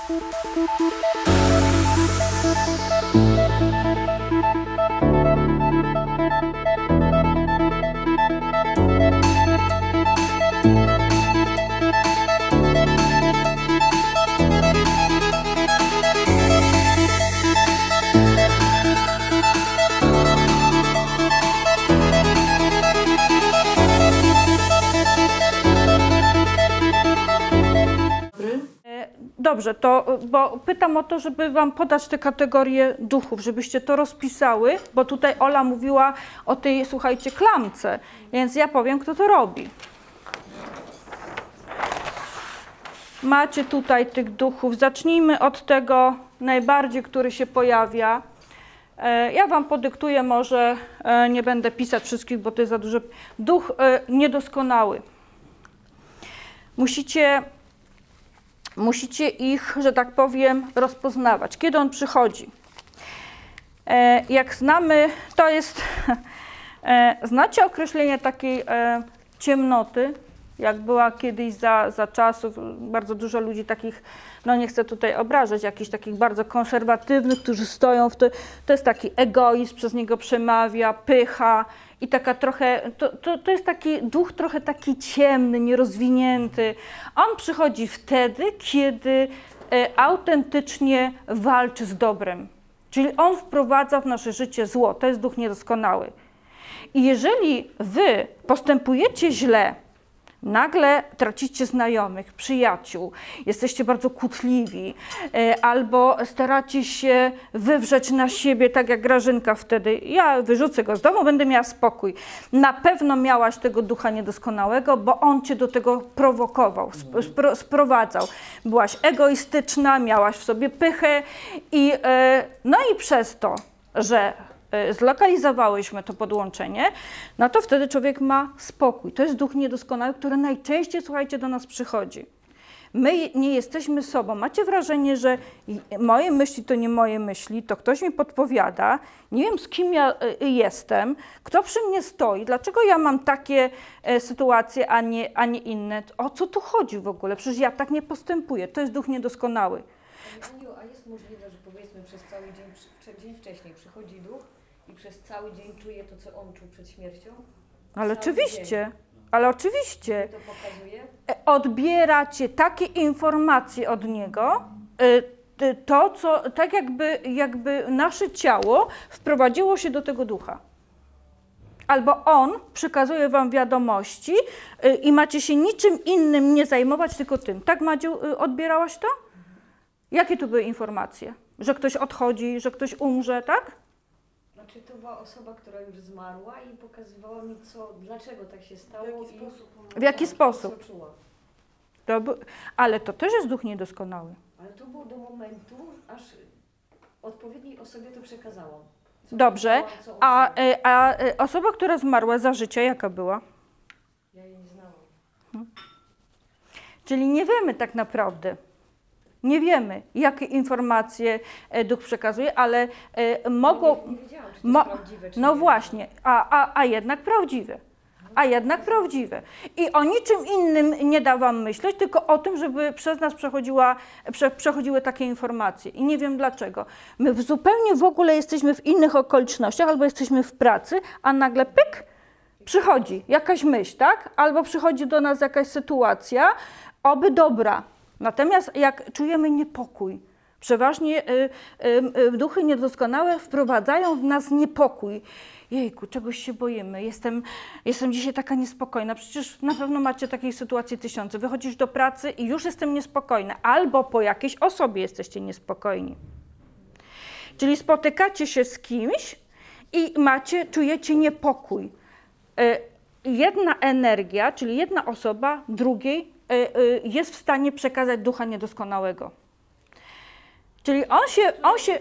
Dobrze, to bo pytam o to, żeby wam podać te kategorie duchów, żebyście to rozpisały, bo tutaj Ola mówiła o tej, słuchajcie, klamce, więc ja powiem, kto to robi. Macie tutaj tych duchów. Zacznijmy od tego najbardziej, który się pojawia. Ja wam podyktuję, może nie będę pisać wszystkich, bo to jest za dużo. Duch niedoskonały. Musicie ich, że tak powiem, rozpoznawać. Kiedy on przychodzi? Jak znamy, to jest, znacie określenie takiej ciemnoty, jak była kiedyś za czasów, bardzo dużo ludzi takich, no nie chcę tutaj obrażać, jakichś takich bardzo konserwatywnych, którzy stoją w to jest taki egoizm, przez niego przemawia, pycha i taka trochę, to jest taki duch trochę taki ciemny, nierozwinięty. On przychodzi wtedy, kiedy autentycznie walczy z dobrem, czyli on wprowadza w nasze życie zło, to jest duch niedoskonały. I jeżeli wy postępujecie źle, nagle tracicie znajomych, przyjaciół, jesteście bardzo kłótliwi, albo staracie się wywrzeć na siebie, tak jak Grażynka wtedy, ja wyrzucę go z domu, będę miała spokój. Na pewno miałaś tego ducha niedoskonałego, bo on cię do tego prowokował, sprowadzał. Byłaś egoistyczna, miałaś w sobie pychę i no i przez to, że zlokalizowałyśmy to podłączenie, no to wtedy człowiek ma spokój. To jest duch niedoskonały, który najczęściej, słuchajcie, do nas przychodzi. My nie jesteśmy sobą. Macie wrażenie, że moje myśli to nie moje myśli, to ktoś mi podpowiada, nie wiem, z kim ja jestem, kto przy mnie stoi, dlaczego ja mam takie sytuacje, a nie inne. O co tu chodzi w ogóle? Przecież ja tak nie postępuję. To jest duch niedoskonały. Aniu, a jest możliwe, że powiedzmy przez cały dzień wcześniej przychodzi duch i przez cały dzień czuje to, co on czuł przed śmiercią? Ale oczywiście, ale oczywiście. To pokazuje? Odbieracie takie informacje od niego, to co, tak jakby nasze ciało wprowadziło się do tego ducha. Albo on przekazuje wam wiadomości i macie się niczym innym nie zajmować, tylko tym. Tak, Madziu, odbierałaś to? Jakie to były informacje? Że ktoś odchodzi, że ktoś umrze, tak? Znaczy to była osoba, która już zmarła i pokazywała mi, dlaczego tak się stało w jaki sposób. Co czuła. Ale to też jest duch niedoskonały. Ale to było do momentu, aż odpowiedniej osobie to przekazałam. Dobrze, a osoba, która zmarła za życia, jaka była? Ja jej nie znałam. Czyli nie wiemy tak naprawdę. Nie wiemy, jakie informacje duch przekazuje, ale mogą... Nie wiedziałam, czy to jest prawdziwe, czy no nie. właśnie, a jednak prawdziwe. A jednak prawdziwe. I o niczym innym nie da wam myśleć, tylko o tym, żeby przez nas przechodziły takie informacje. I nie wiem dlaczego. My zupełnie w ogóle jesteśmy w innych okolicznościach, albo jesteśmy w pracy, a nagle pyk, przychodzi jakaś myśl, tak? Albo przychodzi do nas jakaś sytuacja, oby dobra. Natomiast jak czujemy niepokój, przeważnie duchy niedoskonałe wprowadzają w nas niepokój. Jejku, czegoś się boimy, jestem dzisiaj taka niespokojna, przecież na pewno macie takiej sytuacji tysiące. Wychodzisz do pracy i już jestem niespokojna, albo po jakiejś osobie jesteście niespokojni. Czyli spotykacie się z kimś i czujecie niepokój. Jedna energia, czyli jedna osoba drugiej jest w stanie przekazać ducha niedoskonałego. Czyli on się...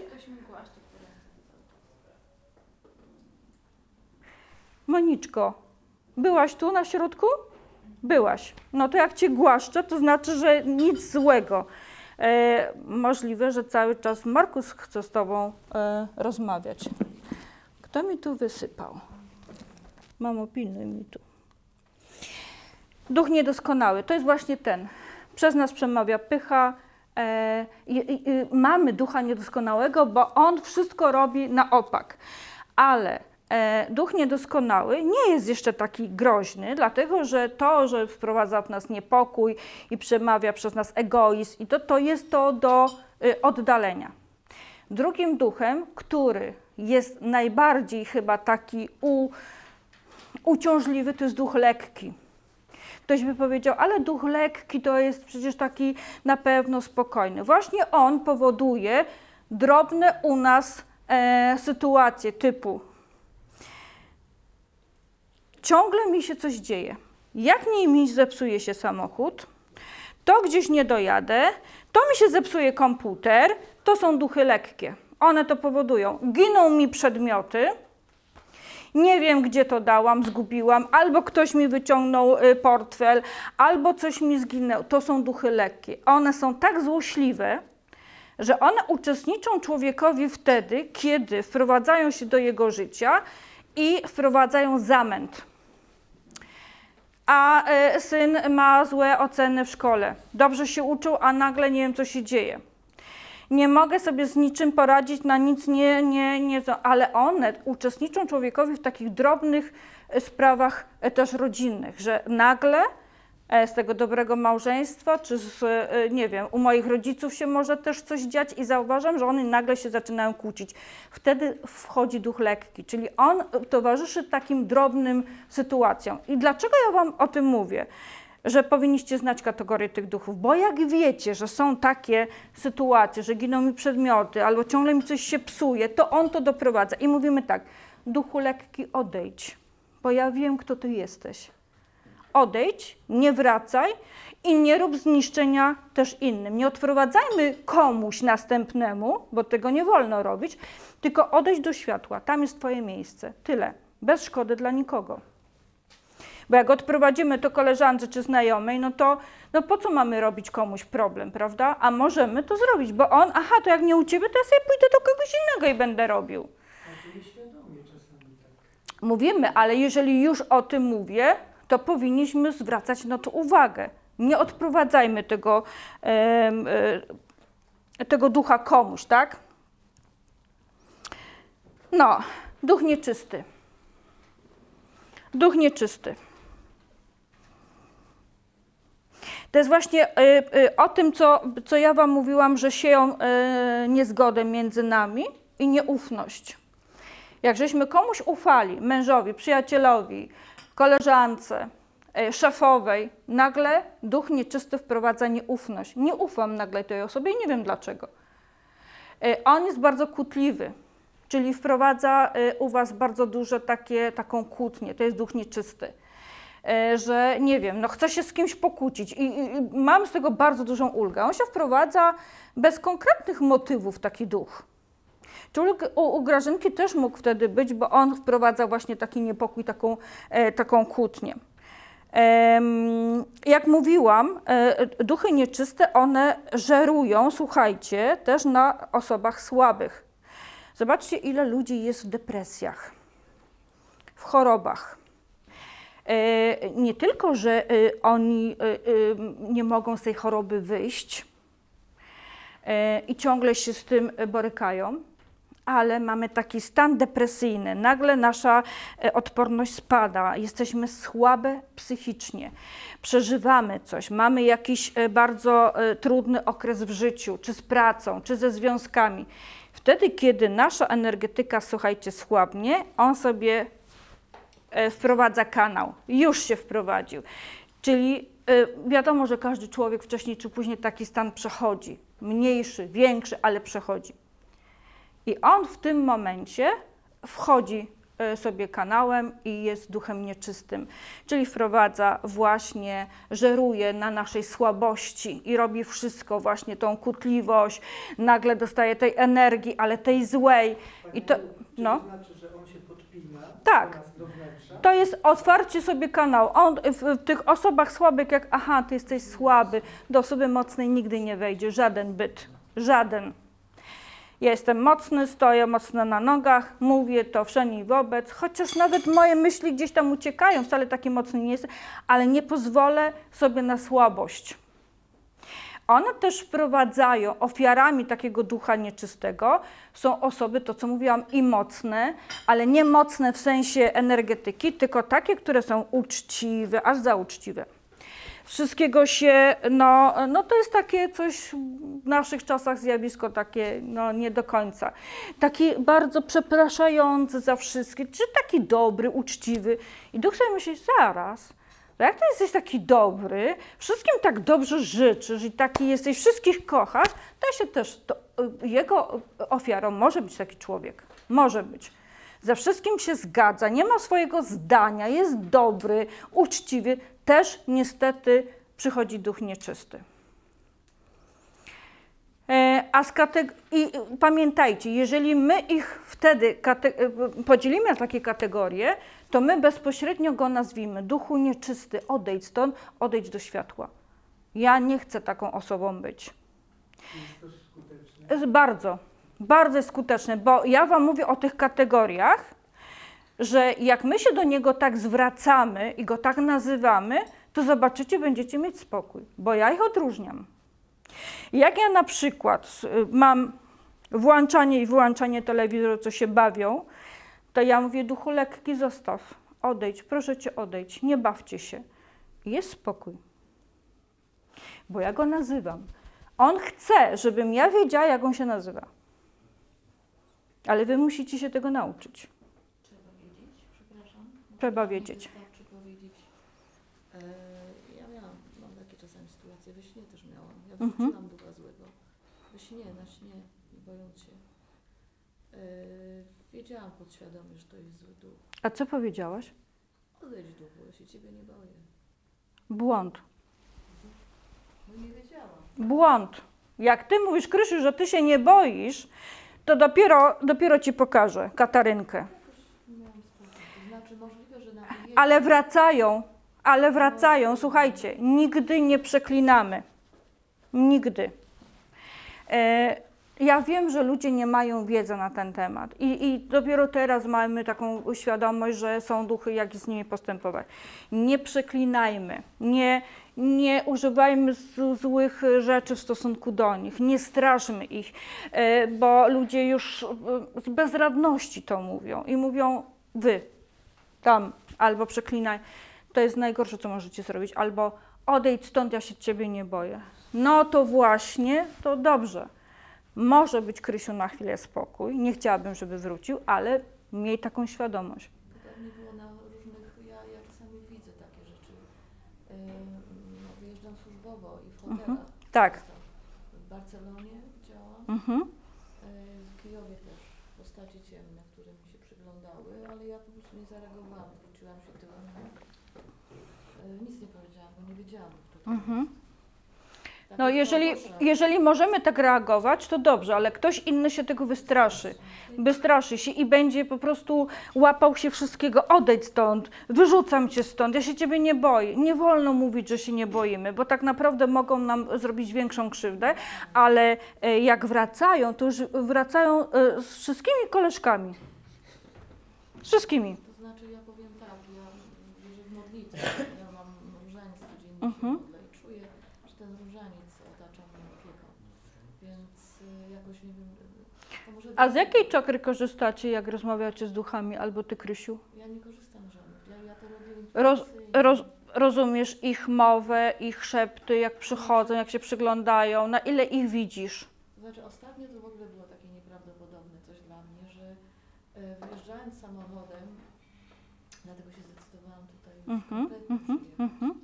Moniczko, byłaś tu na środku? Byłaś. No to jak cię głaszczę, to znaczy, że nic złego. Możliwe, że cały czas Markus chce z tobą rozmawiać. Kto mi tu wysypał? Mamo, pilnuj mi tu. Duch niedoskonały, to jest właśnie ten. Przez nas przemawia pycha, mamy ducha niedoskonałego, bo on wszystko robi na opak. Ale duch niedoskonały nie jest jeszcze taki groźny, dlatego że to, że wprowadza w nas niepokój i przemawia przez nas egoizm, i to jest to do oddalenia. Drugim duchem, który jest najbardziej chyba taki uciążliwy, to jest duch lekki. Ktoś by powiedział, ale duch lekki to jest przecież taki na pewno spokojny. Właśnie on powoduje drobne u nas sytuacje typu ciągle mi się coś dzieje. Jak mi zepsuje się samochód, to gdzieś nie dojadę, to mi się zepsuje komputer, to są duchy lekkie. One to powodują. Giną mi przedmioty, nie wiem gdzie to dałam, zgubiłam, albo ktoś mi wyciągnął portfel, albo coś mi zginęło. To są duchy lekkie. One są tak złośliwe, że one uczestniczą człowiekowi wtedy, kiedy wprowadzają się do jego życia i wprowadzają zamęt. A syn ma złe oceny w szkole. Dobrze się uczył, a nagle nie wiem, co się dzieje. Nie mogę sobie z niczym poradzić, na nic ale one uczestniczą człowiekowi w takich drobnych sprawach też rodzinnych, że nagle z tego dobrego małżeństwa, czy nie wiem, u moich rodziców się może też coś dziać i zauważam, że one nagle się zaczynają kłócić. Wtedy wchodzi duch lekki, czyli on towarzyszy takim drobnym sytuacjom. I dlaczego ja wam o tym mówię? Że powinniście znać kategorię tych duchów, bo jak wiecie, że są takie sytuacje, że giną mi przedmioty, albo ciągle mi coś się psuje, to on to doprowadza. I mówimy tak, duchu lekki, odejdź, bo ja wiem, kto ty jesteś. Odejdź, nie wracaj i nie rób zniszczenia też innym. Nie odprowadzajmy komuś następnemu, bo tego nie wolno robić, tylko odejdź do światła, tam jest twoje miejsce. Tyle, bez szkody dla nikogo. Bo jak odprowadzimy to koleżance czy znajomej, no to po co mamy robić komuś problem, prawda? A możemy to zrobić, bo on, aha, to jak nie u ciebie, to ja sobie pójdę do kogoś innego i będę robił. A to nieświadomie czasami tak. Mówimy, ale jeżeli już o tym mówię, to powinniśmy zwracać na to uwagę. Nie odprowadzajmy tego ducha komuś, tak? No, duch nieczysty. Duch nieczysty. To jest właśnie o tym, co ja wam mówiłam, że sieją niezgodę między nami i nieufność. Jak żeśmy komuś ufali, mężowi, przyjacielowi, koleżance, szefowej, nagle duch nieczysty wprowadza nieufność. Nie ufam nagle tej osobie i nie wiem dlaczego. On jest bardzo kłótliwy, czyli wprowadza u was bardzo dużo taką kłótnię. To jest duch nieczysty. Że nie wiem, no chcę się z kimś pokłócić i mam z tego bardzo dużą ulgę. On się wprowadza bez konkretnych motywów, taki duch. Czyli u Grażynki też mógł wtedy być, bo on wprowadza właśnie taki niepokój, taką kłótnię. Jak mówiłam, duchy nieczyste, one żerują, słuchajcie, też na osobach słabych. Zobaczcie, ile ludzi jest w depresjach, w chorobach. Nie tylko, że oni nie mogą z tej choroby wyjść i ciągle się z tym borykają, ale mamy taki stan depresyjny. Nagle nasza odporność spada, jesteśmy słabe psychicznie, przeżywamy coś, mamy jakiś bardzo trudny okres w życiu, czy z pracą, czy ze związkami. Wtedy, kiedy nasza energetyka, słuchajcie, słabnie, on sobie wprowadza kanał, już się wprowadził. Czyli wiadomo, że każdy człowiek wcześniej czy później taki stan przechodzi. Mniejszy, większy, ale przechodzi. I on w tym momencie wchodzi sobie kanałem i jest duchem nieczystym. Czyli wprowadza właśnie, żeruje na naszej słabości i robi wszystko, właśnie tą kłótliwość, nagle dostaje tej energii, ale tej złej. I to, no. To znaczy, że on się podpina? Tak. To jest otwarcie sobie kanału. On w tych osobach słabych, jak aha, ty jesteś słaby, do osoby mocnej nigdy nie wejdzie żaden byt. Żaden. Ja jestem mocny, stoję mocno na nogach, mówię to wszędzie i wobec, chociaż nawet moje myśli gdzieś tam uciekają, wcale taki mocny nie jestem, ale nie pozwolę sobie na słabość. One też wprowadzają, ofiarami takiego ducha nieczystego są osoby, to co mówiłam, i mocne, ale nie mocne w sensie energetyki, tylko takie, które są uczciwe, aż za uczciwe. Wszystkiego się, no to jest takie coś w naszych czasach zjawisko takie, no nie do końca. Taki bardzo przepraszający za wszystkich, czy taki dobry, uczciwy. I duch sobie myśli, zaraz, jak ty jesteś taki dobry, wszystkim tak dobrze życzysz i taki jesteś, wszystkich kochasz, to się też, jego ofiarą może być taki człowiek, może być. Ze wszystkim się zgadza, nie ma swojego zdania, jest dobry, uczciwy, też niestety przychodzi duch nieczysty. I pamiętajcie, jeżeli my ich wtedy podzielimy na takie kategorie, to my bezpośrednio go nazwijmy: duchu nieczysty, odejdź stąd, odejdź do światła. Ja nie chcę taką osobą być. Jest to skuteczne? Jest bardzo, bardzo skuteczne, bo ja wam mówię o tych kategoriach, że jak my się do niego tak zwracamy i go tak nazywamy, to zobaczycie, będziecie mieć spokój, bo ja ich odróżniam. Jak ja na przykład mam włączanie i wyłączanie telewizoru, co się bawią, to ja mówię: duchu lekki, zostaw, odejdź, proszę cię, odejdź, nie bawcie się. I jest spokój, bo ja go nazywam. On chce, żebym ja wiedziała, jak on się nazywa. Ale wy musicie się tego nauczyć. Trzeba wiedzieć, przepraszam. Trzeba wiedzieć. Wystarczy powiedzieć. Ja mam takie czasami sytuacje, we śnie też miałam. Ja wróciłam ducha złego. We śnie, na śnie, nie bojąc się. Wiedziałam podświadomie, że to jest zły duch. A co powiedziałaś? Odejdź duchu, ja się ciebie nie boję. Błąd. No nie wiedziałam. Błąd. Jak ty mówisz, Krysiu, że ty się nie boisz, to dopiero ci pokażę Katarynkę. Miałam spokój. To znaczy możliwe, że na Ale wracają. Słuchajcie, nigdy nie przeklinamy. Nigdy. Ja wiem, że ludzie nie mają wiedzy na ten temat i dopiero teraz mamy taką świadomość, że są duchy, jak z nimi postępować. Nie przeklinajmy, nie używajmy złych rzeczy w stosunku do nich, nie straszmy ich, bo ludzie już z bezradności to mówią i mówią: wy, tam, albo przeklinaj. To jest najgorsze, co możecie zrobić, albo odejdź stąd, ja się ciebie nie boję. No to właśnie, to dobrze. Może być, Krysiu, na chwilę spokój, nie chciałabym, żeby wrócił, ale miej taką świadomość. Podobnie było na różnych, ja czasami widzę takie rzeczy. Wyjeżdżam służbowo i w hotelach. Tak. W Barcelonie działam, w Kijowie też postacie ciemne, które mi się przyglądały, ale ja po prostu nie zareagowałam, wróciłam się tyłem. Nic nie powiedziałam, bo nie wiedziałam, kto to jest. No jeżeli możemy tak reagować, to dobrze, ale ktoś inny się tego wystraszy się i będzie po prostu łapał się wszystkiego: odejdź stąd, wyrzucam cię stąd, ja się ciebie nie boję. Nie wolno mówić, że się nie boimy, bo tak naprawdę mogą nam zrobić większą krzywdę, ale jak wracają, to już wracają z wszystkimi koleżkami. Z wszystkimi. To znaczy, ja powiem tak, ja wierzę w modlitwę, ja mam różaniec codziennie i czuję, że ten różaniec otacza mnie opieką, więc jakoś nie wiem, to może... A z jakiej czakry korzystacie, jak rozmawiacie z duchami, albo ty, Krysiu? Ja nie korzystam z żadnych, ja to robię Rozumiesz ich mowę, ich szepty, jak przychodzą, jak się przyglądają, na ile ich widzisz? To znaczy, ostatnio to w ogóle było takie nieprawdopodobne coś dla mnie, że wyjeżdżając samochodem, dlatego się zdecydowałam tutaj kompletnie przyjechać.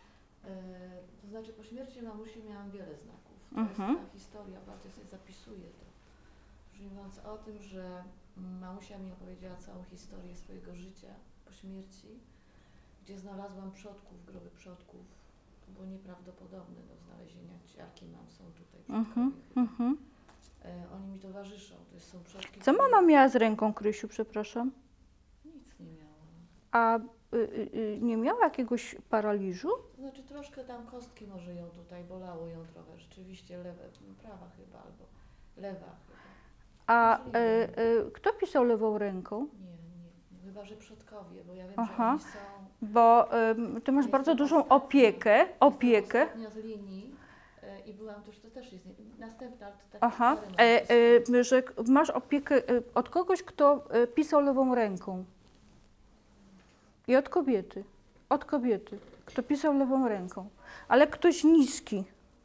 To znaczy, po śmierci mamusi miałam wiele znaków. To jest ta historia, bardzo sobie zapisuję to. Już nie mówiąc o tym, że mamusia mi opowiedziała całą historię swojego życia po śmierci, gdzie znalazłam przodków, groby przodków. To było nieprawdopodobne do znalezienia. Ciarki mam, są tutaj przodkowie. Oni mi towarzyszą, to są przodki. Co mama miała z ręką, Krysiu, przepraszam? Nic nie miała. A nie miała jakiegoś paraliżu? To znaczy troszkę tam kostki może ją tutaj, bolało ją trochę, rzeczywiście prawa chyba, albo lewa chyba. A kto pisał lewą ręką? Nie. Chyba, że przodkowie, bo ja wiem, że oni są... Bo ty masz bardzo dużą opiekę. Ostatnia z linii I byłam też, to też jest następna, ale to tak. Aha, że masz opiekę od kogoś, kto pisał lewą ręką. I od kobiety, kto pisał lewą ręką. Ale ktoś niski.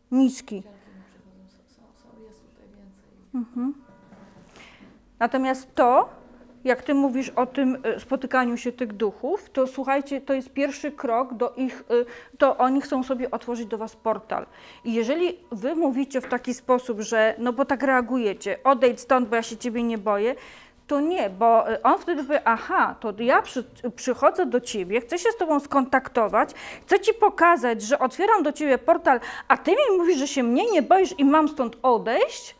Jest tutaj więcej. Mhm. Natomiast to, jak ty mówisz o tym spotykaniu się tych duchów, to słuchajcie, to jest pierwszy krok do ich, to oni chcą sobie otworzyć do was portal. I jeżeli wy mówicie w taki sposób, że no bo tak reagujecie, odejdź stąd, bo ja się ciebie nie boję, to nie, bo on wtedy powie, aha, to ja przychodzę do ciebie, chcę się z tobą skontaktować, chcę ci pokazać, że otwieram do ciebie portal, a ty mi mówisz, że się mnie nie boisz i mam stąd odejść?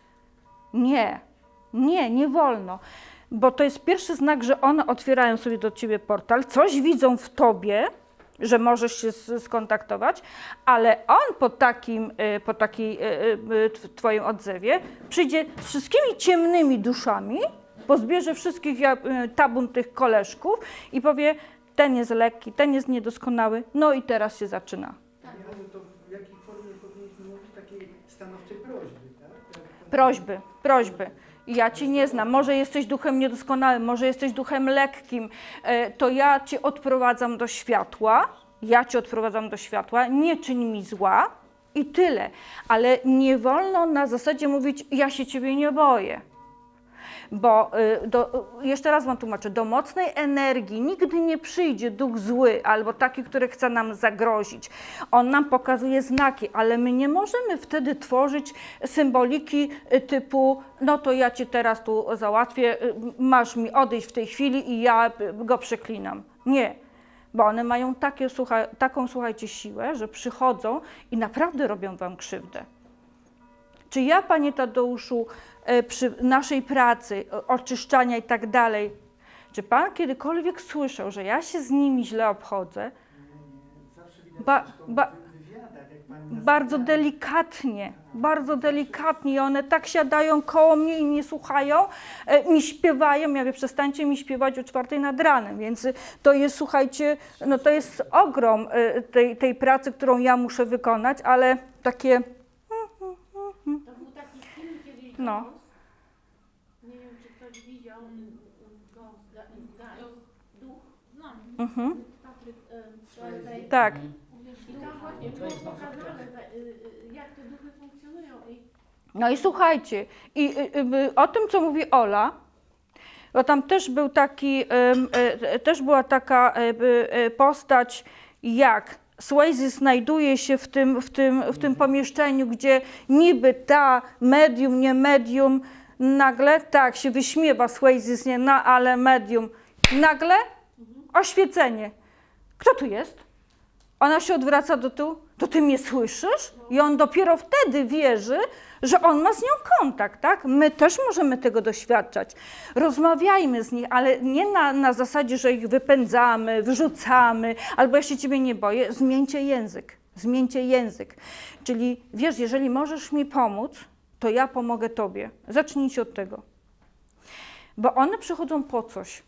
Nie wolno. Bo to jest pierwszy znak, że one otwierają sobie do ciebie portal, coś widzą w tobie, że możesz się skontaktować, ale on po takiej twoim odzewie przyjdzie z wszystkimi ciemnymi duszami, pozbierze wszystkich tabun tych koleżków i powie, ten jest lekki, ten jest niedoskonały, no i teraz się zaczyna. Ale to w jakiej formie powinniśmy mówić takiej stanowczej prośby, tak? Prośby. Ja cię nie znam, może jesteś duchem niedoskonałym, może jesteś duchem lekkim, to ja cię odprowadzam do światła, nie czyń mi zła i tyle. Ale nie wolno na zasadzie mówić, ja się ciebie nie boję. Bo, jeszcze raz wam tłumaczę, do mocnej energii nigdy nie przyjdzie duch zły albo taki, który chce nam zagrozić. On nam pokazuje znaki, ale my nie możemy wtedy tworzyć symboliki typu, no to ja cię teraz tu załatwię, masz mi odejść w tej chwili i ja go przeklinam. Nie, bo one mają taką, słuchajcie, siłę, że przychodzą i naprawdę robią wam krzywdę. Czy ja, panie Tadeuszu, przy naszej pracy, oczyszczania i tak dalej, czy pan kiedykolwiek słyszał, że ja się z nimi źle obchodzę? Zawsze widać w wywiadach, jak pani bardzo delikatnie i one tak siadają koło mnie i nie słuchają, mi śpiewają, ja mówię, przestańcie mi śpiewać o 4 nad ranem, więc to jest, słuchajcie, no to jest ogrom tej pracy, którą ja muszę wykonać, ale takie... No. Nie wiem, czy ktoś widział duch z nami. Patryk, Tak. I tam właśnie było pokazane, jak te duchy funkcjonują. No i słuchajcie, o tym, co mówi Ola, bo tam też był taki, była taka postać, jak Swayze znajduje się w tym pomieszczeniu, gdzie niby ta medium, nie medium, nagle tak się wyśmiewa Swayze, nie, no ale medium, nagle oświecenie. Kto tu jest? Ona się odwraca do tyłu, to ty mnie słyszysz? I on dopiero wtedy wierzy, że on ma z nią kontakt, tak? My też możemy tego doświadczać. Rozmawiajmy z nich, ale nie na zasadzie, że ich wypędzamy, wyrzucamy, albo ja się ciebie nie boję. Zmieńcie język. Czyli wiesz, jeżeli możesz mi pomóc, to ja pomogę tobie. Zacznijcie od tego. Bo one przychodzą po coś.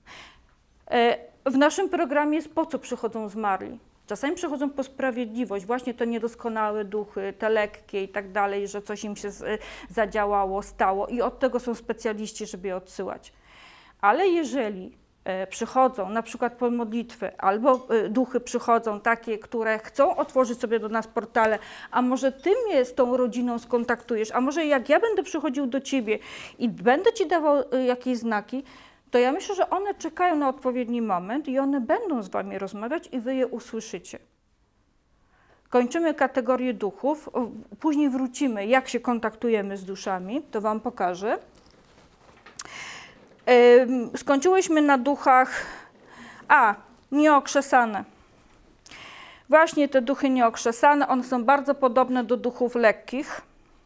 W naszym programie jest po co przychodzą zmarli. Czasami przychodzą po sprawiedliwość, właśnie te niedoskonałe duchy, te lekkie i tak dalej, że coś im się zadziałało, stało i od tego są specjaliści, żeby je odsyłać. Ale jeżeli przychodzą na przykład po modlitwę, albo duchy przychodzą takie, które chcą otworzyć sobie do nas portale, a może ty mnie z tą rodziną skontaktujesz, a może jak ja będę przychodził do ciebie i będę ci dawał jakieś znaki, to ja myślę, że one czekają na odpowiedni moment i one będą z wami rozmawiać i wy je usłyszycie. Kończymy kategorię duchów, później wrócimy, jak się kontaktujemy z duszami, to wam pokażę. Skończyłyśmy na duchach nieokrzesane. Właśnie te duchy nieokrzesane, one są bardzo podobne do duchów lekkich.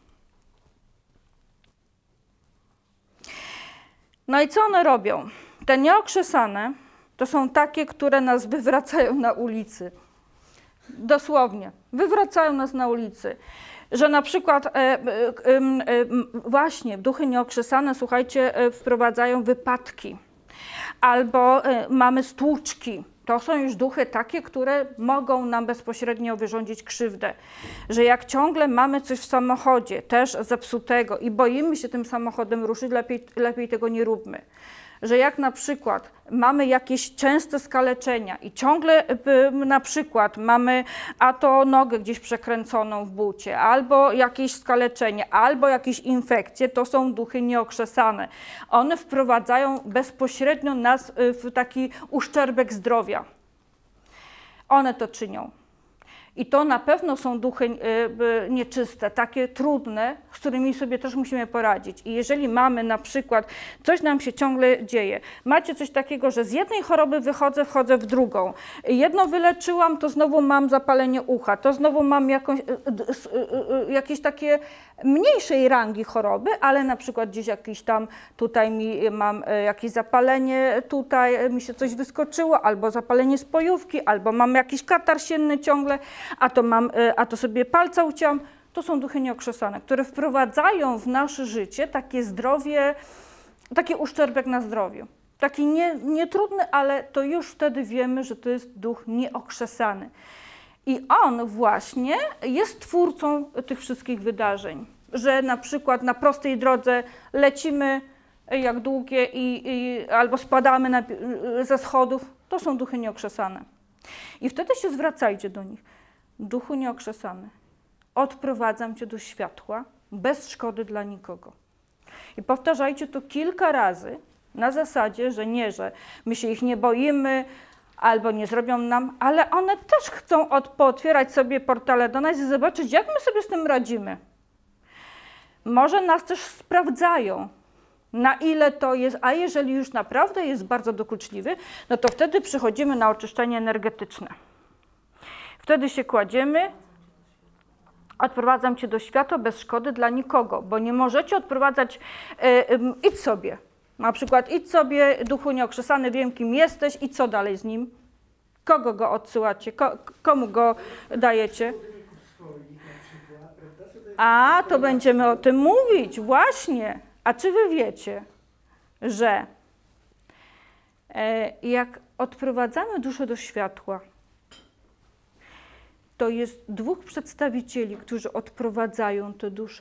No i co one robią? Te nieokrzesane to są takie, które nas wywracają na ulicy. Dosłownie, wywracają nas na ulicy. Że na przykład właśnie duchy nieokrzesane, słuchajcie, wprowadzają wypadki. Albo mamy stłuczki, To są już duchy takie, które mogą nam bezpośrednio wyrządzić krzywdę. Że jak ciągle mamy coś w samochodzie, też zepsutego i boimy się tym samochodem ruszyć, lepiej tego nie róbmy. Że jak na przykład mamy jakieś częste skaleczenia i ciągle na przykład mamy a to nogę gdzieś przekręconą w bucie, albo jakieś skaleczenie, albo jakieś infekcje, to są duchy nieokrzesane. One wprowadzają bezpośrednio nas w taki uszczerbek zdrowia. One to czynią. I to na pewno są duchy nieczyste, takie trudne, z którymi sobie też musimy poradzić. I jeżeli mamy na przykład, coś nam się ciągle dzieje, macie coś takiego, że z jednej choroby wchodzę w drugą, jedno wyleczyłam, to znowu mam zapalenie ucha, to znowu mam jakieś takie mniejszej rangi choroby, ale na przykład gdzieś jakiś tam, tutaj mam jakieś zapalenie, tutaj mi się coś wyskoczyło, albo zapalenie spojówki, albo mam jakiś katar sienny ciągle, a to sobie palca uciąłam. To są duchy nieokrzesane, które wprowadzają w nasze życie takie zdrowie, taki uszczerbek na zdrowiu. Taki nietrudny, ale to już wtedy wiemy, że to jest duch nieokrzesany. I on właśnie jest twórcą tych wszystkich wydarzeń, że na przykład na prostej drodze lecimy jak długie albo spadamy ze schodów, to są duchy nieokrzesane. I wtedy się zwracajcie do nich. Duchu nieokrzesany, odprowadzam cię do światła bez szkody dla nikogo. I powtarzajcie to kilka razy na zasadzie, że nie, że my się ich nie boimy, albo nie zrobią nam, ale one też chcą pootwierać sobie portale do nas i zobaczyć, jak my sobie z tym radzimy. Może nas też sprawdzają, na ile to jest, a jeżeli już naprawdę jest bardzo dokuczliwy, no to wtedy przychodzimy na oczyszczenie energetyczne. Wtedy się kładziemy, odprowadzam cię do światła bez szkody dla nikogo, bo nie możecie odprowadzać, idź sobie. Na przykład idź sobie, duchu nieokrzesany, wiem kim jesteś i co dalej z nim? Kogo go odsyłacie? Komu go dajecie? A, to będziemy o tym mówić, właśnie. A czy wy wiecie, że jak odprowadzamy duszę do światła, to jest dwóch przedstawicieli, którzy odprowadzają tę duszę?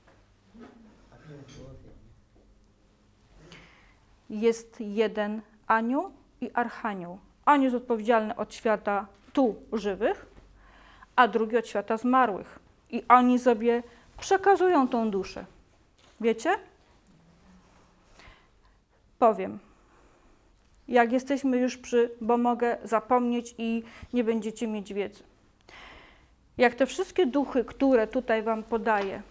Jest jeden anioł i archanioł. On jest odpowiedzialny od świata tu żywych, a drugi od świata zmarłych. I oni sobie przekazują tą duszę. Wiecie? Powiem. Jak jesteśmy już bo mogę zapomnieć i nie będziecie mieć wiedzy. Jak te wszystkie duchy, które tutaj wam podaję,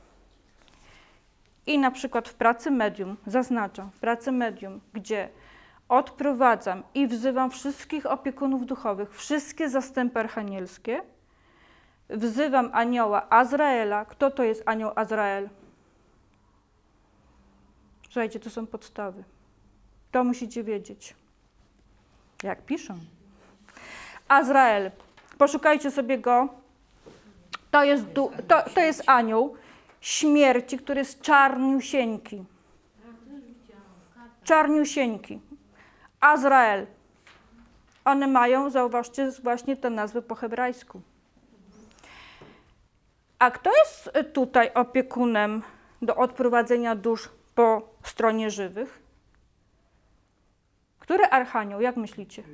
i na przykład w pracy medium, zaznaczam, w pracy medium, gdzie odprowadzam i wzywam wszystkich opiekunów duchowych, wszystkie zastępy archanielskie, wzywam anioła Azraela. Kto to jest anioł Azrael? Słuchajcie, to są podstawy. To musicie wiedzieć. Jak piszą. Azrael. Poszukajcie sobie go. To jest anioł śmierci, który jest czarniusieńki. Czarniusieńki. Azrael. One mają, zauważcie, właśnie te nazwy po hebrajsku. A kto jest tutaj opiekunem do odprowadzenia dusz po stronie żywych? Który archanioł, jak myślicie?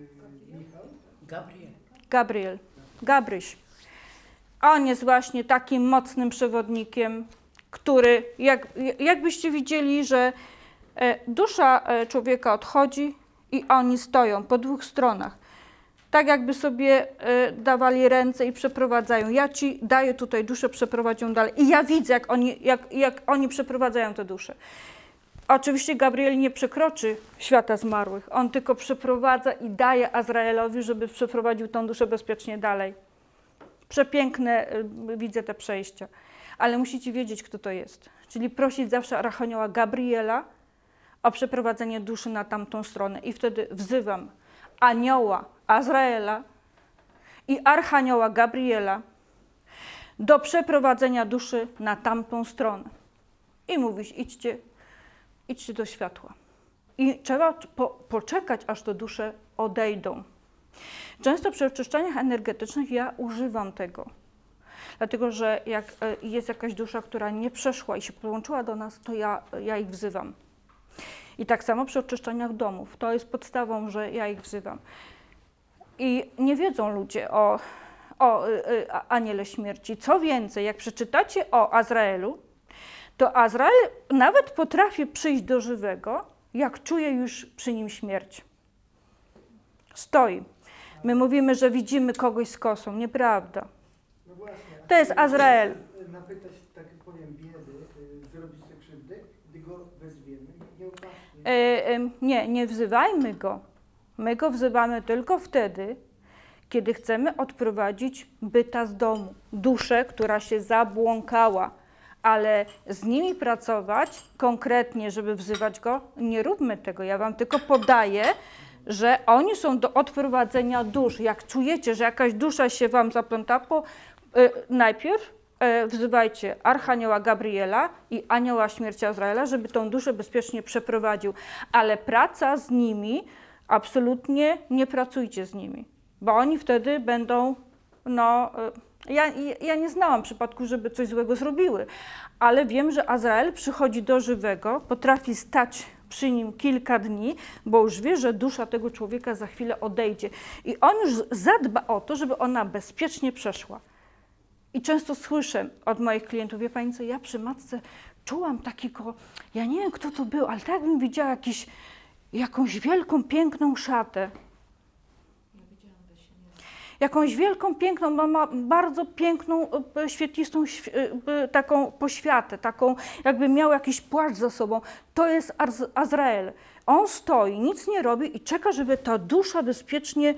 Gabriel. Gabryś. On jest właśnie takim mocnym przewodnikiem, który, jakbyście widzieli, że dusza człowieka odchodzi i oni stoją po dwóch stronach. Tak jakby sobie dawali ręce i przeprowadzają. Ja ci daję tutaj duszę, przeprowadź ją dalej. I ja widzę, jak oni przeprowadzają tę duszę. Oczywiście Gabriel nie przekroczy świata zmarłych. On tylko przeprowadza i daje Azraelowi, żeby przeprowadził tą duszę bezpiecznie dalej. Przepiękne widzę te przejścia. Ale musicie wiedzieć, kto to jest. Czyli prosić zawsze archanioła Gabriela o przeprowadzenie duszy na tamtą stronę. I wtedy wzywam anioła Azraela i archanioła Gabriela do przeprowadzenia duszy na tamtą stronę. I mówisz, idźcie do światła. I trzeba poczekać, aż te dusze odejdą. Często przy oczyszczaniach energetycznych ja używam tego. Dlatego, że jak jest jakaś dusza, która nie przeszła i się połączyła do nas, to ja ich wzywam. I tak samo przy oczyszczaniach domów. To jest podstawą, że ja ich wzywam. I nie wiedzą ludzie o aniele śmierci. Co więcej, jak przeczytacie o Azraelu, to Azrael nawet potrafi przyjść do żywego, jak czuje już przy nim śmierć. Stoi. My mówimy, że widzimy kogoś z kosą. Nieprawda. No właśnie. To jest Azrael. Napytać, tak powiem, biedy, zrobić sobie krzywdę, gdy go wezwiemy, nie Nie wzywajmy go. My go wzywamy tylko wtedy, kiedy chcemy odprowadzić byta z domu, duszę, która się zabłąkała, ale z nimi pracować konkretnie, żeby wzywać go, nie róbmy tego. Ja wam tylko podaję, że oni są do odprowadzenia dusz. Jak czujecie, że jakaś dusza się wam zapląta, najpierw wzywajcie Archanioła Gabriela i Anioła Śmierci Azraela, żeby tą duszę bezpiecznie przeprowadził. Ale praca z nimi, absolutnie nie pracujcie z nimi, bo oni wtedy będą, ja nie znałam przypadku, żeby coś złego zrobiły, ale wiem, że Azrael przychodzi do żywego, potrafi stać przy nim kilka dni, bo już wie, że dusza tego człowieka za chwilę odejdzie. I on już zadba o to, żeby ona bezpiecznie przeszła. I często słyszę od moich klientów, wie pani co, ja przy matce czułam takiego, ja nie wiem kto to był, ale tak bym widziała jakąś wielką, piękną szatę. Ja widziałam we śnie. Jakąś wielką, piękną, ma bardzo piękną, świetlistą taką poświatę, taką jakby miał jakiś płaszcz za sobą. To jest Azrael. On stoi, nic nie robi i czeka, żeby ta dusza bezpiecznie,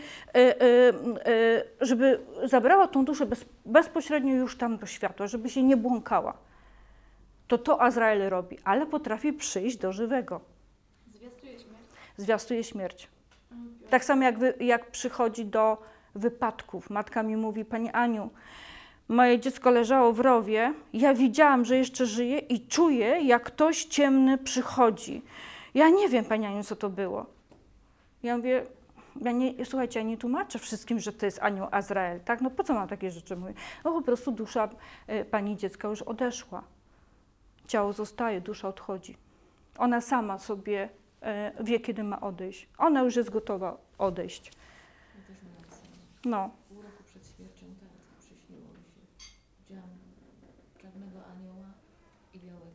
żeby zabrała tą duszę bezpośrednio już tam do światła, żeby się nie błąkała. To Azrael robi, ale potrafi przyjść do żywego. Zwiastuje śmierć. Zwiastuje śmierć. Tak samo jak przychodzi do wypadków. Matka mi mówi, pani Aniu, moje dziecko leżało w rowie, ja widziałam, że jeszcze żyje i czuję, jak ktoś ciemny przychodzi. Ja nie wiem, pani Aniu, co to było. Ja mówię, słuchajcie, ja nie tłumaczę wszystkim, że to jest anioł Azrael, tak? No po co mam takie rzeczy mówić? No po prostu dusza pani dziecka już odeszła. Ciało zostaje, dusza odchodzi. Ona sama sobie wie, kiedy ma odejść. Ona już jest gotowa odejść. Ja też miałam sen. No. Pół roku przed śmiercią tak przyśniło mi się. Widziałam czarnego anioła i białego.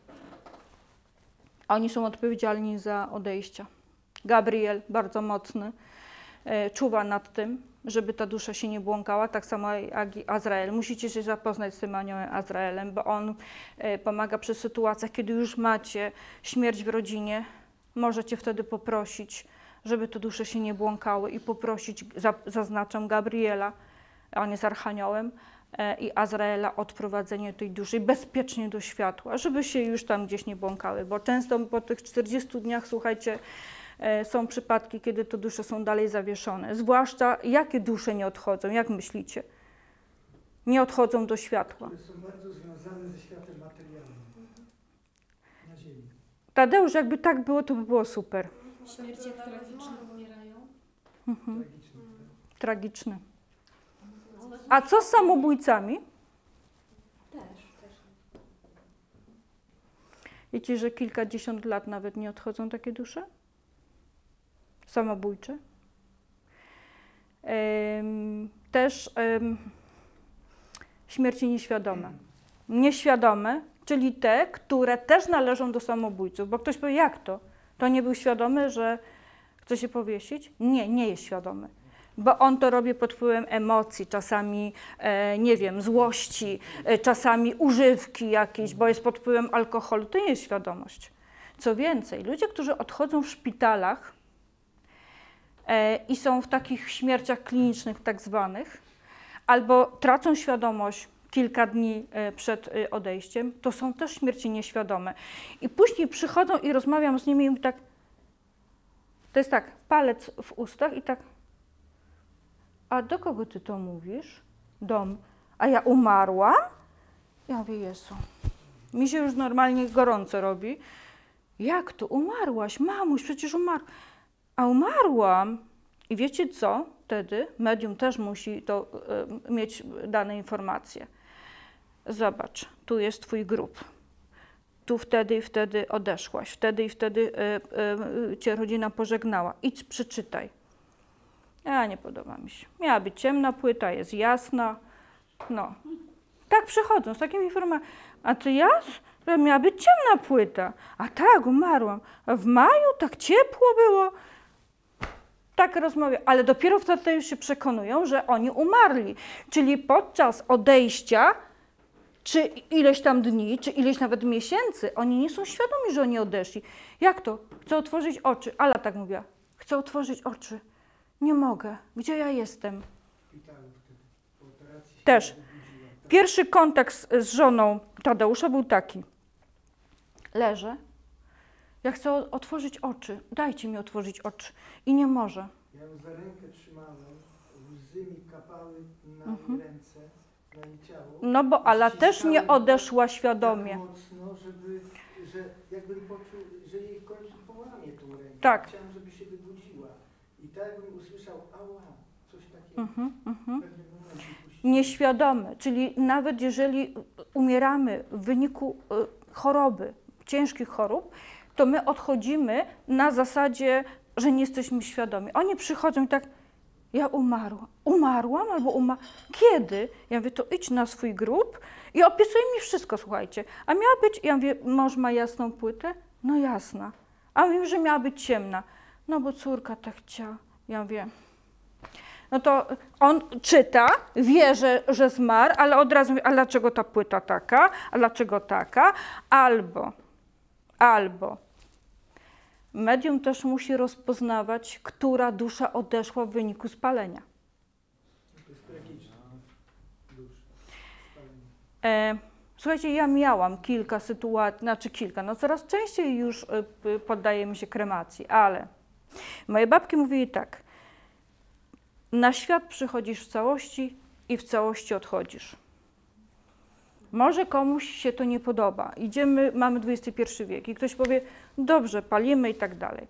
Oni są odpowiedzialni za odejścia. Gabriel, bardzo mocny, czuwa nad tym, żeby ta dusza się nie błąkała, tak samo jak i Azrael. Musicie się zapoznać z tym aniołem Azraelem, bo on pomaga przy sytuacjach, kiedy już macie śmierć w rodzinie. Możecie wtedy poprosić, żeby te dusze się nie błąkały i poprosić, zaznaczam, Gabriela, on jest archaniołem, i Azraela o odprowadzenie tej duszy bezpiecznie do światła, żeby się już tam gdzieś nie błąkały, bo często po tych 40 dniach, słuchajcie, są przypadki, kiedy te dusze są dalej zawieszone. Zwłaszcza jakie dusze nie odchodzą, jak myślicie? Nie odchodzą do światła. Które są bardzo związane ze światem materialnym na Ziemi. Tadeusz, jakby tak było, to by było super. Śmierci tragiczne umierają. Tragiczne. Tragiczne. A co z samobójcami? Też. Wiecie, że kilkadziesiąt lat nawet nie odchodzą takie dusze? Samobójcze. Też śmierci nieświadome. Nieświadome, czyli te, które też należą do samobójców. Bo ktoś powie, jak to? To nie był świadomy, że chce się powiesić? Nie, nie jest świadomy. Bo on to robi pod wpływem emocji, czasami, nie wiem, złości, czasami używki jakiejś, bo jest pod wpływem alkoholu. To nie jest świadomość. Co więcej, ludzie, którzy odchodzą w szpitalach i są w takich śmierciach klinicznych tak zwanych, albo tracą świadomość kilka dni przed odejściem, to są też śmierci nieświadome. I później przychodzą i rozmawiam z nimi i mówię tak, to jest tak, palec w ustach i tak, a do kogo ty to mówisz? A ja umarłam? Ja mówię, Jezu, mi się już normalnie gorąco robi. Jak to? Umarłaś? Mamuś, przecież umarłam. A umarłam? I wiecie co? Wtedy medium też musi mieć dane informacje. Zobacz, tu jest twój grób. Tu wtedy i wtedy odeszłaś. Wtedy i wtedy cię rodzina pożegnała. Idź, przeczytaj. Nie podoba mi się. Miała być ciemna płyta, jest jasna. No. Tak przychodzą z takimi informacjami. A ty miała być ciemna płyta. A tak, umarłam. A w maju tak ciepło było. Tak rozmawiają, ale dopiero wtedy już się przekonują, że oni umarli. Czyli podczas odejścia, czy ileś tam dni, czy ileś nawet miesięcy, oni nie są świadomi, że oni odeszli. Jak to? Chcę otworzyć oczy. Ala tak mówiła. Chcę otworzyć oczy. Nie mogę. Gdzie ja jestem? Też. Pierwszy kontakt z żoną Tadeusza był taki. Leżę. Ja chcę otworzyć oczy. Dajcie mi otworzyć oczy. I nie może. Ja ją za rękę trzymałem, łzy mi kapały na jej ręce, na jej ciało. No bo Ala też nie odeszła świadomie. Tak mocno, że jakbym poczuł, że jej w końcu połamie tą rękę. Tak. Chciałem, żeby się wybudziła. I tak jakbym usłyszał, ała, coś takiego. W pewnym momencie puściłem. Nieświadomy, czyli nawet jeżeli umieramy w wyniku choroby, ciężkich chorób, to my odchodzimy na zasadzie, że nie jesteśmy świadomi. Oni przychodzą i tak, ja umarłam albo Kiedy? Ja mówię, to idź na swój grób i opisuj mi wszystko, słuchajcie. A miała być, ja mówię, mąż ma jasną płytę? No jasna. A mówię, że miała być ciemna. No bo córka tak chciała. Ja mówię, no to on czyta, wie, że zmarł, ale od razu mówi, a dlaczego ta płyta taka? A dlaczego taka? Albo medium też musi rozpoznawać, która dusza odeszła w wyniku spalenia. To jest tragiczne. Słuchajcie, ja miałam kilka sytuacji, no coraz częściej już poddajemy się kremacji, ale moje babki mówiły tak, na świat przychodzisz w całości i w całości odchodzisz. Może komuś się to nie podoba. Mamy XXI wiek i ktoś powie, dobrze, palimy i tak dalej.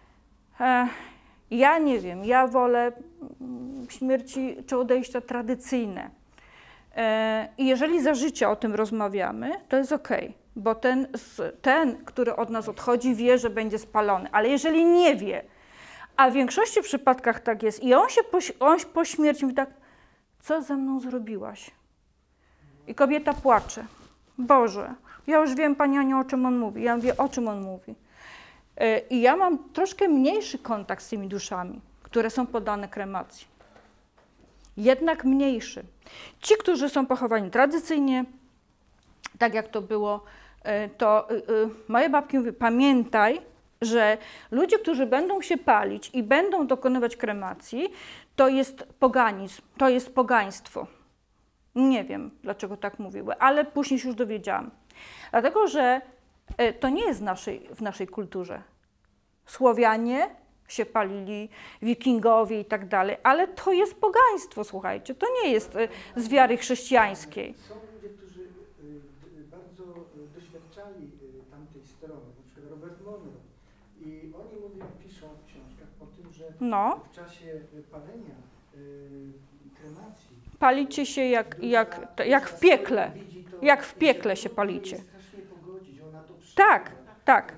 Ja nie wiem, ja wolę śmierci czy odejścia tradycyjne. I jeżeli za życia o tym rozmawiamy, to jest okej, bo ten, który od nas odchodzi, wie, że będzie spalony. Ale jeżeli nie wie, a w większości przypadkach tak jest i on po śmierci mówi tak, co ze mną zrobiłaś? I kobieta płacze. Boże, ja już wiem, Pani Aniu, o czym on mówi. Ja wiem, o czym on mówi. I ja mam troszkę mniejszy kontakt z tymi duszami, które są poddane kremacji. Jednak mniejszy. Ci, którzy są pochowani tradycyjnie, tak jak to było, to moje babki mówią, pamiętaj, że ludzie, którzy będą się palić i będą dokonywać kremacji, to jest poganizm, to jest pogaństwo. Nie wiem, dlaczego tak mówiły, ale później się już dowiedziałam. Dlatego, że to nie jest w naszej kulturze. Słowianie się palili, wikingowie i tak dalej, ale to jest pogaństwo, słuchajcie, to nie jest z wiary chrześcijańskiej. Są ludzie, którzy bardzo doświadczali tamtej strony, na przykład Robert Monroe. I oni piszą w książkach o tym, że w czasie palenia kremacji palicie się jak w piekle. Jak w piekle się palicie. Tak, tak.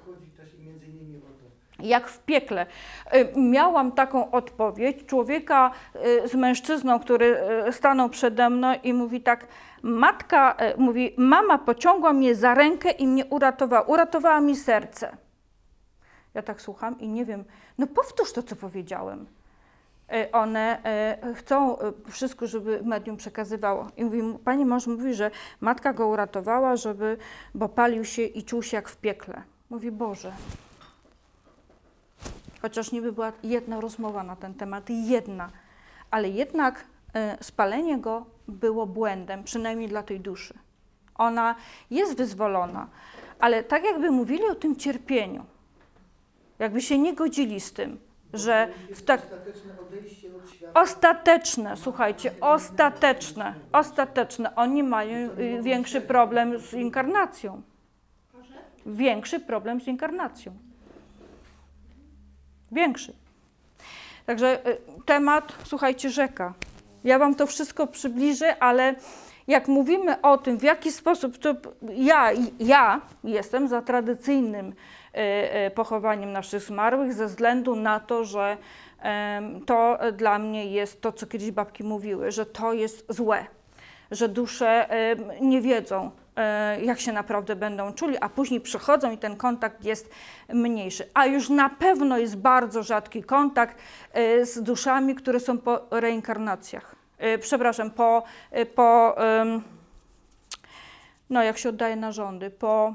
Jak w piekle. Miałam taką odpowiedź człowieka z mężczyzną, który stanął przede mną i mówi tak, mama pociągła mnie za rękę i mnie uratowała mi serce. Ja tak słucham i nie wiem, no powtórz to, co powiedziałem. One chcą wszystko, żeby medium przekazywało. I mówi, pani mąż mówi, że matka go uratowała, bo palił się i czuł się jak w piekle. Mówi, Boże. Chociaż niby była jedna rozmowa na ten temat, jedna. Ale jednak spalenie go było błędem, przynajmniej dla tej duszy. Ona jest wyzwolona, ale tak jakby mówili o tym cierpieniu, jakby się nie godzili z tym, że ostateczne, słuchajcie, ostateczne. Oni mają większy problem z inkarnacją. Większy problem z inkarnacją. Większy. Także temat, słuchajcie, rzeka. Ja wam to wszystko przybliżę, ale jak mówimy o tym, w jaki sposób, to ja jestem za tradycyjnym pochowaniem naszych zmarłych ze względu na to, że to dla mnie jest to, co kiedyś babki mówiły, że to jest złe, że dusze nie wiedzą, jak się naprawdę będą czuli, a później przychodzą i ten kontakt jest mniejszy. A już na pewno jest bardzo rzadki kontakt z duszami, które są po reinkarnacjach. Przepraszam, no jak się oddaje narządy,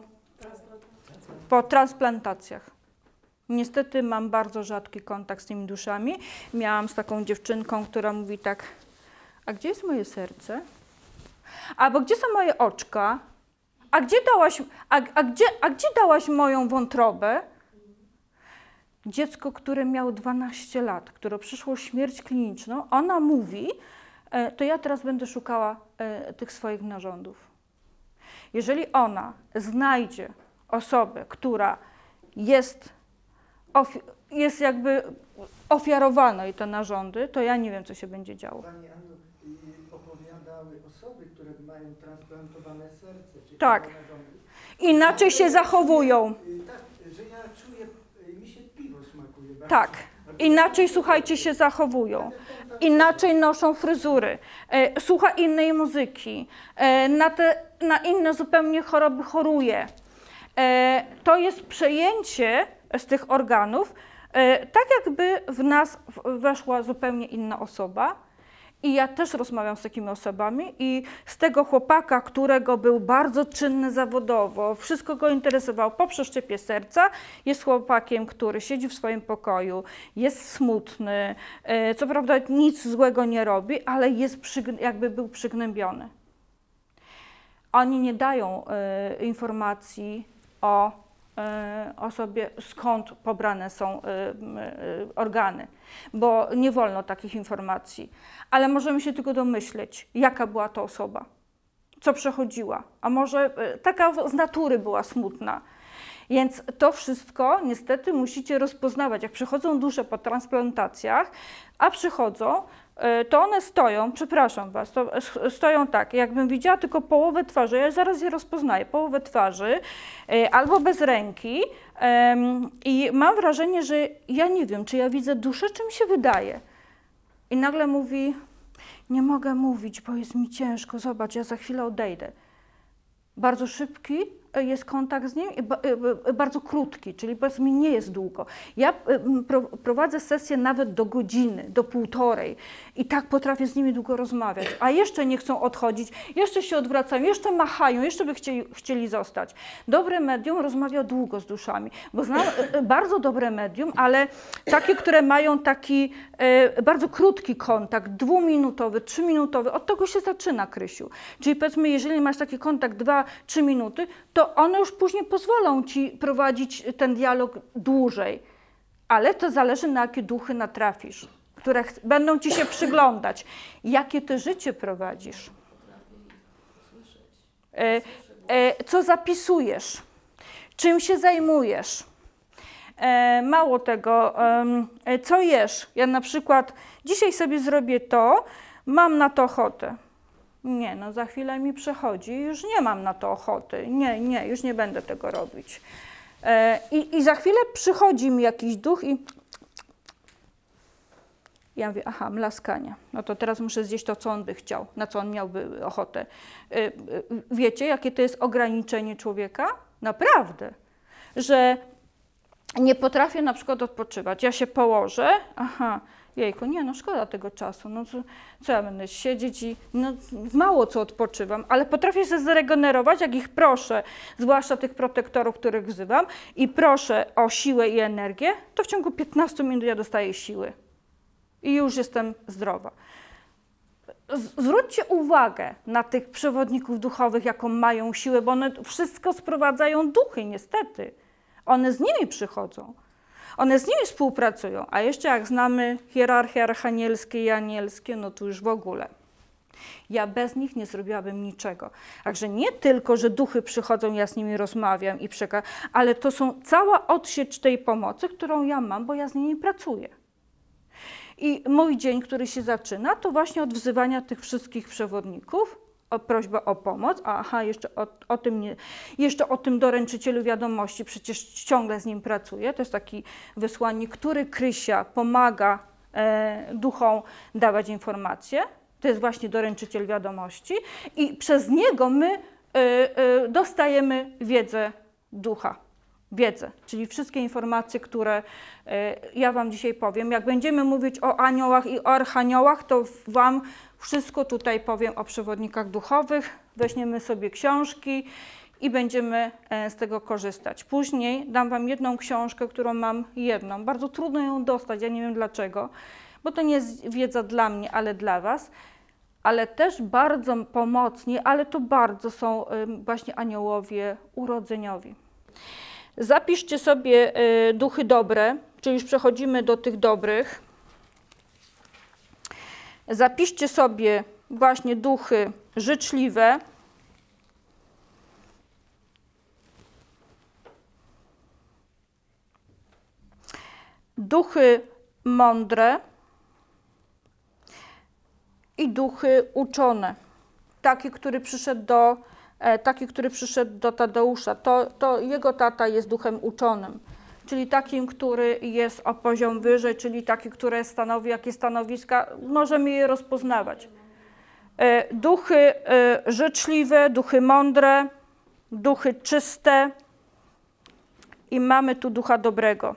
po transplantacjach. Niestety mam bardzo rzadki kontakt z tymi duszami. Miałam z taką dziewczynką, która mówi tak, a gdzie jest moje serce? Albo gdzie są moje oczka? A gdzie dałaś moją wątrobę? Dziecko, które miało 12 lat, które przeszło śmierć kliniczną, ona mówi, to ja teraz będę szukała tych swoich narządów. Jeżeli ona znajdzie osobę, która jest jakby ofiarowana jej te narządy, to ja nie wiem, co się będzie działo. Pani Anno, opowiadały osoby, które mają transplantowane serce, czy tak. narządy. Inaczej się zachowują. Tak, że ja czuję, mi się piwo smakuje bardzo. Tak. Inaczej, słuchajcie, się zachowują. Inaczej noszą fryzury, słucha innej muzyki, na inne zupełnie choroby choruje. To jest przejęcie z tych organów, tak jakby w nas weszła zupełnie inna osoba. I ja też rozmawiam z takimi osobami i z tego chłopaka, którego był bardzo czynny zawodowo, wszystko go interesowało po przeszczepie serca, jest chłopakiem, który siedzi w swoim pokoju, jest smutny, co prawda nic złego nie robi, ale jest jakby był przygnębiony. Oni nie dają informacji o sobie, skąd pobrane są organy, bo nie wolno takich informacji. Ale możemy się tylko domyśleć, jaka była to osoba, co przechodziła, a może taka z natury była smutna. Więc to wszystko niestety musicie rozpoznawać. Jak przychodzą dusze po transplantacjach, a przychodzą, to one stoją, przepraszam was, to stoją tak, jakbym widziała tylko połowę twarzy, ja zaraz je rozpoznaję, połowę twarzy, albo bez ręki i mam wrażenie, że ja nie wiem, czy ja widzę duszę, czy mi się wydaje. I nagle mówi, nie mogę mówić, bo jest mi ciężko, zobacz, ja za chwilę odejdę. Bardzo szybki jest kontakt z nim i bardzo krótki, czyli powiedzmy nie jest długo. Ja prowadzę sesję nawet do godziny, do półtorej i tak potrafię z nimi długo rozmawiać, a jeszcze nie chcą odchodzić, jeszcze się odwracają, jeszcze machają, jeszcze by chcieli zostać. Dobre medium rozmawia długo z duszami, bo znam bardzo dobre medium, ale takie, które mają taki bardzo krótki kontakt, 2-minutowy, 3-minutowy, od tego się zaczyna, Krysiu. Czyli powiedzmy, jeżeli masz taki kontakt 2-3 minuty, to one już później pozwolą ci prowadzić ten dialog dłużej. Ale to zależy, na jakie duchy natrafisz, które będą ci się przyglądać. Jakie ty życie prowadzisz? Co zapisujesz? Czym się zajmujesz? Mało tego, co jesz? Ja na przykład dzisiaj sobie zrobię to, mam na to ochotę. Nie, no za chwilę mi przechodzi, już nie mam na to ochoty, nie, już nie będę tego robić. I za chwilę przychodzi mi jakiś duch i ja mówię, aha, mlaskanie, no to teraz muszę zjeść to, co on by chciał, na co on miałby ochotę. Wiecie, jakie to jest ograniczenie człowieka? Naprawdę, że nie potrafię na przykład odpoczywać, ja się położę, aha, jejku, nie, no szkoda tego czasu, no co ja będę siedzieć i no, mało co odpoczywam, ale potrafię się zregenerować, jak ich proszę, zwłaszcza tych protektorów, których wzywam i proszę o siłę i energię, to w ciągu 15 minut ja dostaję siły i już jestem zdrowa. Zwróćcie uwagę na tych przewodników duchowych, jaką mają siłę, bo one wszystko sprowadzają duchy, niestety. One z nimi przychodzą. One z nimi współpracują, a jeszcze jak znamy hierarchię archanielskie i anielskie, no to już w ogóle. Ja bez nich nie zrobiłabym niczego. Także nie tylko, że duchy przychodzą, ja z nimi rozmawiam i przekazuję, ale to są cała odsiecz tej pomocy, którą ja mam, bo ja z nimi pracuję. I mój dzień, który się zaczyna, to właśnie od wzywania tych wszystkich przewodników, o prośbę o pomoc, jeszcze o tym doręczycielu wiadomości, przecież ciągle z nim pracuję, to jest taki wysłannik, który Krysia pomaga duchom dawać informacje, to jest właśnie doręczyciel wiadomości i przez niego my dostajemy wiedzę ducha. Wiedzę, czyli wszystkie informacje, które ja Wam dzisiaj powiem. Jak będziemy mówić o aniołach i o archaniołach, to Wam wszystko tutaj powiem o przewodnikach duchowych. Weźmiemy sobie książki i będziemy z tego korzystać. Później dam Wam jedną książkę, którą mam jedną. Bardzo trudno ją dostać, ja nie wiem dlaczego, bo to nie jest wiedza dla mnie, ale dla Was. Ale też bardzo pomocni, ale to bardzo są właśnie aniołowie urodzeniowi. Zapiszcie sobie duchy dobre, czyli już przechodzimy do tych dobrych. Zapiszcie sobie właśnie duchy życzliwe. Duchy mądre i duchy uczone. Taki, który przyszedł do Tadeusza, to jego tata jest duchem uczonym, czyli takim, który jest o poziom wyżej, czyli taki, który stanowi jakie stanowiska, możemy je rozpoznawać. Duchy życzliwe, duchy mądre, duchy czyste i mamy tu ducha dobrego.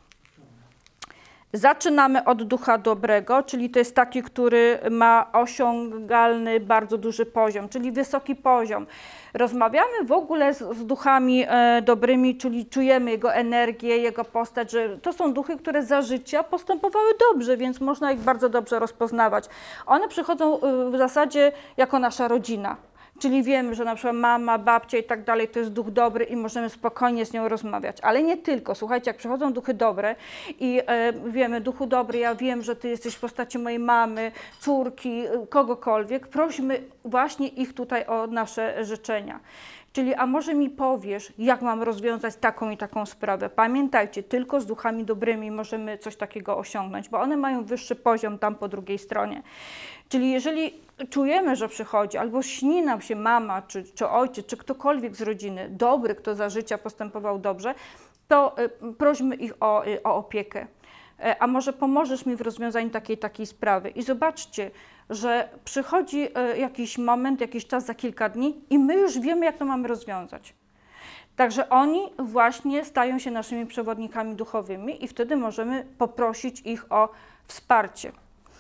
Zaczynamy od ducha dobrego, czyli to jest taki, który ma osiągalny, bardzo duży poziom, czyli wysoki poziom. Rozmawiamy w ogóle z duchami dobrymi, czyli czujemy jego energię, jego postać, że to są duchy, które za życia postępowały dobrze, więc można ich bardzo dobrze rozpoznawać. One przychodzą w zasadzie jako nasza rodzina. Czyli wiemy, że na przykład mama, babcia i tak dalej to jest duch dobry i możemy spokojnie z nią rozmawiać. Ale nie tylko. Słuchajcie, jak przychodzą duchy dobre i wiemy, duchu dobry, ja wiem, że ty jesteś w postaci mojej mamy, córki, kogokolwiek, prośmy właśnie ich tutaj o nasze życzenia. Czyli, a może mi powiesz, jak mam rozwiązać taką i taką sprawę. Pamiętajcie, tylko z duchami dobrymi możemy coś takiego osiągnąć, bo one mają wyższy poziom tam po drugiej stronie. Czyli jeżeli czujemy, że przychodzi, albo śni nam się mama, czy ojciec, czy ktokolwiek z rodziny, dobry, kto za życia postępował dobrze, to prośmy ich o opiekę. A może pomożesz mi w rozwiązaniu takiej sprawy. I zobaczcie, że przychodzi jakiś moment, jakiś czas za kilka dni i my już wiemy, jak to mamy rozwiązać. Także oni właśnie stają się naszymi przewodnikami duchowymi i wtedy możemy poprosić ich o wsparcie.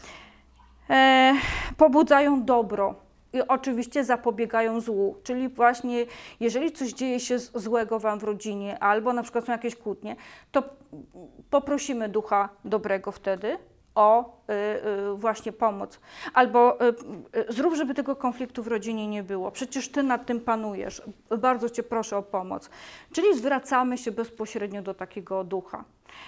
Pobudzają dobro i oczywiście zapobiegają złu, czyli właśnie jeżeli coś dzieje się złego Wam w rodzinie albo na przykład są jakieś kłótnie, to poprosimy ducha dobrego wtedy o właśnie pomoc. Albo zrób, żeby tego konfliktu w rodzinie nie było. Przecież Ty nad tym panujesz. Bardzo Cię proszę o pomoc. Czyli zwracamy się bezpośrednio do takiego ducha.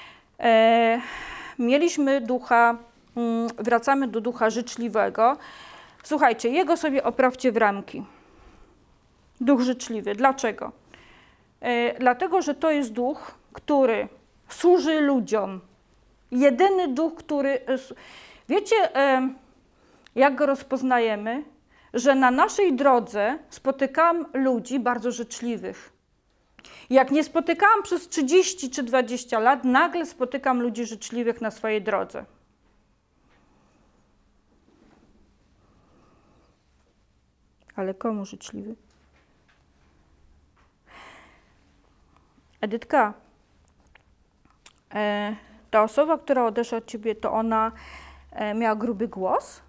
Mieliśmy ducha, wracamy do ducha życzliwego. Słuchajcie, jego sobie oprawcie w ramki. Duch życzliwy. Dlaczego? Dlatego, że to jest duch, który służy ludziom. Jedyny duch, który... Wiecie, jak go rozpoznajemy? Że na naszej drodze spotykam ludzi bardzo życzliwych. Jak nie spotykałam przez 30 czy 20 lat, nagle spotykam ludzi życzliwych na swojej drodze. Ale komu życzliwy? Edytka, ta osoba, która odeszła od Ciebie, to ona miała gruby głos?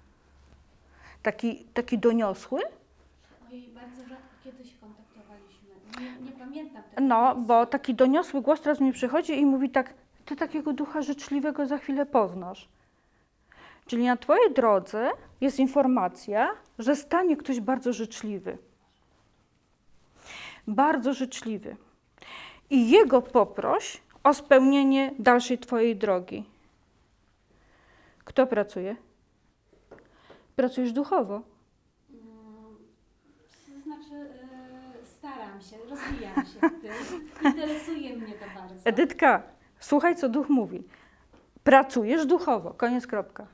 Taki doniosły? Ojej, bardzo rzadko kiedy się kontaktowaliśmy. Nie pamiętam tego. No, bo taki doniosły głos teraz mi przychodzi i mówi tak, Ty takiego ducha życzliwego za chwilę poznasz. Czyli na Twojej drodze jest informacja, że stanie ktoś bardzo życzliwy. Bardzo życzliwy. I jego poproś o spełnienie dalszej Twojej drogi. Kto pracuje? Pracujesz duchowo. Znaczy, staram się, rozwijam się w tym. Interesuje mnie to bardzo. Edytka, słuchaj, co duch mówi. Pracujesz duchowo, koniec, kropka.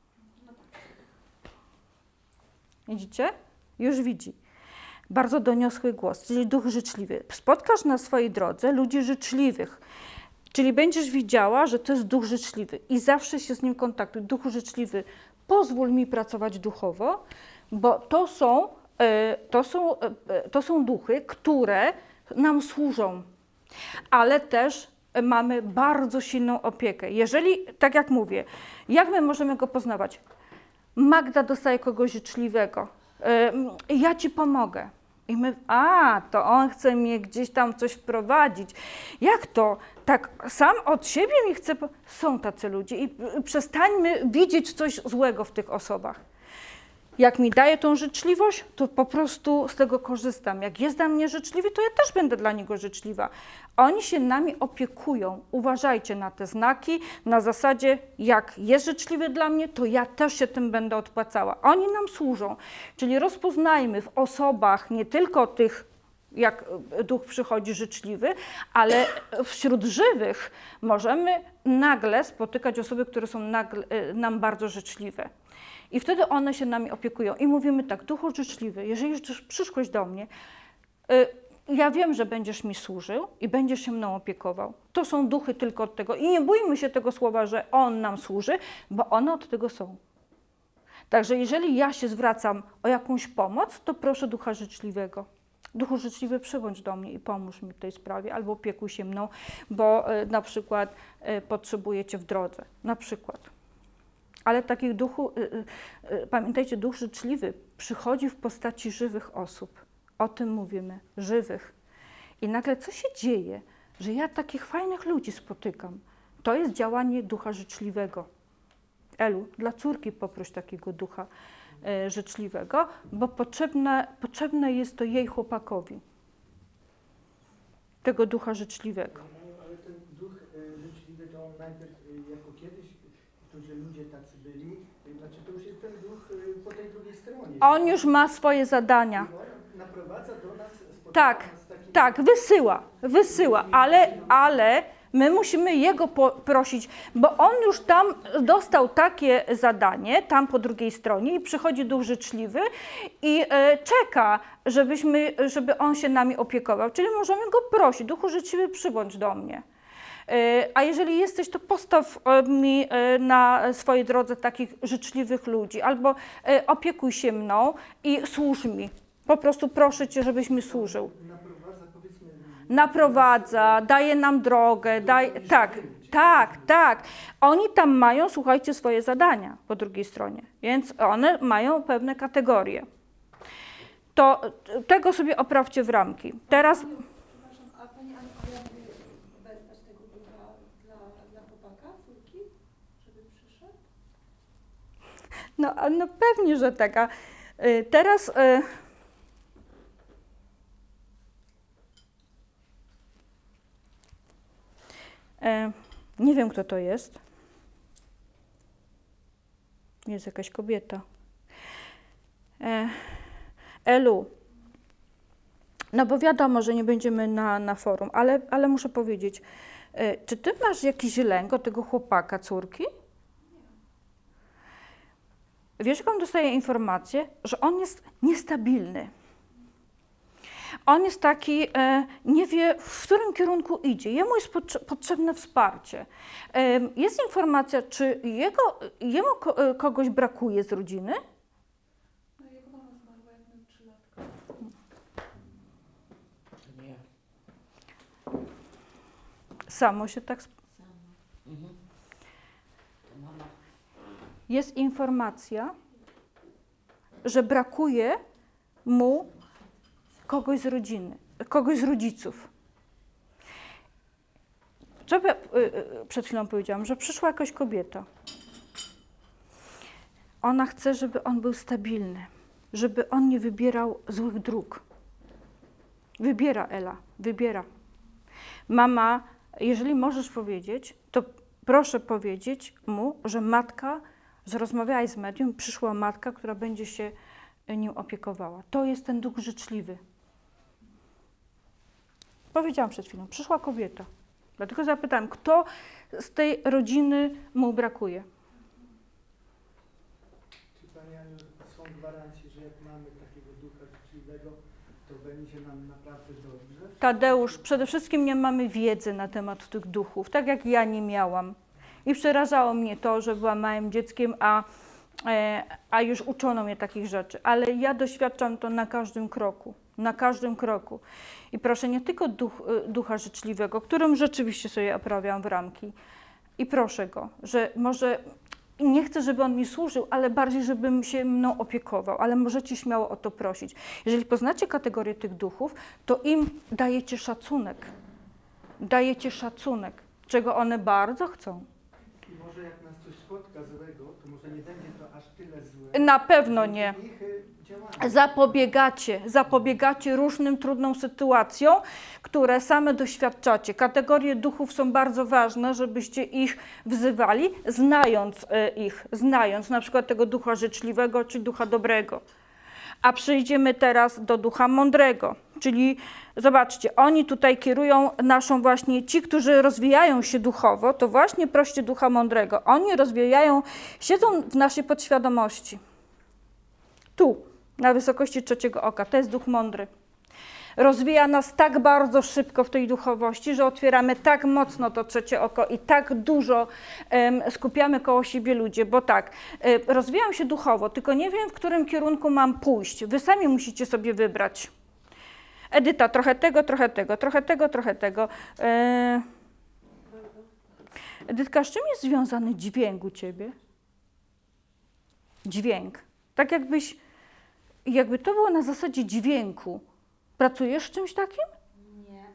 Widzicie? Już widzi. Bardzo doniosły głos, czyli duch życzliwy. Spotkasz na swojej drodze ludzi życzliwych, czyli będziesz widziała, że to jest duch życzliwy i zawsze się z nim kontaktuj. Duchu życzliwy, pozwól mi pracować duchowo, bo to są duchy, które nam służą, ale też mamy bardzo silną opiekę. Jeżeli, tak jak mówię, jak my możemy go poznawać? Magda dostaje kogoś życzliwego, ja ci pomogę. I my, to on chce mnie gdzieś tam coś wprowadzić. Jak to? Tak sam od siebie mi chce... Są tacy ludzie i przestańmy widzieć coś złego w tych osobach. Jak mi daje tą życzliwość, to po prostu z tego korzystam. Jak jest dla mnie życzliwy, to ja też będę dla niego życzliwa. Oni się nami opiekują. Uważajcie na te znaki, na zasadzie, jak jest życzliwy dla mnie, to ja też się tym będę odpłacała. Oni nam służą. Czyli rozpoznajmy w osobach nie tylko tych, jak duch przychodzi życzliwy, ale wśród żywych możemy nagle spotykać osoby, które są nam bardzo życzliwe. I wtedy one się nami opiekują. I mówimy tak, duchu życzliwy, jeżeli już przyszłeś do mnie, ja wiem, że będziesz mi służył i będziesz się mną opiekował. To są duchy tylko od tego. I nie bójmy się tego słowa, że on nam służy, bo one od tego są. Także jeżeli ja się zwracam o jakąś pomoc, to proszę ducha życzliwego. Duchu życzliwy, przybądź do mnie i pomóż mi w tej sprawie, albo opiekuj się mną, bo na przykład potrzebuję cię w drodze. Na przykład. Ale takich pamiętajcie, duch życzliwy przychodzi w postaci żywych osób. O tym mówimy, żywych. I nagle co się dzieje, że ja takich fajnych ludzi spotykam? To jest działanie ducha życzliwego. Elu, dla córki poproś takiego ducha życzliwego, bo potrzebne jest to jej chłopakowi. Tego ducha życzliwego. Ale ten duch życzliwy to on najpierw, jako kiedyś, którzy ludzie tacy byli, znaczy to już jest ten duch po tej drugiej stronie. On już ma swoje zadania. I on naprowadza do nas, Tak, wysyła, ale my musimy jego prosić, bo on już tam dostał takie zadanie, tam po drugiej stronie i przychodzi duch życzliwy i czeka, żeby on się nami opiekował, czyli możemy go prosić, duchu życzliwy, przybądź do mnie. A jeżeli jesteś, to postaw mi na swojej drodze takich życzliwych ludzi, albo opiekuj się mną i służ mi. Po prostu proszę cię, żebyś mi służył. Naprowadza, daje nam drogę, tak. Oni tam mają, słuchajcie, swoje zadania po drugiej stronie, więc one mają pewne kategorie. To tego sobie oprawcie w ramki. Teraz... Przepraszam, a Pani Aniu, a jakby wezwać tego ducha dla chłopaka, córki, żeby przyszedł? No pewnie, że tak. A teraz... nie wiem, kto to jest. Jest jakaś kobieta. Elu, no bo wiadomo, że nie będziemy na forum, ale muszę powiedzieć, czy ty masz jakiś lęk o tego chłopaka, córki? Wiesz, jaką dostaję informację? Że on jest niestabilny. On jest taki, nie wie, w którym kierunku idzie. Jemu jest potrzebne wsparcie. Jest informacja, czy jemu kogoś brakuje z rodziny? No jego mama zmarła, jak miał 3 latka. Nie. Samo się tak... Mhm. To mama. Jest informacja, że brakuje mu kogoś z rodziny, kogoś z rodziców. Co ja przed chwilą powiedziałam, że przyszła jakaś kobieta. Ona chce, żeby on był stabilny, żeby on nie wybierał złych dróg. Wybiera, Ela, wybiera. Mama, jeżeli możesz powiedzieć, to proszę powiedzieć mu, że matka, że rozmawiałaś z medium, przyszła matka, która będzie się nim opiekowała. To jest ten duch życzliwy. Powiedziałam przed chwilą, przyszła kobieta Dlatego zapytałem, kto z tej rodziny mu brakuje? Czy Pani Aniu, są gwarancje, że jak mamy takiego ducha życzliwego, to będzie nam naprawdę dobrze? Tadeusz, przede wszystkim nie mamy wiedzy na temat tych duchów, tak jak ja nie miałam. I przerażało mnie to, że byłam małym dzieckiem, a już uczono mnie takich rzeczy. Ale ja doświadczam to na każdym kroku. Na każdym kroku. I proszę nie tylko ducha życzliwego, którym rzeczywiście sobie oprawiam w ramki. I proszę go, że może nie chcę, żeby on mi służył, ale bardziej, żebym się mną opiekował. Ale możecie śmiało o to prosić. Jeżeli poznacie kategorię tych duchów, to im dajecie szacunek. Dajecie szacunek, czego one bardzo chcą. I może jak nas coś spotka złego, to może nie będzie to aż tyle złe. Na pewno nie. Ich działanie. Zapobiegacie różnym trudnym sytuacjom, które same doświadczacie. Kategorie duchów są bardzo ważne, żebyście ich wzywali, znając na przykład tego ducha życzliwego czy ducha dobrego. A przejdziemy teraz do ducha mądrego, czyli zobaczcie, oni tutaj kierują naszą właśnie, ci, którzy rozwijają się duchowo, to właśnie proście ducha mądrego. Oni siedzą w naszej podświadomości. Tu, na wysokości trzeciego oka, to jest duch mądry. Rozwija nas tak bardzo szybko w tej duchowości, że otwieramy tak mocno to trzecie oko i tak dużo skupiamy koło siebie ludzie, bo tak, rozwijam się duchowo, tylko nie wiem, w którym kierunku mam pójść. Wy sami musicie sobie wybrać. Edyta, trochę tego, trochę tego, trochę tego, trochę tego. Edytka, z czym jest związany dźwięk u ciebie? Dźwięk. Tak jakby to było na zasadzie dźwięku. Pracujesz z czymś takim? Nie.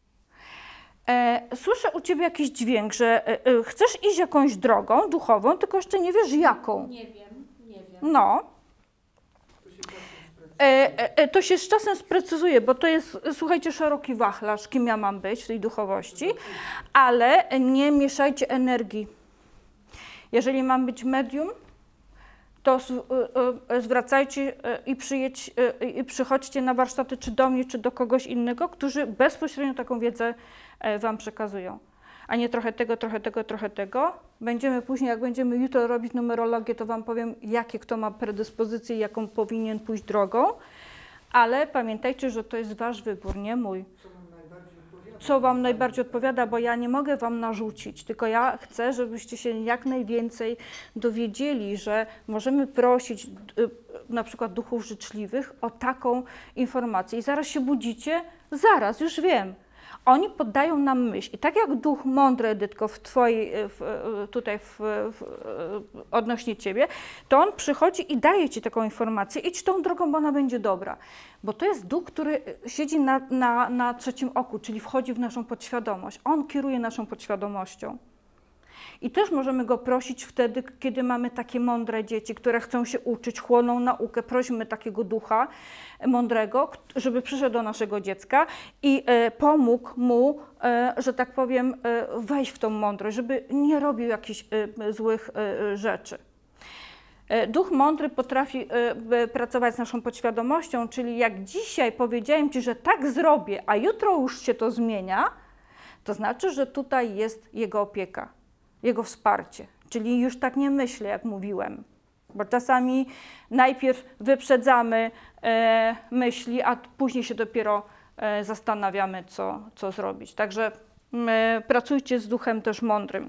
Słyszę u ciebie jakiś dźwięk, że chcesz iść jakąś drogą duchową, tylko jeszcze nie wiesz jaką. Nie wiem. No. To się z czasem sprecyzuje, bo to jest, słuchajcie, szeroki wachlarz, kim ja mam być w tej duchowości, ale nie mieszajcie energii. Jeżeli mam być medium, to zwracajcie i przychodźcie na warsztaty czy do mnie, czy do kogoś innego, którzy bezpośrednio taką wiedzę wam przekazują. A nie trochę tego, trochę tego, trochę tego. Będziemy później, jak będziemy jutro robić numerologię, to wam powiem, jakie kto ma predyspozycje, jaką powinien pójść drogą. Ale pamiętajcie, że to jest wasz wybór, nie mój. Co wam najbardziej odpowiada, bo ja nie mogę wam narzucić, tylko ja chcę, żebyście się jak najwięcej dowiedzieli, że możemy prosić na przykład duchów życzliwych o taką informację. I zaraz się budzicie, zaraz, już wiem. Oni poddają nam myśl. I tak jak duch mądry, Edytko, odnośnie ciebie, to on przychodzi i daje ci taką informację, idź tą drogą, bo ona będzie dobra. Bo to jest duch, który siedzi na trzecim oku, czyli wchodzi w naszą podświadomość. On kieruje naszą podświadomością. I też możemy go prosić wtedy, kiedy mamy takie mądre dzieci, które chcą się uczyć, chłoną naukę. Prośmy takiego ducha mądrego, żeby przyszedł do naszego dziecka i pomógł mu, że tak powiem, wejść w tą mądrość, żeby nie robił jakichś złych rzeczy. Duch mądry potrafi pracować z naszą podświadomością, czyli jak dzisiaj powiedziałem ci, że tak zrobię, a jutro już się to zmienia, to znaczy, że tutaj jest jego opieka. Jego wsparcie, czyli już tak nie myślę, jak mówiłem, bo czasami najpierw wyprzedzamy myśli, a później się dopiero zastanawiamy, co zrobić. Także pracujcie z duchem też mądrym.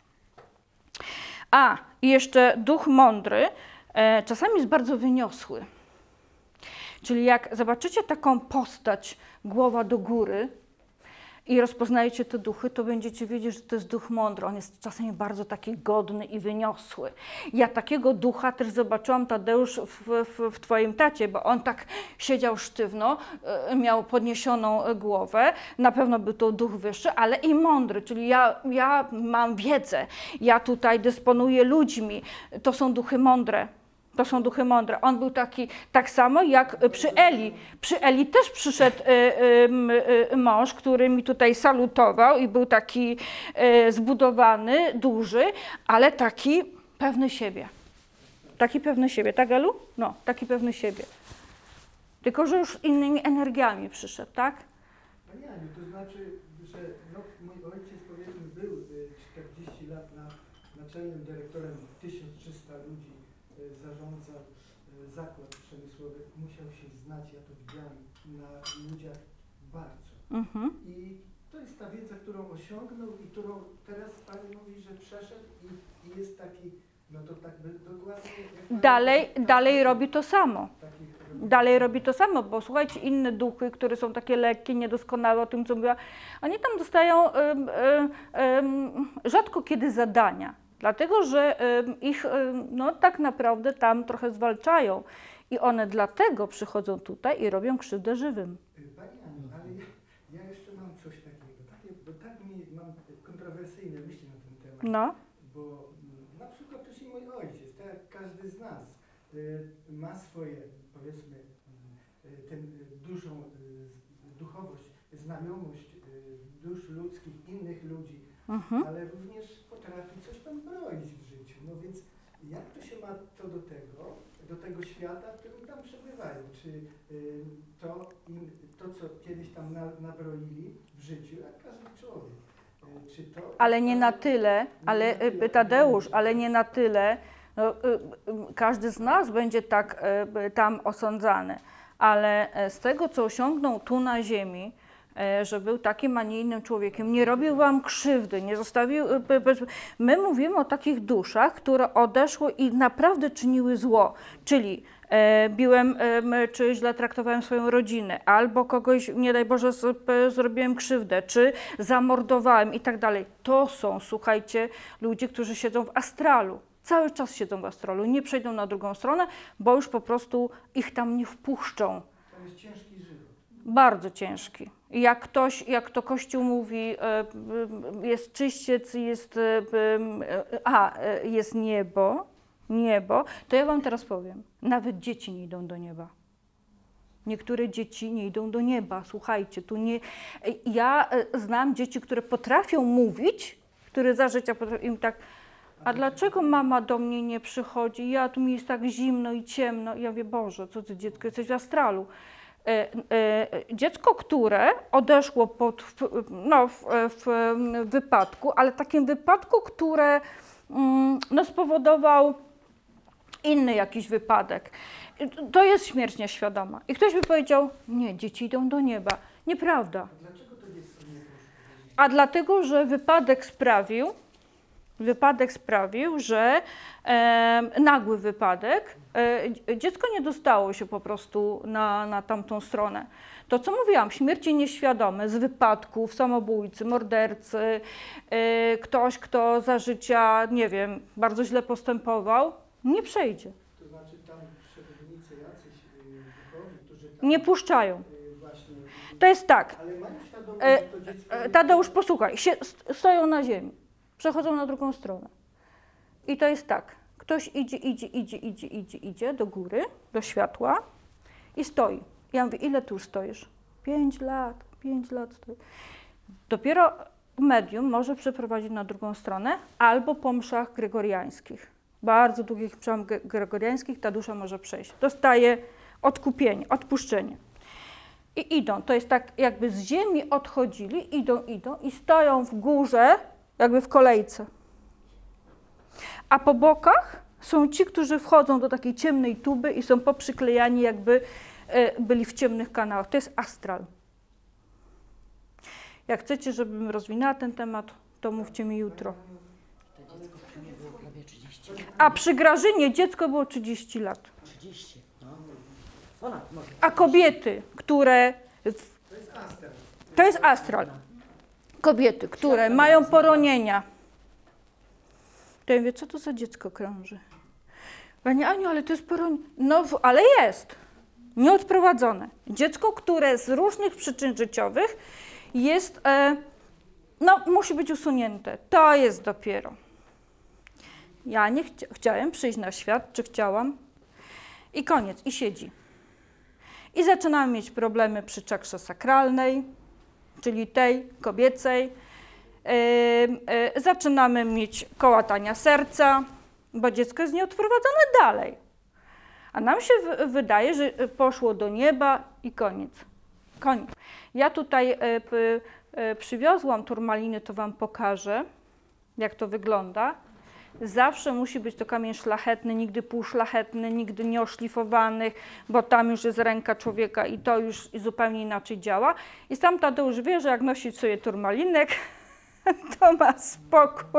A, i jeszcze duch mądry czasami jest bardzo wyniosły, czyli jak zobaczycie taką postać, głowa do góry, i rozpoznajecie te duchy, to będziecie wiedzieć, że to jest duch mądry. On jest czasami bardzo taki godny i wyniosły. Ja takiego ducha też zobaczyłam, Tadeusz, w twoim tacie, bo on tak siedział sztywno, miał podniesioną głowę. Na pewno był to duch wyższy, ale i mądry, czyli ja mam wiedzę, ja tutaj dysponuję ludźmi. To są duchy mądre. To są duchy mądre. On był taki, tak samo jak przy Eli. Przy Eli też przyszedł mąż, który mi tutaj salutował i był taki zbudowany, duży, ale taki pewny siebie. Taki pewny siebie, tak Elu? No, taki pewny siebie. Tylko, że już innymi energiami przyszedł, tak? Pani Aniu, to znaczy, że mój ojciec ojciec powiedzmy był 40 lat naczelnym dyrektorem, 1300 ludzi zarządzał zakład przemysłowy, musiał się znać, ja to widziałem na ludziach bardzo. I to jest ta wiedza, którą osiągnął i którą teraz Pani mówi, że przeszedł i jest taki, no to tak by dokładnie... Dalej robi to samo. Dalej robi to samo, bo słuchajcie, inne duchy, które są takie lekkie, niedoskonałe, o tym co mówiła, oni tam dostają rzadko kiedy zadania, dlatego że ich no, tak naprawdę tam trochę zwalczają i one dlatego przychodzą tutaj i robią krzywdę żywym. Pani Aniu, ale ja jeszcze mam coś takiego, bo tak mam kontrowersyjne myśli na ten temat, No. bo na przykład też i mój ojciec, tak jak każdy z nas, ma swoje, powiedzmy, tę dużą duchowość, znajomość dusz ludzkich, innych ludzi, ale również potrafi coś tam broić w życiu. No więc jak to się ma to do tego świata, w którym tam przebywają? Czy to co kiedyś tam nabroili w życiu, jak każdy człowiek? Czy to... Ale nie na tyle, Tadeusz, ale nie na tyle. No, każdy z nas będzie tak tam osądzany, ale z tego, co osiągnął tu na ziemi, że był takim, a nie innym człowiekiem, nie robił wam krzywdy, nie zostawił... My mówimy o takich duszach, które odeszły i naprawdę czyniły zło, czyli biłem, czy źle traktowałem swoją rodzinę, albo kogoś, nie daj Boże, zrobiłem krzywdę, czy zamordowałem i tak dalej. To są, słuchajcie, ludzie, którzy siedzą w astralu. Cały czas siedzą w astralu, nie przejdą na drugą stronę, bo już po prostu ich tam nie wpuszczą. To jest ciężki żywot. Bardzo ciężki. I jak to Kościół mówi, jest czyściec, jest niebo, to ja wam teraz powiem, nawet dzieci nie idą do nieba. Niektóre dzieci nie idą do nieba, słuchajcie, ja znam dzieci, które potrafią mówić, które za życia potrafią im tak, a dlaczego mama do mnie nie przychodzi? Tu mi jest tak zimno i ciemno. I ja mówię, Boże, co ty dziecko, jesteś w astralu. Dziecko, które odeszło w wypadku, ale takim wypadku, które spowodował inny jakiś wypadek. To jest śmierć nieświadoma. I ktoś by powiedział, nie, dzieci idą do nieba. Nieprawda. A dlaczego to dziecko nie poszło? A dlatego, że wypadek sprawił, że nagły wypadek, dziecko nie dostało się po prostu na tamtą stronę. To, co mówiłam, śmierci nieświadome z wypadków, samobójcy, mordercy, ktoś, kto za życia, nie wiem, bardzo źle postępował, nie przejdzie. To znaczy tam przewodnicy jacyś duchowi, którzy tam Nie puszczają. właśnie... To jest tak, Ale mają świadomość, że to dziecko... Tadeusz, posłuchaj, stoją na ziemi, przechodzą na drugą stronę. I to jest tak, ktoś idzie do góry, do światła i stoi. Ja mówię, ile tu już stoisz? 5 lat stoi. Dopiero medium może przeprowadzić na drugą stronę albo po mszach gregoriańskich. Bardzo długich mszach gregoriańskich ta dusza może przejść. Dostaje odkupienie, odpuszczenie. I idą, to jest tak jakby z ziemi odchodzili, idą i stoją w górze, jakby w kolejce. A po bokach są ci, którzy wchodzą do takiej ciemnej tuby i są poprzyklejani, jakby byli w ciemnych kanałach. To jest astral. Jak chcecie, żebym rozwinęła ten temat, to mówcie mi jutro. To dziecko przy mnie było prawie 30 lat. A przy Grażynie dziecko było 30 lat. 30, no. Ponad może. A kobiety, które... To jest astral. To jest astral. Kobiety, które mają poronienia. To ja mówię, co to za dziecko krąży? Pani Aniu, ale to jest poronienie. No, ale jest. Nieodprowadzone. Dziecko, które z różnych przyczyn życiowych jest, musi być usunięte. To jest dopiero. Ja nie chciałem przyjść na świat, czy chciałam? I koniec, i siedzi. I zaczynamy mieć problemy przy czakrze sakralnej, czyli tej kobiecej. Zaczynamy mieć kołatania serca, bo dziecko jest nieodprowadzone dalej. A nam się wydaje, że poszło do nieba i koniec. Koniec. Ja tutaj przywiozłam turmaliny, to Wam pokażę, jak to wygląda. Zawsze musi być to kamień szlachetny, nigdy półszlachetny, nigdy nieoszlifowany, bo tam już jest ręka człowieka i to już zupełnie inaczej działa. I sam Tadeusz wie, że jak nosi sobie turmalinek, to ma spokój.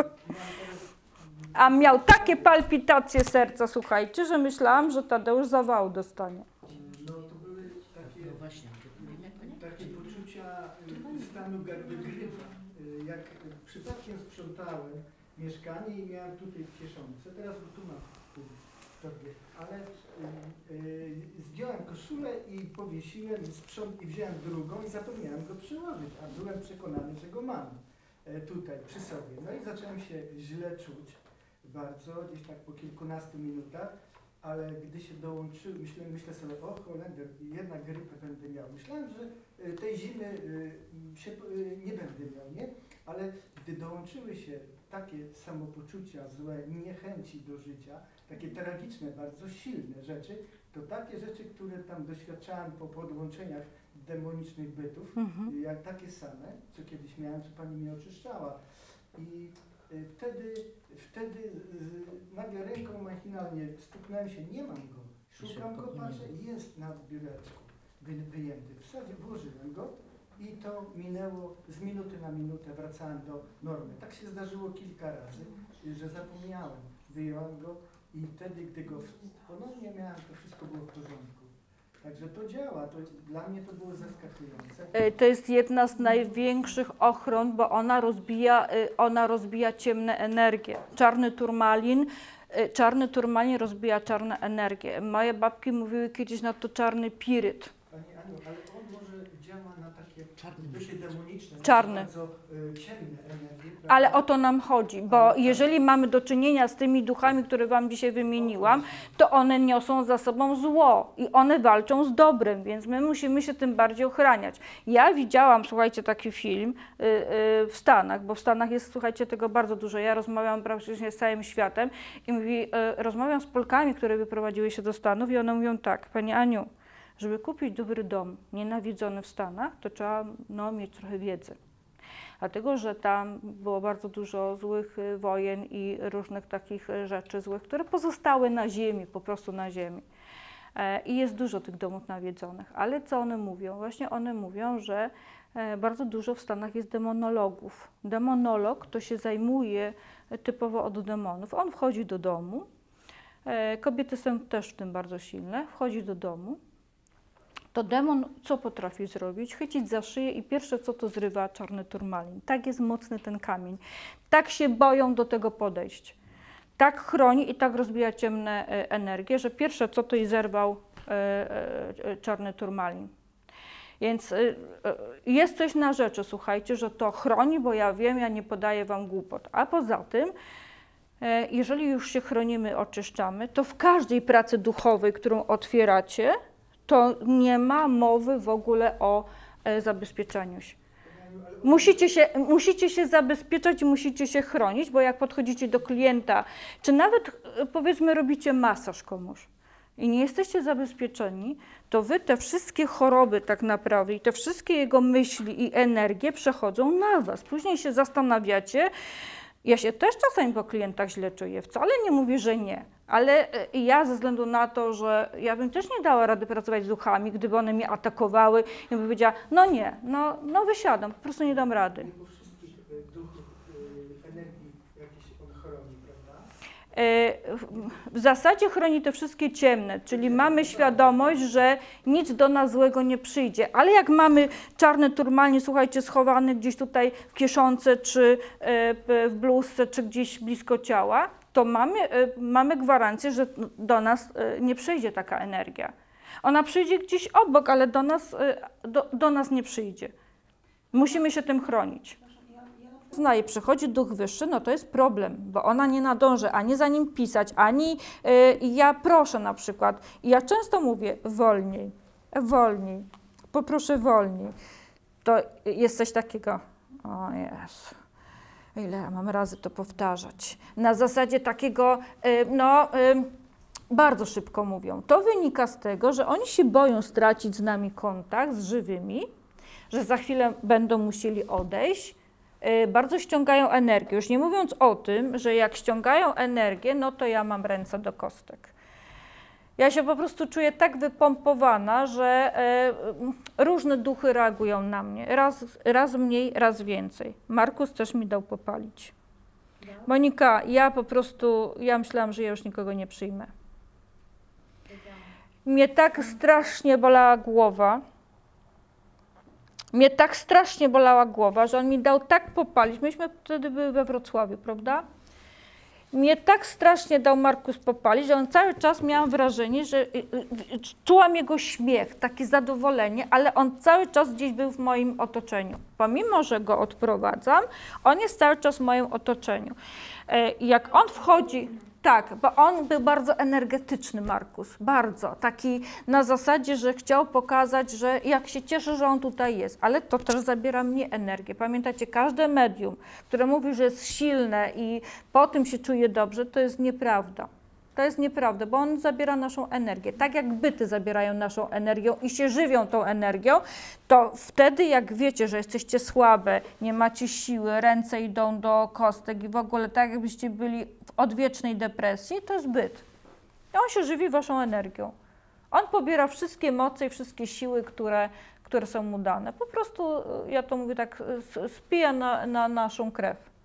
A miał takie palpitacje serca, słuchajcie, że myślałam, że Tadeusz zawału dostanie. No to były takie, No właśnie, takie poczucia stanu jakby grypa. Jak przypadkiem sprzątałem mieszkanie i miałem tutaj w kieszonce, teraz tu mam w torbie, ale zdjąłem koszulę i powiesiłem i wziąłem drugą i zapomniałem go przyłożyć, a byłem przekonany, że go mam tutaj przy sobie. No i zacząłem się źle czuć bardzo, gdzieś tak po kilkunastu minutach, ale gdy się dołączyły, myślę sobie, o Holender, jednak grypę będę miał. Myślałem, że tej zimy nie będę miał, nie? Ale gdy dołączyły się takie samopoczucia, złe, niechęci do życia, takie tragiczne, bardzo silne rzeczy, to takie rzeczy, które tam doświadczałem po podłączeniach demonicznych bytów, jak takie same, co kiedyś miałem, co Pani mi oczyszczała. I wtedy nagle ręką machinalnie stuknąłem się, nie mam go, szukam go, patrzę, jest na biureczku wyjęty. W zasadzie włożyłem go i to minęło z minuty na minutę, wracałem do normy. Tak się zdarzyło kilka razy, że zapomniałem, wyjąłem go i wtedy, gdy go ponownie miałem, to wszystko było w porządku. Także to działa, dla mnie to było zaskakujące. To jest jedna z największych ochron, bo ona rozbija ciemne energie. Czarny turmalin rozbija czarne energie. Moje babki mówiły kiedyś na to czarny piryt. Pani Aniu, ale on może działa na takie byty demoniczne, bardzo ciemne energie. Prawda? Ale o to nam chodzi, bo jeżeli mamy do czynienia z tymi duchami, które Wam dzisiaj wymieniłam, to one niosą za sobą zło i one walczą z dobrem, więc my musimy się tym bardziej ochraniać. Ja widziałam, słuchajcie, taki film w Stanach, bo w Stanach jest, słuchajcie, tego bardzo dużo. Ja rozmawiam praktycznie z całym światem i rozmawiam z Polkami, które wyprowadziły się do Stanów i one mówią tak, Pani Aniu, żeby kupić dobry dom nienawidzony w Stanach, to trzeba mieć trochę wiedzy. Dlatego, że tam było bardzo dużo złych wojen i różnych takich rzeczy złych, które pozostały na ziemi, po prostu na ziemi. I jest dużo tych domów nawiedzonych. Ale co one mówią? Właśnie one mówią, że bardzo dużo w Stanach jest demonologów. Demonolog to się zajmuje typowo od demonów. On wchodzi do domu, kobiety są też w tym bardzo silne, wchodzi do domu. To demon co potrafi zrobić? Chycić za szyję i pierwsze co to zrywa czarny turmalin. Tak jest mocny ten kamień. Tak się boją do tego podejść. Tak chroni i tak rozbija ciemne energie, że pierwsze co to i zerwał czarny turmalin. Więc jest coś na rzeczy, słuchajcie, że to chroni, bo ja wiem, ja nie podaję Wam głupot. A poza tym, jeżeli już się chronimy, oczyszczamy, to w każdej pracy duchowej, którą otwieracie, to nie ma mowy w ogóle o zabezpieczaniu się. Musicie się zabezpieczać i musicie się chronić, bo jak podchodzicie do klienta, czy nawet powiedzmy robicie masaż komuś i nie jesteście zabezpieczeni, to wy te wszystkie choroby tak naprawdę i te wszystkie jego myśli i energie przechodzą na was. Później się zastanawiacie, ja się też czasami po klientach źle czuję, wcale nie mówię, że nie. Ale ja ze względu na to, że ja bym też nie dała rady pracować z duchami, gdyby one mnie atakowały i bym powiedziała, no nie, no wysiadam, po prostu nie dam rady. Bo wszystkich duchów energii jakieś on chroni, prawda? W zasadzie chroni te wszystkie ciemne, czyli mamy świadomość, że nic do nas złego nie przyjdzie, ale jak mamy czarny turmalin, słuchajcie, schowany gdzieś tutaj w kieszonce, czy w bluzce, czy gdzieś blisko ciała, to mamy gwarancję, że do nas nie przyjdzie taka energia. Ona przyjdzie gdzieś obok, ale do nas nie przyjdzie. Musimy się tym chronić. Znaje, przychodzi duch wyższy, no to jest problem, bo ona nie nadąży ani za nim pisać, ani ja proszę na przykład. I ja często mówię wolniej, wolniej, poproszę wolniej. To jest coś takiego, o Jezu. Ile ja mam razy to powtarzać? Na zasadzie takiego, bardzo szybko mówią. To wynika z tego, że oni się boją stracić z nami kontakt, z żywymi, że za chwilę będą musieli odejść, bardzo ściągają energię. Już nie mówiąc o tym, że jak ściągają energię, no to ja mam ręce do kostek. Ja się po prostu czuję tak wypompowana, że różne duchy reagują na mnie. Raz mniej, raz więcej. Markus też mi dał popalić. Monika, ja myślałam, że ja już nikogo nie przyjmę. Mnie tak strasznie bolała głowa. Że on mi dał tak popalić. Myśmy wtedy były we Wrocławiu, prawda? Mnie tak strasznie dał Markus popalić, że on cały czas miałam wrażenie, że czułam jego śmiech, takie zadowolenie, ale on cały czas gdzieś był w moim otoczeniu. Pomimo, że go odprowadzam, on jest cały czas w moim otoczeniu. Jak on wchodzi... Tak, bo on był bardzo energetyczny, Markus, bardzo. Taki na zasadzie, że chciał pokazać, że jak się cieszę, że on tutaj jest, ale to też zabiera mnie energię. Pamiętacie, każde medium, które mówi, że jest silne i po tym się czuje dobrze, to jest nieprawda. To jest nieprawda, bo on zabiera naszą energię. Tak jak byty zabierają naszą energię i się żywią tą energią, to wtedy jak wiecie, że jesteście słabe, nie macie siły, ręce idą do kostek i w ogóle tak jakbyście byli w odwiecznej depresji, to jest byt. I on się żywi waszą energią. On pobiera wszystkie moce i wszystkie siły, które są mu dane. Po prostu, ja to mówię tak, spija na naszą krew.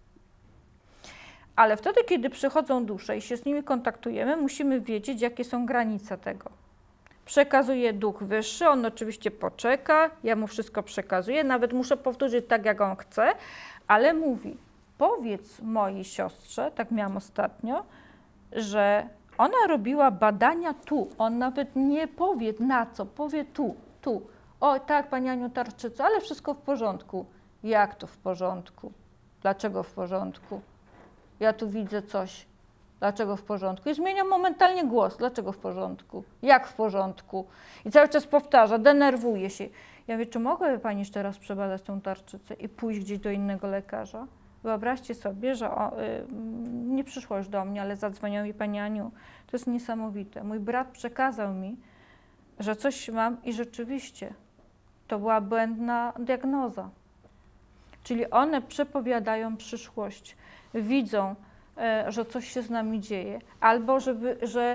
Ale wtedy, kiedy przychodzą dusze i się z nimi kontaktujemy, musimy wiedzieć, jakie są granice tego. Przekazuje duch wyższy, on oczywiście poczeka, ja mu wszystko przekazuję, nawet muszę powtórzyć tak, jak on chce, ale mówi, powiedz mojej siostrze, tak miałam ostatnio, że ona robiła badania tu, on nawet nie powie na co, powie tu. O tak, pani Aniu Tarczyco, ale wszystko w porządku. Jak to w porządku? Dlaczego w porządku? Ja tu widzę coś. Dlaczego w porządku? I zmieniam momentalnie głos. Dlaczego w porządku? Jak w porządku? I cały czas powtarza, denerwuje się. Ja mówię, czy mogłaby pani jeszcze raz przebadać tą tarczycę i pójść gdzieś do innego lekarza? Wyobraźcie sobie, że nie przyszło już do mnie, ale zadzwoniła mi pani Aniu. To jest niesamowite. Mój brat przekazał mi, że coś mam i rzeczywiście to była błędna diagnoza. Czyli one przepowiadają przyszłość. Widzą, że coś się z nami dzieje, albo że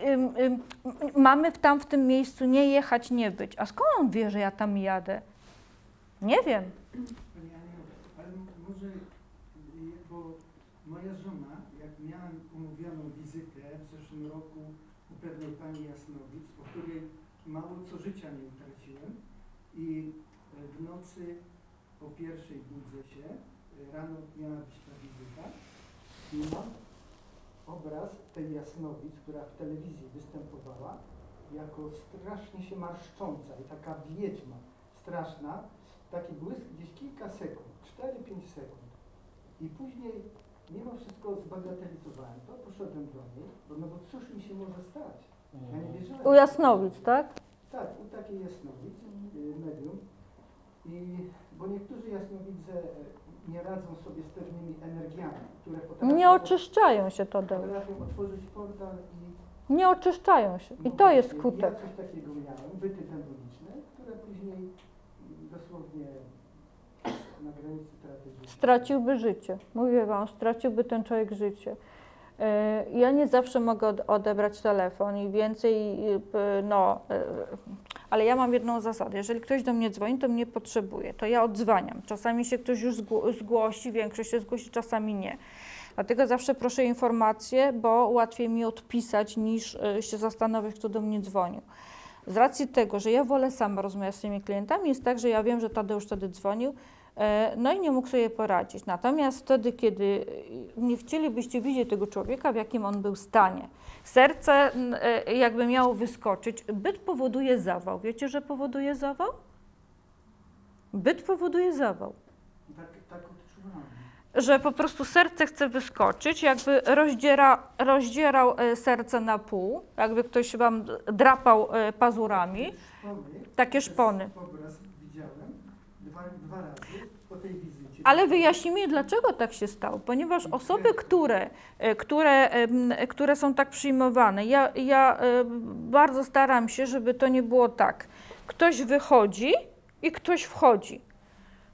mamy tam w tym miejscu nie jechać, nie być. A skąd on wie, że ja tam jadę? Nie wiem. Pani Aniu, ale może, bo moja żona, jak miałem umówioną wizytę w zeszłym roku u pewnej pani jasnowic, o której mało co życia nie utraciłem, i w nocy o 1:00 budzę się, rano miała być ta wizyta i mam obraz tej jasnowic, która w telewizji występowała, jako strasznie się marszcząca i taka wiedźma straszna, taki błysk gdzieś kilka sekund, 4-5 sekund. I później mimo wszystko zbagatelizowałem to, poszedłem do niej, no bo cóż mi się może stać? Ja nie wierzyłem. U jasnowic, tak? Tak, u takiej jasnowic, medium. Bo niektórzy jasnowidze nie radzą sobie z pewnymi energiami, które potrafią... Nie oczyszczają się, Tadeusz. Potrafią otworzyć portal i... Nie oczyszczają się. I to jest skutek. Ja coś takiego miałem, byty demoniczne, które później dosłownie na granicy traty życia. Straciłby życie. Mówię wam, straciłby ten człowiek życie. Ja nie zawsze mogę odebrać telefon i więcej, ale ja mam jedną zasadę. Jeżeli ktoś do mnie dzwoni, to mnie potrzebuje, to ja odzwaniam. Czasami się ktoś już zgłosi, większość się zgłosi, czasami nie. Dlatego zawsze proszę informacje, bo łatwiej mi odpisać niż się zastanowić, kto do mnie dzwonił. Z racji tego, że ja wolę sama rozmawiać z tymi klientami, jest tak, że ja wiem, że Tadeusz wtedy dzwonił, no i nie mógł sobie poradzić. Natomiast wtedy, kiedy nie chcielibyście widzieć tego człowieka, w jakim on był stanie. Serce jakby miało wyskoczyć. Byt powoduje zawał. Wiecie, że powoduje zawał? Byt powoduje zawał. Tak odczuwałem. Że po prostu serce chce wyskoczyć, jakby rozdzierał serce na pół, jakby ktoś wam drapał pazurami. Takie szpony. Obraz widziałem dwa razy po tej wizycie. Ale wyjaśnijmy, dlaczego tak się stało. Ponieważ osoby, które są tak przyjmowane, ja bardzo staram się, żeby to nie było tak. Ktoś wychodzi i ktoś wchodzi.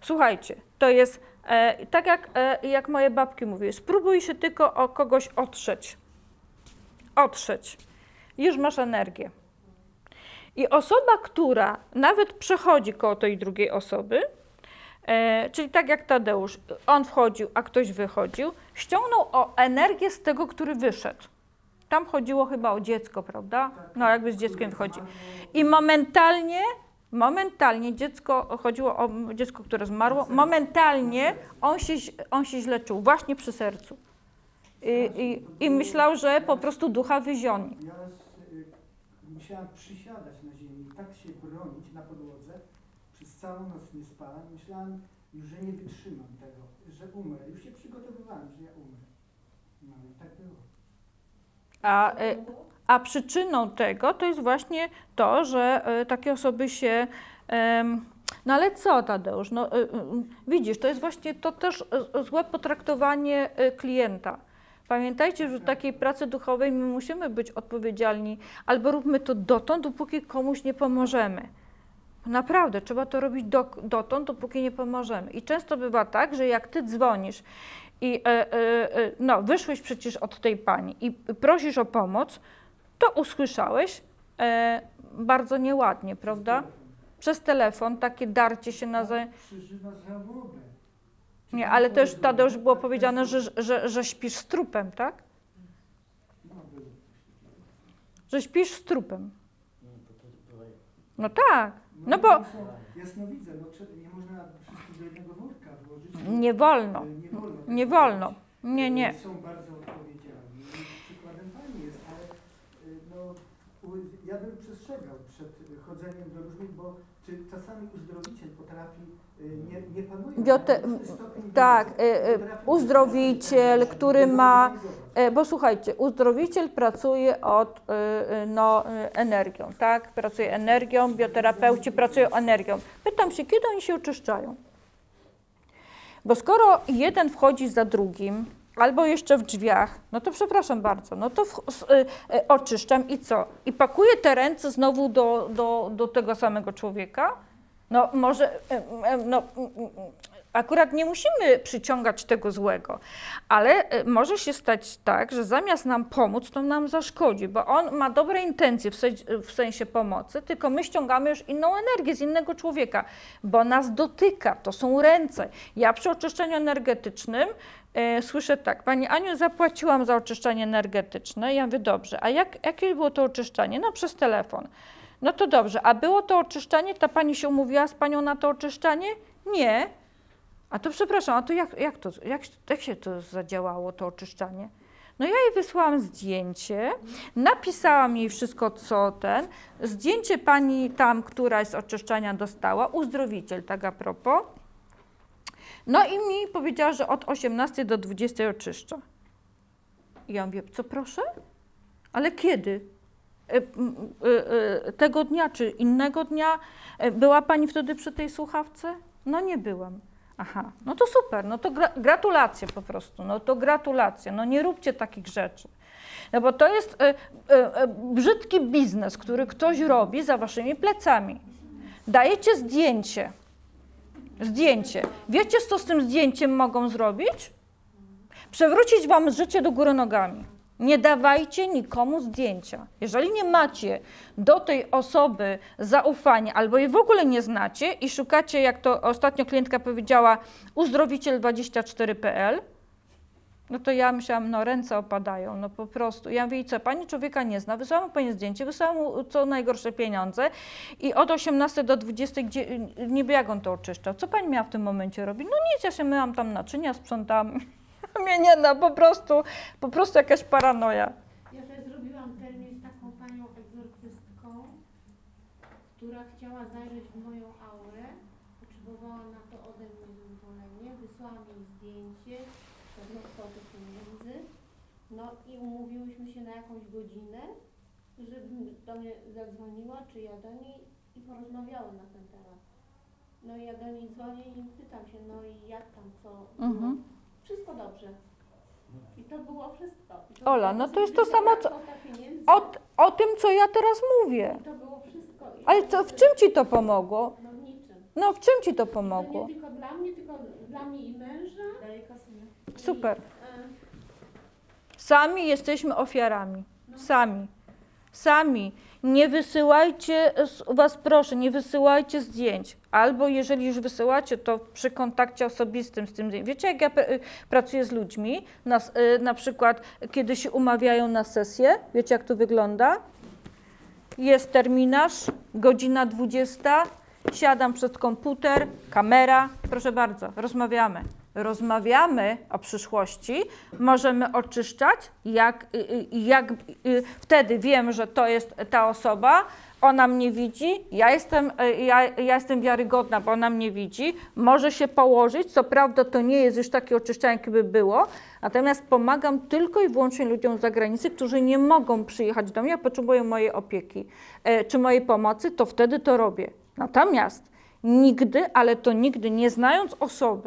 Słuchajcie, to jest tak jak moje babki mówiły, spróbuj się tylko o kogoś otrzeć. Otrzeć. Już masz energię. I osoba, która nawet przechodzi koło tej drugiej osoby, czyli tak jak Tadeusz, on wchodził, a ktoś wychodził, ściągnął o energię z tego, który wyszedł. Tam chodziło chyba o dziecko, prawda? No jakby z dzieckiem wchodzi. I momentalnie dziecko, chodziło o dziecko, które zmarło, momentalnie on się źle czuł, właśnie przy sercu. I myślał, że po prostu ducha wyzioni. Ja musiałam przysiadać na ziemi i tak się bronić na podłodze. Przez całą noc nie spałam. Myślałam już, że nie wytrzymam tego, że umrę. Już się przygotowywałam, że ja umrę. No i tak było. A przyczyną tego to jest właśnie to, że takie osoby się... No ale co, Tadeusz? No, widzisz, to jest właśnie to też złe potraktowanie klienta. Pamiętajcie, że w takiej pracy duchowej my musimy być odpowiedzialni, albo róbmy to dotąd, dopóki komuś nie pomożemy. Naprawdę, trzeba to robić dotąd, dopóki nie pomożemy. I często bywa tak, że jak ty dzwonisz i no, wyszłeś przecież od tej pani i prosisz o pomoc, to usłyszałeś bardzo nieładnie, prawda? Przez telefon, takie darcie się na... Przeżywa żałobę. Nie, ale też Tadeusz było powiedziane, że śpisz z trupem, tak? Że śpisz z trupem. No tak, no bo... Jasnowidze, no nie można wszystkich do jednego worka włożyć. Nie wolno, nie wolno, nie. Są bardzo odpowiedzialni. Przykładem pani jest, ale no, ja bym przestrzegał przed chodzeniem do różnych, bo czy czasami uzdrowiciel potrafi nie panuje. Tak, uzdrowiciel, który ma, bo słuchajcie, uzdrowiciel pracuje energią, tak? Pracuje energią, bioterapeuci pracują energią. Pytam się, kiedy oni się oczyszczają? Bo skoro jeden wchodzi za drugim, albo jeszcze w drzwiach, no to przepraszam bardzo, no to oczyszczam i co? I pakuję te ręce znowu do tego samego człowieka? No może, no akurat nie musimy przyciągać tego złego, ale może się stać tak, że zamiast nam pomóc, to nam zaszkodzi, bo on ma dobre intencje w sensie pomocy, tylko my ściągamy już inną energię z innego człowieka, bo nas dotyka, to są ręce. Ja przy oczyszczeniu energetycznym słyszę tak, Pani Aniu, zapłaciłam za oczyszczanie energetyczne. Ja mówię, dobrze, a jakie było to oczyszczanie? No przez telefon. No to dobrze, a było to oczyszczanie, ta pani się umówiła z panią na to oczyszczanie? Nie. A to przepraszam, a to jak się to zadziałało, to oczyszczanie? No ja jej wysłałam zdjęcie, napisałam jej wszystko, zdjęcie pani tam, która z oczyszczania dostała, uzdrowiciel, tak a propos. No i mi powiedziała, że od 18 do 20 oczyszcza. I ja mówię, co proszę? Ale kiedy? Tego dnia czy innego dnia? Była pani wtedy przy tej słuchawce? No nie byłam. Aha, no to super, no to gratulacje po prostu, no to gratulacje, no nie róbcie takich rzeczy. No bo to jest brzydki biznes, który ktoś robi za waszymi plecami. Dajecie zdjęcie. Wiecie, co z tym zdjęciem mogą zrobić? Przewrócić wam życie do góry nogami. Nie dawajcie nikomu zdjęcia. Jeżeli nie macie do tej osoby zaufania albo jej w ogóle nie znacie i szukacie, jak to ostatnio klientka powiedziała, uzdrowiciel24.pl, no to ja myślałam, no ręce opadają, no po prostu. Ja mówię, co, pani człowieka nie zna, wysłałam pani zdjęcie, wysłałam mu co najgorsze pieniądze i od 18 do 20, niby jak on to oczyszczał. Co pani miała w tym momencie robić? No nic, ja się myłam tam naczynia, sprzątałam. Mnie nie da, po prostu jakaś paranoja. Ja też zrobiłam termin z taką panią egzorcystką, która chciała zajrzeć w moją aurę, potrzebowała na to ode mnie zezwolenie, wysłałam jej zdjęcie, pewną kwotę pieniędzy, no i umówiłyśmy się na jakąś godzinę, żeby do mnie zadzwoniła, czy ja do niej i porozmawiały na ten temat. No i ja do niej dzwonię i pytam się, no i jak tam, co było. Wszystko dobrze. I to było wszystko. Ola, no to jest to samo, co o tym, co ja teraz mówię. I to było wszystko. Ale w czym ci to pomogło? No w niczym. No w czym ci to To pomogło? nie tylko dla mnie, tylko dla mnie i męża. Daje kasynę. Super. I, Sami jesteśmy ofiarami. No. Sami. Sami. Nie wysyłajcie, was proszę, nie wysyłajcie zdjęć. Albo jeżeli już wysyłacie, to przy kontakcie osobistym z tym zdjęciem. Wiecie, jak ja pracuję z ludźmi, na przykład kiedy się umawiają na sesję, wiecie jak to wygląda? Jest terminarz, godzina 20, siadam przed komputer, kamera, proszę bardzo, rozmawiamy. Rozmawiamy o przyszłości, możemy oczyszczać, wtedy wiem, że to jest ta osoba, ona mnie widzi, ja jestem wiarygodna, bo ona mnie widzi, może się położyć, co prawda to nie jest już takie oczyszczanie, jakby było, natomiast pomagam tylko i wyłącznie ludziom z zagranicy, którzy nie mogą przyjechać do mnie, a potrzebują mojej opieki czy mojej pomocy, to wtedy to robię. Natomiast nigdy, ale to nigdy, nie znając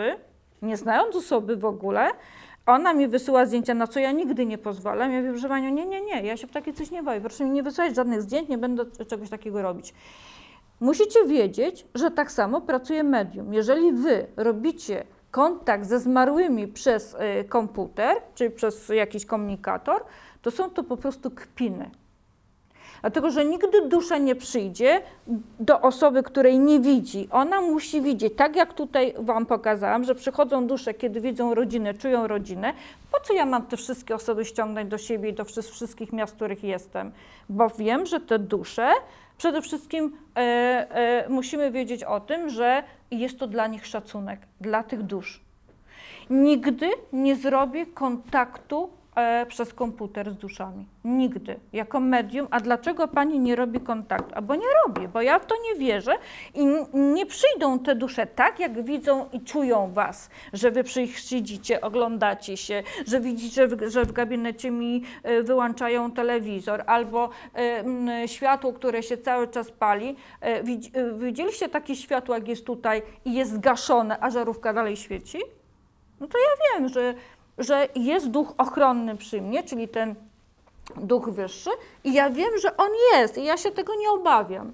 osoby w ogóle, ona mi wysyła zdjęcia, na co ja nigdy nie pozwalam. Ja mówię, proszę panią, nie, ja się w takie coś nie bawię. Proszę mi nie wysyłać żadnych zdjęć, nie będę czegoś takiego robić. Musicie wiedzieć, że tak samo pracuje medium. Jeżeli wy robicie kontakt ze zmarłymi przez komputer, czy przez jakiś komunikator, to są to po prostu kpiny. Dlatego, że nigdy dusza nie przyjdzie do osoby, której nie widzi. Ona musi widzieć, tak jak tutaj wam pokazałam, że przychodzą dusze, kiedy widzą rodzinę, czują rodzinę. Po co ja mam te wszystkie osoby ściągnąć do siebie i do wszystkich miast, w których jestem? Bo wiem, że te dusze, przede wszystkim musimy wiedzieć o tym, że jest to dla nich szacunek, dla tych dusz. Nigdy nie zrobię kontaktu przez komputer z duszami. Nigdy. Jako medium. A dlaczego pani nie robi kontaktu? A bo nie robię, bo ja w to nie wierzę i nie przyjdą te dusze tak, jak widzą i czują was, że wy siedzicie, oglądacie się, że widzicie, że w gabinecie mi wyłączają telewizor albo światło, które się cały czas pali. Widzieliście takie światło, jak jest tutaj i jest zgaszone, a żarówka dalej świeci? No to ja wiem, że jest duch ochronny przy mnie, czyli ten duch wyższy i ja wiem, że on jest i ja się tego nie obawiam.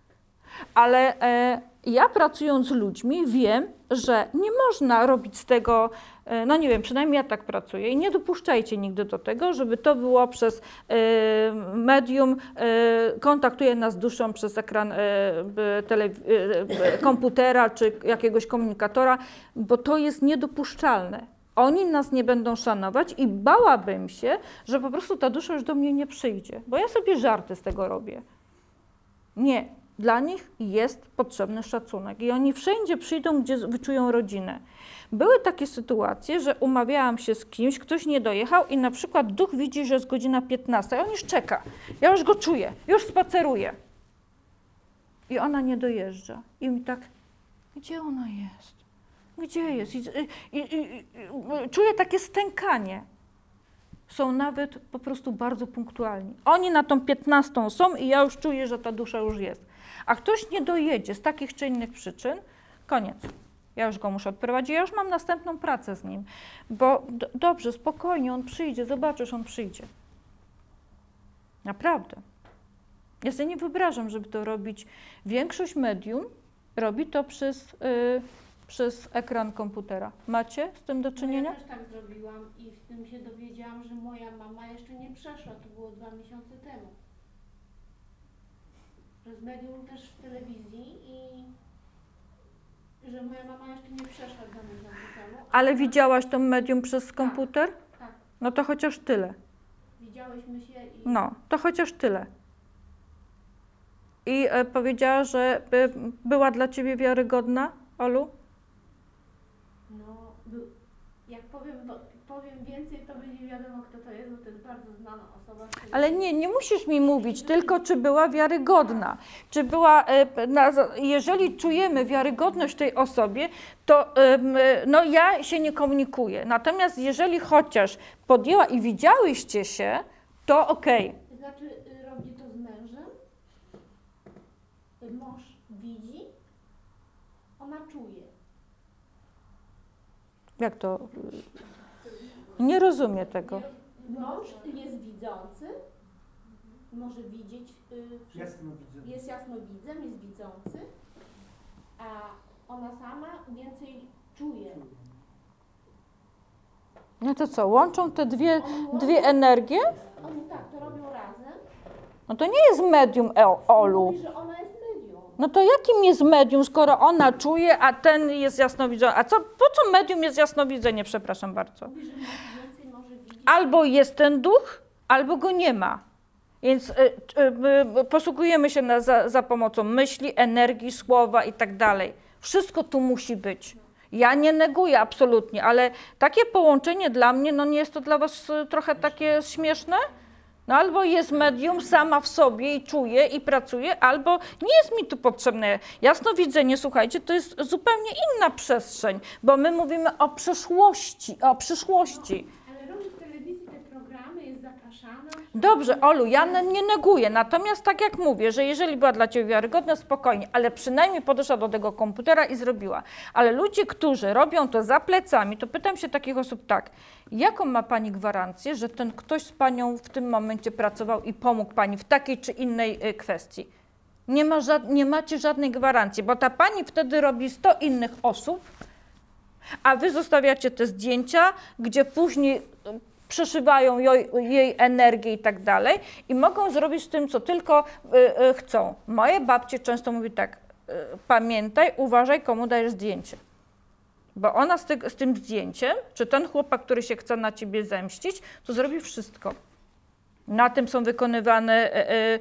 Ale ja pracując z ludźmi wiem, że nie można robić z tego, no nie wiem, przynajmniej ja tak pracuję i nie dopuszczajcie nigdy do tego, żeby to było przez medium, kontaktuje nas duszą przez ekran komputera czy jakiegoś komunikatora, bo to jest niedopuszczalne. Oni nas nie będą szanować i bałabym się, że po prostu ta dusza już do mnie nie przyjdzie, bo ja sobie żarty z tego robię. Nie, dla nich jest potrzebny szacunek i oni wszędzie przyjdą, gdzie wyczują rodzinę. Były takie sytuacje, że umawiałam się z kimś, ktoś nie dojechał i na przykład duch widzi, że jest godzina 15, a on już czeka. Ja już go czuję, już spaceruję. I ona nie dojeżdża. I mi tak, gdzie ona jest? Gdzie jest? Czuję takie stękanie. Są nawet po prostu bardzo punktualni. Oni na tą 15 są i ja już czuję, że ta dusza już jest. A ktoś nie dojedzie z takich czy innych przyczyn, koniec. Ja już go muszę odprowadzić, ja już mam następną pracę z nim. Bo dobrze, spokojnie, on przyjdzie, zobaczysz, on przyjdzie. Naprawdę. Ja sobie nie wyobrażam, żeby to robić. Większość medium robi to przez ekran komputera. Macie z tym do czynienia? Ja też tak zrobiłam i w tym się dowiedziałam, że moja mama jeszcze nie przeszła, to było 2 miesiące temu. Przez medium też w telewizji i że moja mama jeszcze nie przeszła 2 miesiące temu. Ale widziałaś to medium przez komputer? Tak. No to chociaż tyle. Widziałyśmy się i... No, to chociaż tyle. I powiedziała, że była dla ciebie wiarygodna, Olu? No, jak powiem więcej, to będzie wiadomo, kto to jest, bo to jest bardzo znana osoba. Ale nie musisz mi mówić, tylko czy była wiarygodna. Czy była, jeżeli czujemy wiarygodność tej osobie, to no ja się nie komunikuję. Natomiast jeżeli chociaż podjęła i widziałyście się, to okej. To znaczy robi to z mężem, mąż widzi, ona czuje. Jak to? Nie rozumiem tego. Mąż jest widzący, może widzieć, jest jasnowidzem, jest widzący a ona sama więcej czuje. No to co, łączą te dwie energie? Oni tak, to robią razem. No to nie jest medium, Olu. Mówi, że ona jest medium. No to jakim jest medium, skoro ona czuje, a ten jest jasnowidzony? A po co medium jest jasnowidzenie, przepraszam bardzo? Mówi, że więcej może widzieć. Albo jest ten duch, albo go nie ma. Więc posługujemy się za pomocą myśli, energii, słowa i tak dalej. Wszystko tu musi być. Ja nie neguję absolutnie, ale takie połączenie dla mnie, no nie jest to dla was trochę takie śmieszne? No albo jest medium sama w sobie i czuje i pracuje, albo nie jest mi tu potrzebne. Jasnowidzenie, słuchajcie, to jest zupełnie inna przestrzeń, bo my mówimy o przyszłości, Ale robi w telewizji te programy, jest zapraszana. Dobrze, Olu, ja nie neguję, natomiast tak jak mówię, że jeżeli była dla Ciebie wiarygodna, spokojnie, ale przynajmniej podeszła do tego komputera i zrobiła. Ale ludzie, którzy robią to za plecami, to pytam się takich osób tak, jaką ma Pani gwarancję, że ten ktoś z Panią w tym momencie pracował i pomógł Pani w takiej czy innej kwestii? Nie macie żadnej gwarancji, bo ta Pani wtedy robi 100 innych osób, a Wy zostawiacie te zdjęcia, gdzie później przeszywają jej energię i tak dalej i mogą zrobić z tym, co tylko chcą. Moje babcie często mówi tak, pamiętaj, uważaj, komu dajesz zdjęcie. Bo ona z tym zdjęciem, czy ten chłopak, który się chce na ciebie zemścić, to zrobi wszystko. Na tym są wykonywane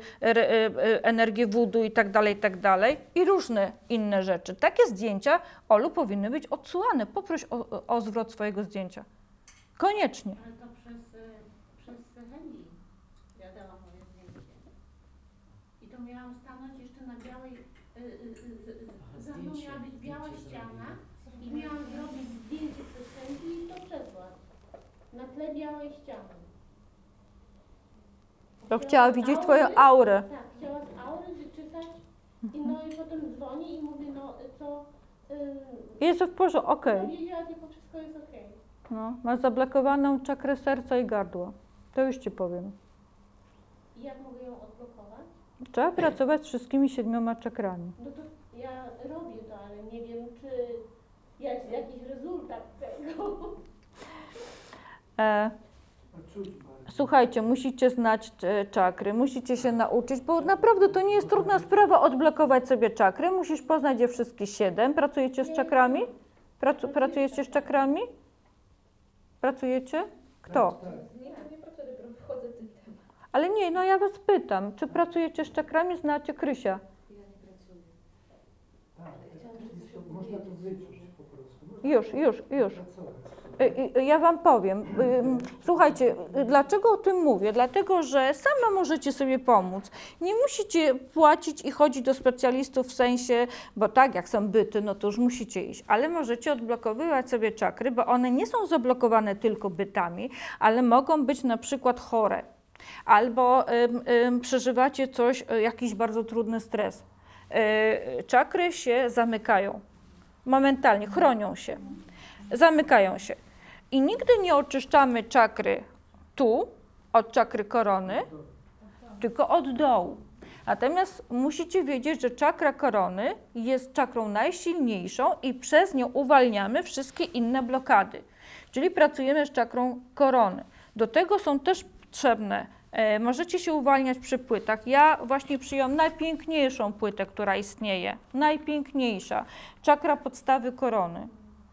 energie voodoo i tak dalej i różne inne rzeczy. Takie zdjęcia, Olu, powinny być odsyłane. Poproś o zwrot swojego zdjęcia. Koniecznie. Ale to przez Heli. Ja dałam moje zdjęcie. I to miałam stanąć jeszcze na białej, za mną miała być biała ściana i miałam zrobić zdjęcie przez Heli i to przesłać. Na tle białej ściany. To chciała widzieć twoją aurę. Tak, chciała z aury wyczytać i no i potem dzwoni i mówi, no co... Jest to w porządku, okej. Powiedziała, tylko wszystko jest okej. No, masz zablokowaną czakrę serca i gardła. To już ci powiem. I jak mogę ją odblokować? Trzeba pracować z wszystkimi 7 czakrami. No to ja robię to, ale nie wiem, czy jest jakiś rezultat tego. Słuchajcie, musicie znać czakry, musicie się nauczyć, bo naprawdę to nie jest trudna sprawa odblokować sobie czakry. Musisz poznać je wszystkie 7. Pracujecie z czakrami? Pracujecie z czakrami? Pracujecie? Kto? Nie pracuję, dopiero wchodzę w ten temat. Ale nie, no ja was pytam, czy pracujecie z czakrami? Znacie Krysia? Ja nie pracuję. Tak, można to wyczuć po prostu. Już. Ja wam powiem, słuchajcie, dlaczego o tym mówię? Dlatego, że same możecie sobie pomóc. Nie musicie płacić i chodzić do specjalistów w sensie, bo tak, jak są byty, no to już musicie iść, ale możecie odblokowywać sobie czakry, bo one nie są zablokowane tylko bytami, ale mogą być na przykład chore, albo przeżywacie coś, jakiś bardzo trudny stres. Czakry się zamykają, momentalnie, chronią się, zamykają się. I nigdy nie oczyszczamy czakry tu, od czakry korony, tylko od dołu. Natomiast musicie wiedzieć, że czakra korony jest czakrą najsilniejszą i przez nią uwalniamy wszystkie inne blokady. Czyli pracujemy z czakrą korony. Do tego są też potrzebne, możecie się uwalniać przy płytach. Ja właśnie przyjąłem najpiękniejszą płytę, która istnieje. Najpiękniejsza. Czakra podstawy korony.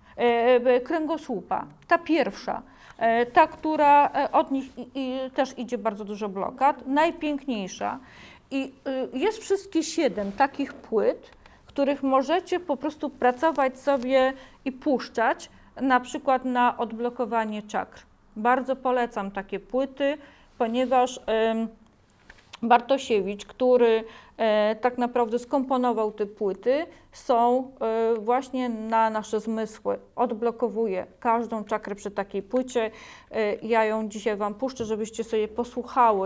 Kręgosłupa, ta pierwsza, ta, która od nich też idzie bardzo dużo blokad, najpiękniejsza. I jest wszystkie 7 takich płyt, których możecie po prostu pracować sobie i puszczać, na przykład na odblokowanie czakr. Bardzo polecam takie płyty, ponieważ Bartosiewicz, który tak naprawdę skomponował te płyty, są właśnie na nasze zmysły. Odblokowuje każdą czakrę przy takiej płycie. Ja ją dzisiaj wam puszczę, żebyście sobie posłuchały,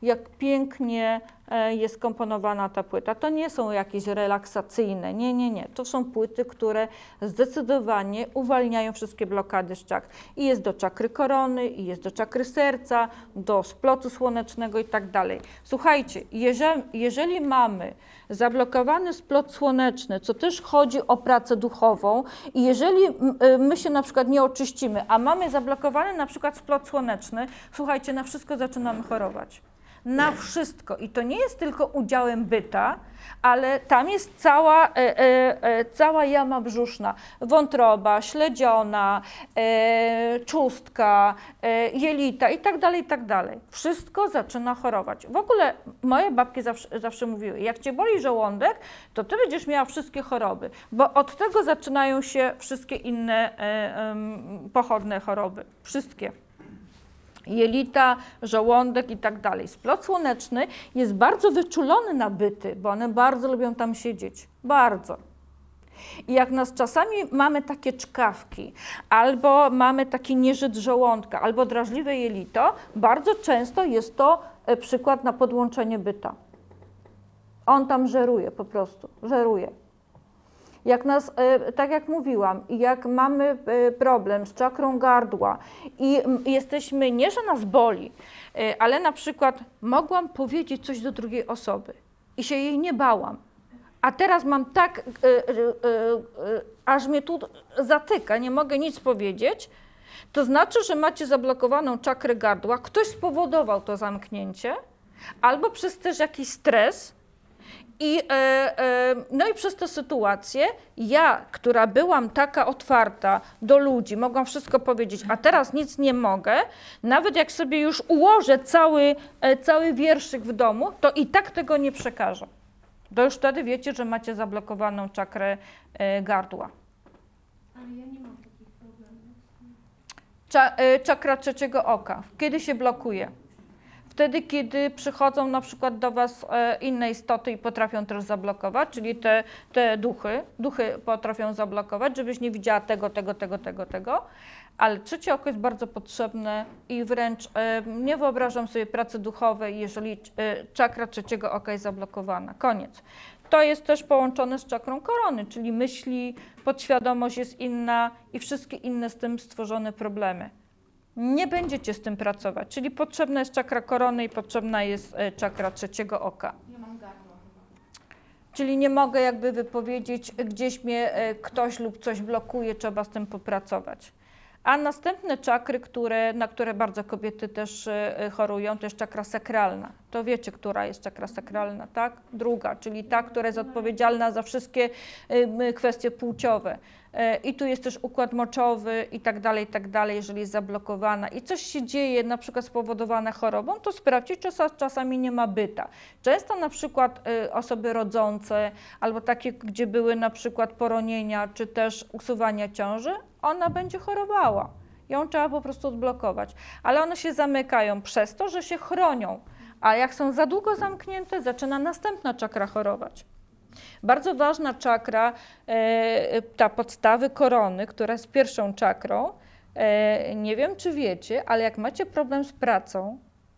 jak pięknie jest komponowana ta płyta. To nie są jakieś relaksacyjne, nie. To są płyty, które zdecydowanie uwalniają wszystkie blokady z czakr. I jest do czakry korony, i jest do czakry serca, do splotu słonecznego i tak dalej. Słuchajcie, jeżeli mamy zablokowany splot słoneczny, co też chodzi o pracę duchową, i jeżeli my się na przykład nie oczyścimy, a mamy zablokowany na przykład splot słoneczny, słuchajcie, na wszystko zaczynamy chorować. Na wszystko. I to nie jest tylko udziałem byta, ale tam jest cała jama brzuszna, wątroba, śledziona, czustka, jelita i tak dalej. Wszystko zaczyna chorować. W ogóle moje babki zawsze mówiły, jak cię boli żołądek, to ty będziesz miała wszystkie choroby, bo od tego zaczynają się wszystkie inne pochodne choroby. Wszystkie. Jelita, żołądek i tak dalej. Splot słoneczny jest bardzo wyczulony na byty, bo one bardzo lubią tam siedzieć. Bardzo. I jak nas czasami mamy takie czkawki, albo mamy taki nieżyt żołądka, albo drażliwe jelito, bardzo często jest to przykład na podłączenie byta. On tam żeruje po prostu, żeruje. Jak nas, tak jak mówiłam, jak mamy problem z czakrą gardła i jesteśmy, nie że nas boli, ale na przykład mogłam powiedzieć coś do drugiej osoby i się jej nie bałam, a teraz mam tak, aż mnie tu zatyka, nie mogę nic powiedzieć, to znaczy, że macie zablokowaną czakrę gardła, ktoś spowodował to zamknięcie, albo przez też jakiś stres. No i przez tę sytuację ja, która byłam taka otwarta do ludzi, mogłam wszystko powiedzieć, a teraz nic nie mogę, nawet jak sobie już ułożę cały wierszyk w domu, to i tak tego nie przekażę. To już wtedy wiecie, że macie zablokowaną czakrę gardła. Ale ja nie mam takich problemów. Czakra trzeciego oka. Kiedy się blokuje? Wtedy, kiedy przychodzą na przykład do Was inne istoty i potrafią też zablokować, czyli te duchy potrafią zablokować, żebyś nie widziała tego, ale trzecie oko jest bardzo potrzebne i wręcz nie wyobrażam sobie pracy duchowej, jeżeli czakra trzeciego oka jest zablokowana. Koniec. To jest też połączone z czakrą korony, czyli myśli, podświadomość jest inna i wszystkie inne z tym stworzone problemy. Nie będziecie z tym pracować, czyli potrzebna jest czakra korony i potrzebna jest czakra trzeciego oka. Ja mam gardło chyba. Czyli nie mogę jakby wypowiedzieć, gdzieś mnie ktoś lub coś blokuje, trzeba z tym popracować. A następne czakry, na które bardzo kobiety też chorują, to jest czakra sakralna. To wiecie, która jest czakra sakralna, tak? Druga, czyli ta, która jest odpowiedzialna za wszystkie kwestie płciowe. I tu jest też układ moczowy i tak dalej, jeżeli jest zablokowana i coś się dzieje, na przykład spowodowane chorobą, to sprawdźcie, czy czasami nie ma byta. Często na przykład osoby rodzące albo takie, gdzie były na przykład poronienia, czy też usuwania ciąży, ona będzie chorowała. Ją trzeba po prostu odblokować. Ale one się zamykają przez to, że się chronią, a jak są za długo zamknięte, zaczyna następna czakra chorować. Bardzo ważna czakra, ta podstawy korony, która jest pierwszą czakrą, nie wiem czy wiecie, ale jak macie problem z pracą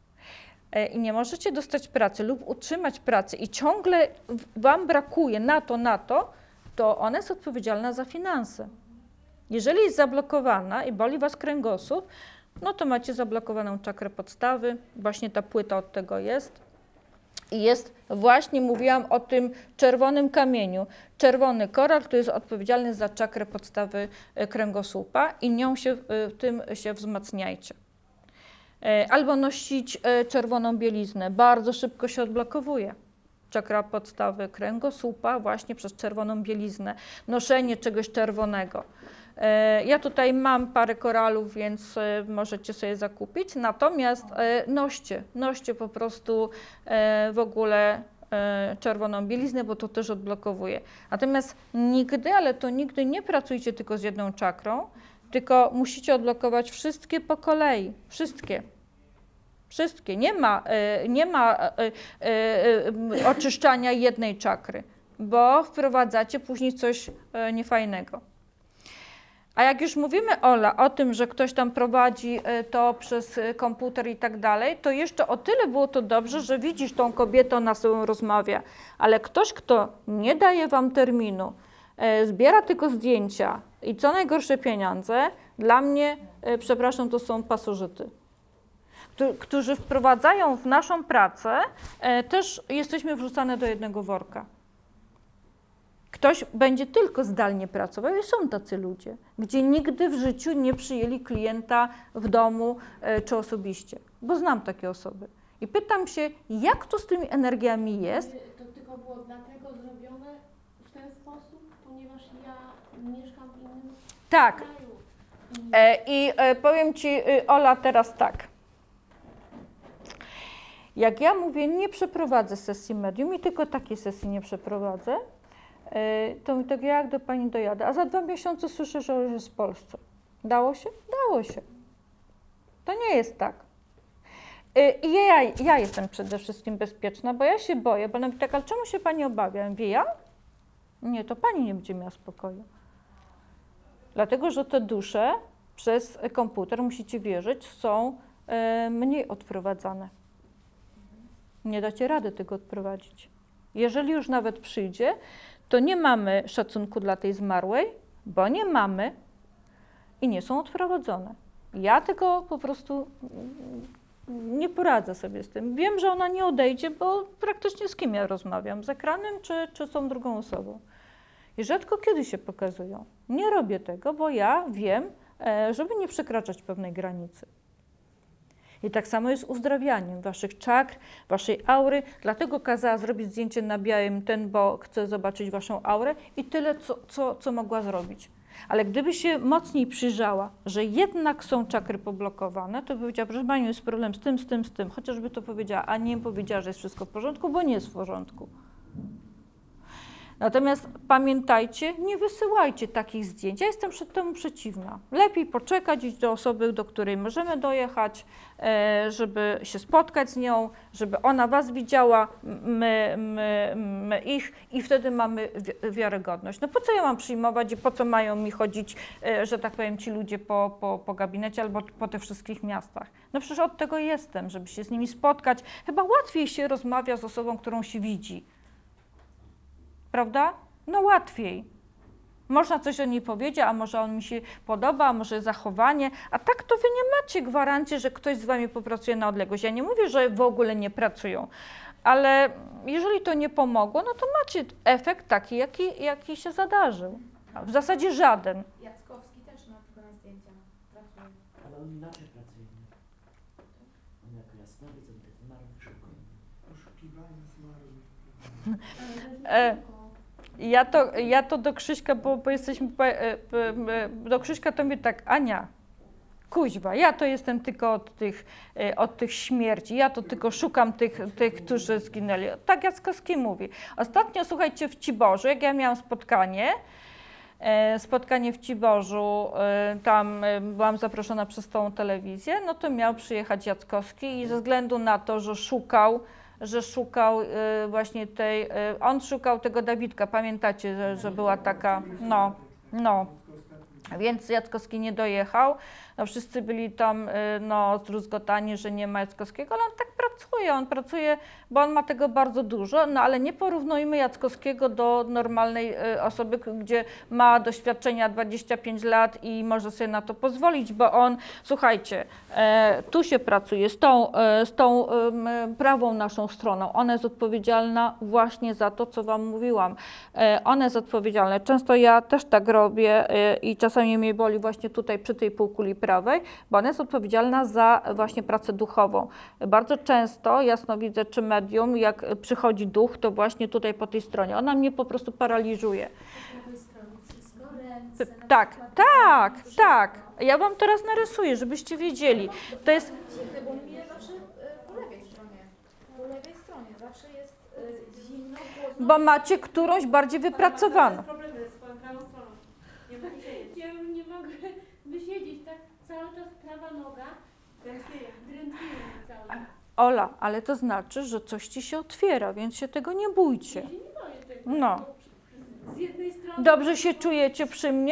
i nie możecie dostać pracy lub utrzymać pracy i ciągle Wam brakuje na to ona jest odpowiedzialna za finanse. Jeżeli jest zablokowana i boli Was kręgosłup, no to macie zablokowaną czakrę podstawy, właśnie ta płyta od tego jest. I jest, właśnie mówiłam o tym czerwonym kamieniu. Czerwony koral, który jest odpowiedzialny za czakrę podstawy kręgosłupa i tym się wzmacniajcie. Albo nosić czerwoną bieliznę, bardzo szybko się odblokowuje. Czakra podstawy kręgosłupa właśnie przez czerwoną bieliznę, noszenie czegoś czerwonego. Ja tutaj mam parę koralów, więc możecie sobie zakupić, natomiast noście po prostu w ogóle czerwoną bieliznę, bo to też odblokowuje. Natomiast nigdy, ale to nigdy nie pracujcie tylko z jedną czakrą, tylko musicie odblokować wszystkie po kolei, wszystkie. Wszystkie. Nie ma oczyszczania jednej czakry, bo wprowadzacie później coś niefajnego. A jak już mówimy, Ola, o tym, że ktoś tam prowadzi to przez komputer i tak dalej, to jeszcze o tyle było to dobrze, że widzisz tą kobietę, ona z sobą rozmawia, ale ktoś, kto nie daje wam terminu, zbiera tylko zdjęcia i co najgorsze pieniądze, dla mnie, przepraszam, to są pasożyty, którzy wprowadzają w naszą pracę, też jesteśmy wrzucane do jednego worka. Ktoś będzie tylko zdalnie pracował i są tacy ludzie, gdzie nigdy w życiu nie przyjęli klienta w domu czy osobiście, bo znam takie osoby. I pytam się, jak to z tymi energiami jest? To tylko było dlatego zrobione w ten sposób, ponieważ ja mieszkam w innym Tak. kraju. Powiem Ci, Ola, teraz tak. Jak ja mówię, nie przeprowadzę sesji medium i tylko takiej sesji nie przeprowadzę, to mi tak, jak do Pani dojadę? A za 2 miesiące słyszę, że już jest w Polsce. Dało się? Dało się. To nie jest tak. I ja jestem przede wszystkim bezpieczna, bo ja się boję, bo ona mówi tak, ale czemu się Pani obawia? Ja mówię, ja? Nie, to Pani nie będzie miała spokoju. Dlatego, że te dusze przez komputer, musicie wierzyć, są mniej odprowadzane. Nie dacie rady tego odprowadzić. Jeżeli już nawet przyjdzie, to nie mamy szacunku dla tej zmarłej, bo nie mamy i nie są odprowadzone. Ja tego po prostu nie poradzę sobie z tym. Wiem, że ona nie odejdzie, bo praktycznie z kim ja rozmawiam? Z ekranem czy z tą drugą osobą? I rzadko kiedy się pokazują. Nie robię tego, bo ja wiem, żeby nie przekraczać pewnej granicy. I tak samo jest z uzdrawianiem waszych czakr, waszej aury. Dlatego kazała zrobić zdjęcie na białym bo chcę zobaczyć waszą aurę i tyle, co mogła zrobić. Ale gdyby się mocniej przyjrzała, że jednak są czakry poblokowane, to by powiedziała, proszę Pani, jest problem z tym. Chociażby to powiedziała, a nie powiedziała, że jest wszystko w porządku, bo nie jest w porządku. Natomiast pamiętajcie, nie wysyłajcie takich zdjęć. Ja jestem temu przeciwna. Lepiej poczekać, iść do osoby, do której możemy dojechać, żeby się spotkać z nią, żeby ona was widziała, my ich i wtedy mamy wiarygodność. No po co ja mam przyjmować i po co mają mi chodzić, że tak powiem, ci ludzie po gabinecie albo po tych wszystkich miastach? No przecież od tego jestem, żeby się z nimi spotkać. Chyba łatwiej się rozmawia z osobą, którą się widzi. Prawda? No łatwiej. Można coś o niej powiedzieć, a może on mi się podoba, a może zachowanie, a tak to wy nie macie gwarancji, że ktoś z wami popracuje na odległość. Ja nie mówię, że w ogóle nie pracują, ale jeżeli to nie pomogło, no to macie efekt taki, jaki się zadarzył. W zasadzie żaden. Jackowski też na przykład na zdjęciach pracuje. Ale on inaczej pracuje. On jako jasnowic, on tych zmarłych szukuje. Poszukiwanie zmarłych. Ja to do Krzyśka, bo jesteśmy, do Krzyśka to mnie tak, Ania, kuźwa, ja to jestem tylko od tych śmierci, ja to tylko szukam tych, którzy zginęli. Tak Jackowski mówi. Ostatnio, słuchajcie, w Ciborzu, jak ja miałam spotkanie w Ciborzu, tam byłam zaproszona przez tą telewizję, no to miał przyjechać Jackowski i ze względu na to, że szukał właśnie on szukał tego Dawidka, pamiętacie, że była taka, no. Więc Jackowski nie dojechał, no wszyscy byli tam zdruzgotani, że nie ma Jackowskiego, ale on pracuje, bo on ma tego bardzo dużo, no ale nie porównujmy Jackowskiego do normalnej osoby, gdzie ma doświadczenia 25 lat i może sobie na to pozwolić, bo on, słuchajcie, tu się pracuje z tą prawą naszą stroną, ona jest odpowiedzialna właśnie za to, co wam mówiłam, ona jest odpowiedzialna, często ja też tak robię i czasami mnie boli właśnie tutaj przy tej półkuli prawej, bo ona jest odpowiedzialna za właśnie pracę duchową. Bardzo często jasnowidzę czy medium, jak przychodzi duch, to właśnie tutaj po tej stronie. Ona mnie po prostu paraliżuje. Po prawej stronie wszystko, ręce, Tak. Ja wam teraz narysuję, żebyście wiedzieli. To jest... Bo mnie zawsze po lewej stronie zawsze jest zimno, chłodno. Bo macie którąś bardziej wypracowaną. Problemy z swoją prawą stroną. Ja nie mogę wysiedzieć, tak cały czas prawa noga drętwieje mnie cały. Ola, ale to znaczy, że coś ci się otwiera, więc się tego nie bójcie. Ja się nie boję tego. No. Z jednej strony... Dobrze się czujecie przy mnie?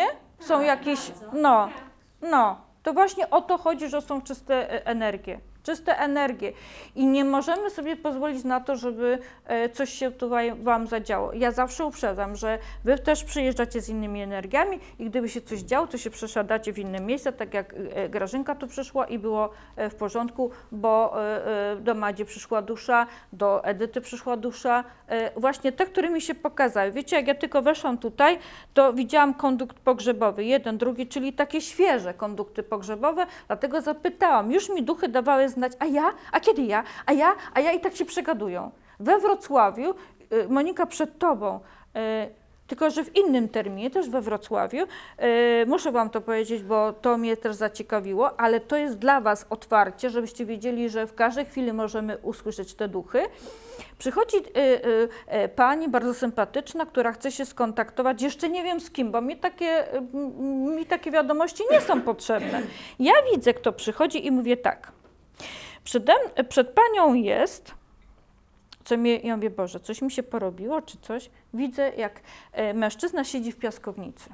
są jakieś, no, to właśnie o to chodzi, że są czyste energie. Czyste energie i nie możemy sobie pozwolić na to, żeby coś się tutaj wam zadziało. Ja zawsze uprzedzam, że wy też przyjeżdżacie z innymi energiami i gdyby się coś działo, to się przesiadacie w inne miejsce, tak jak Grażynka tu przyszła i było w porządku, bo do Madzi przyszła dusza, do Edyty przyszła dusza, właśnie te, które mi się pokazały. Wiecie, jak ja tylko weszłam tutaj, to widziałam kondukt pogrzebowy, jeden, drugi, czyli takie świeże kondukty pogrzebowe, dlatego zapytałam, już mi duchy dawały znać, a ja? A kiedy ja? A ja i tak się przegadują. We Wrocławiu, Monika przed tobą, tylko że w innym terminie, też we Wrocławiu, muszę wam to powiedzieć, bo to mnie też zaciekawiło, ale to jest dla was otwarcie, żebyście wiedzieli, że w każdej chwili możemy usłyszeć te duchy. Przychodzi pani bardzo sympatyczna, która chce się skontaktować, jeszcze nie wiem z kim, bo mi takie wiadomości nie są potrzebne. Ja widzę, kto przychodzi i mówię tak. Przed panią jest, ja mówię, Boże, coś mi się porobiło, czy coś. Widzę, jak mężczyzna siedzi w piaskownicy.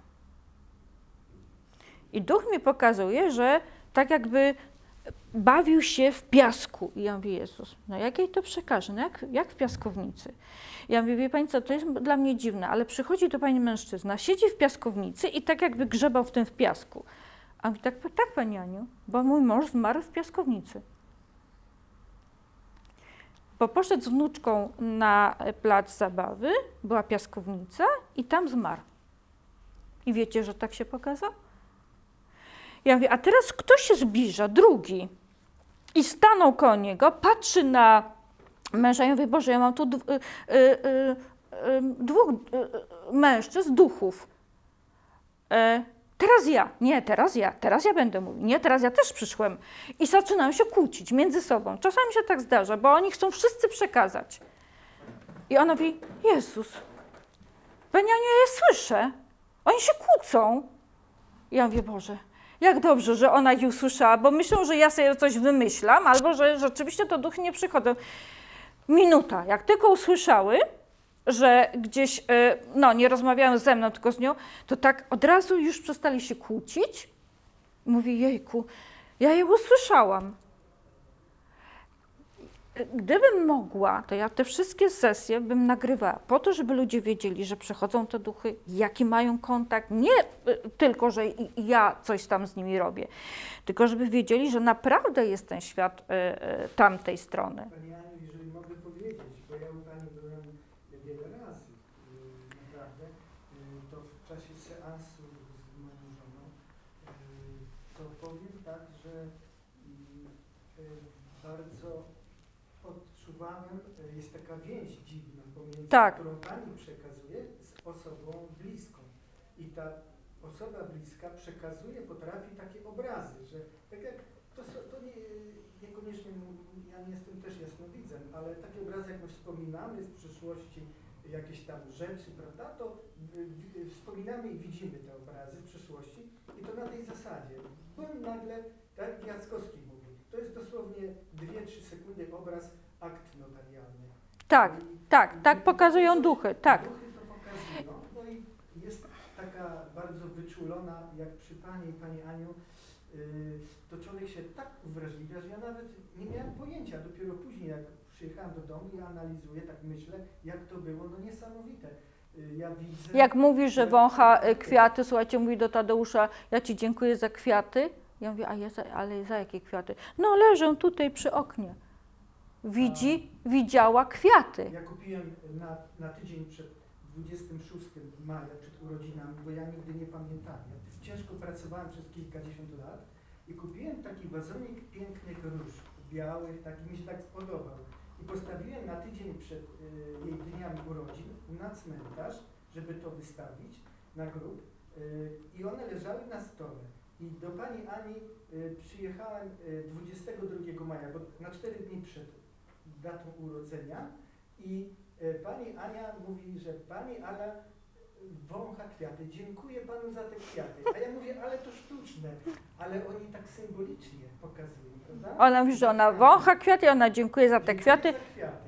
I duch mi pokazuje, że tak jakby bawił się w piasku. I ja mówię, Jezus, no jak jej to przekażę? No jak w piaskownicy? Ja mówię, wie pani co, to jest dla mnie dziwne, ale przychodzi do pani mężczyzna, siedzi w piaskownicy i tak jakby grzebał w tym piasku. A mówi, tak pani Aniu, bo mój mąż zmarł w piaskownicy. Bo poszedł z wnuczką na plac zabawy, była piaskownica i tam zmarł. I wiecie, że tak się pokazał? Ja mówię, a teraz ktoś się zbliża, drugi. I stanął koło niego, patrzy na męża i mówi, Boże, ja mam tu dwóch mężczyzn, duchów. Teraz ja będę mówił. Nie, teraz ja też przyszłem. I zaczynają się kłócić między sobą. Czasami się tak zdarza, bo oni chcą wszyscy przekazać. I ona mówi, Jezus, Pani Aniu, ja je słyszę. Oni się kłócą. I ja mówię, Boże, jak dobrze, że ona ich usłyszała, bo myślą, że ja sobie coś wymyślam, albo że rzeczywiście to duchy nie przychodzą. Minuta, jak tylko usłyszały, że gdzieś, nie rozmawiają ze mną, tylko z nią, to tak od razu już przestali się kłócić. Mówi, jejku, ja je usłyszałam. Gdybym mogła, to ja te wszystkie sesje bym nagrywała po to, żeby ludzie wiedzieli, że przychodzą te duchy, jaki mają kontakt, nie tylko, że ja coś tam z nimi robię, tylko żeby wiedzieli, że naprawdę jest ten świat tamtej strony. Pani Aniu, jeżeli mogę powiedzieć, bo ja u Pani byłem wiele razy, naprawdę, to w czasie seansu z moją żoną, to powiem tak, że bardzo odczuwałem, jest taka więź dziwna pomiędzy, którą Pani przekazuje z osobą bliską. I ta osoba bliska przekazuje, potrafi takie obrazy, że tak jak to niekoniecznie, ja nie jestem też jasnowidzem, ale takie obrazy, jak my wspominamy z przeszłości jakieś tam rzeczy, prawda, to wspominamy i widzimy te obrazy z przeszłości i to na tej zasadzie. Byłem nagle, tak jak Jackowski mówi, to jest dosłownie 2-3 sekundy obraz, akt notarialny. Tak pokazują duchy, tak. Duchy to pokazują, no i jest taka bardzo wyczulona, jak przy Pani i Pani Aniu, to człowiek się tak uwrażliwia, że ja nawet nie miałem pojęcia, dopiero później jak przyjechałem do domu i analizuję, tak myślę, jak to było, no niesamowite. Ja widzę... Jak mówi, że wącha kwiaty, słuchajcie, mówi do Tadeusza, ja Ci dziękuję za kwiaty. Ja mówię, ale za jakie kwiaty? No leżą tutaj przy oknie. Widziała kwiaty. Ja kupiłem na tydzień przed 26 maja, przed urodzinami, bo ja nigdy nie pamiętam. Ja ciężko pracowałem przez kilkadziesiąt lat i kupiłem taki wazonik pięknych róż, białych, taki mi się tak spodobał. I postawiłem na tydzień przed jej dniami urodzin na cmentarz, żeby to wystawić na grób i one leżały na stole. I do Pani Ani przyjechałem 22 maja, bo na 4 dni przed datą urodzenia i Pani Ania mówi, że Pani Ala wącha kwiaty. Dziękuję Panu za te kwiaty. A ja mówię, ale to sztuczne. Ale oni tak symbolicznie pokazują, prawda? Ona mówi, że ona wącha kwiaty, ona dziękuję za te kwiaty.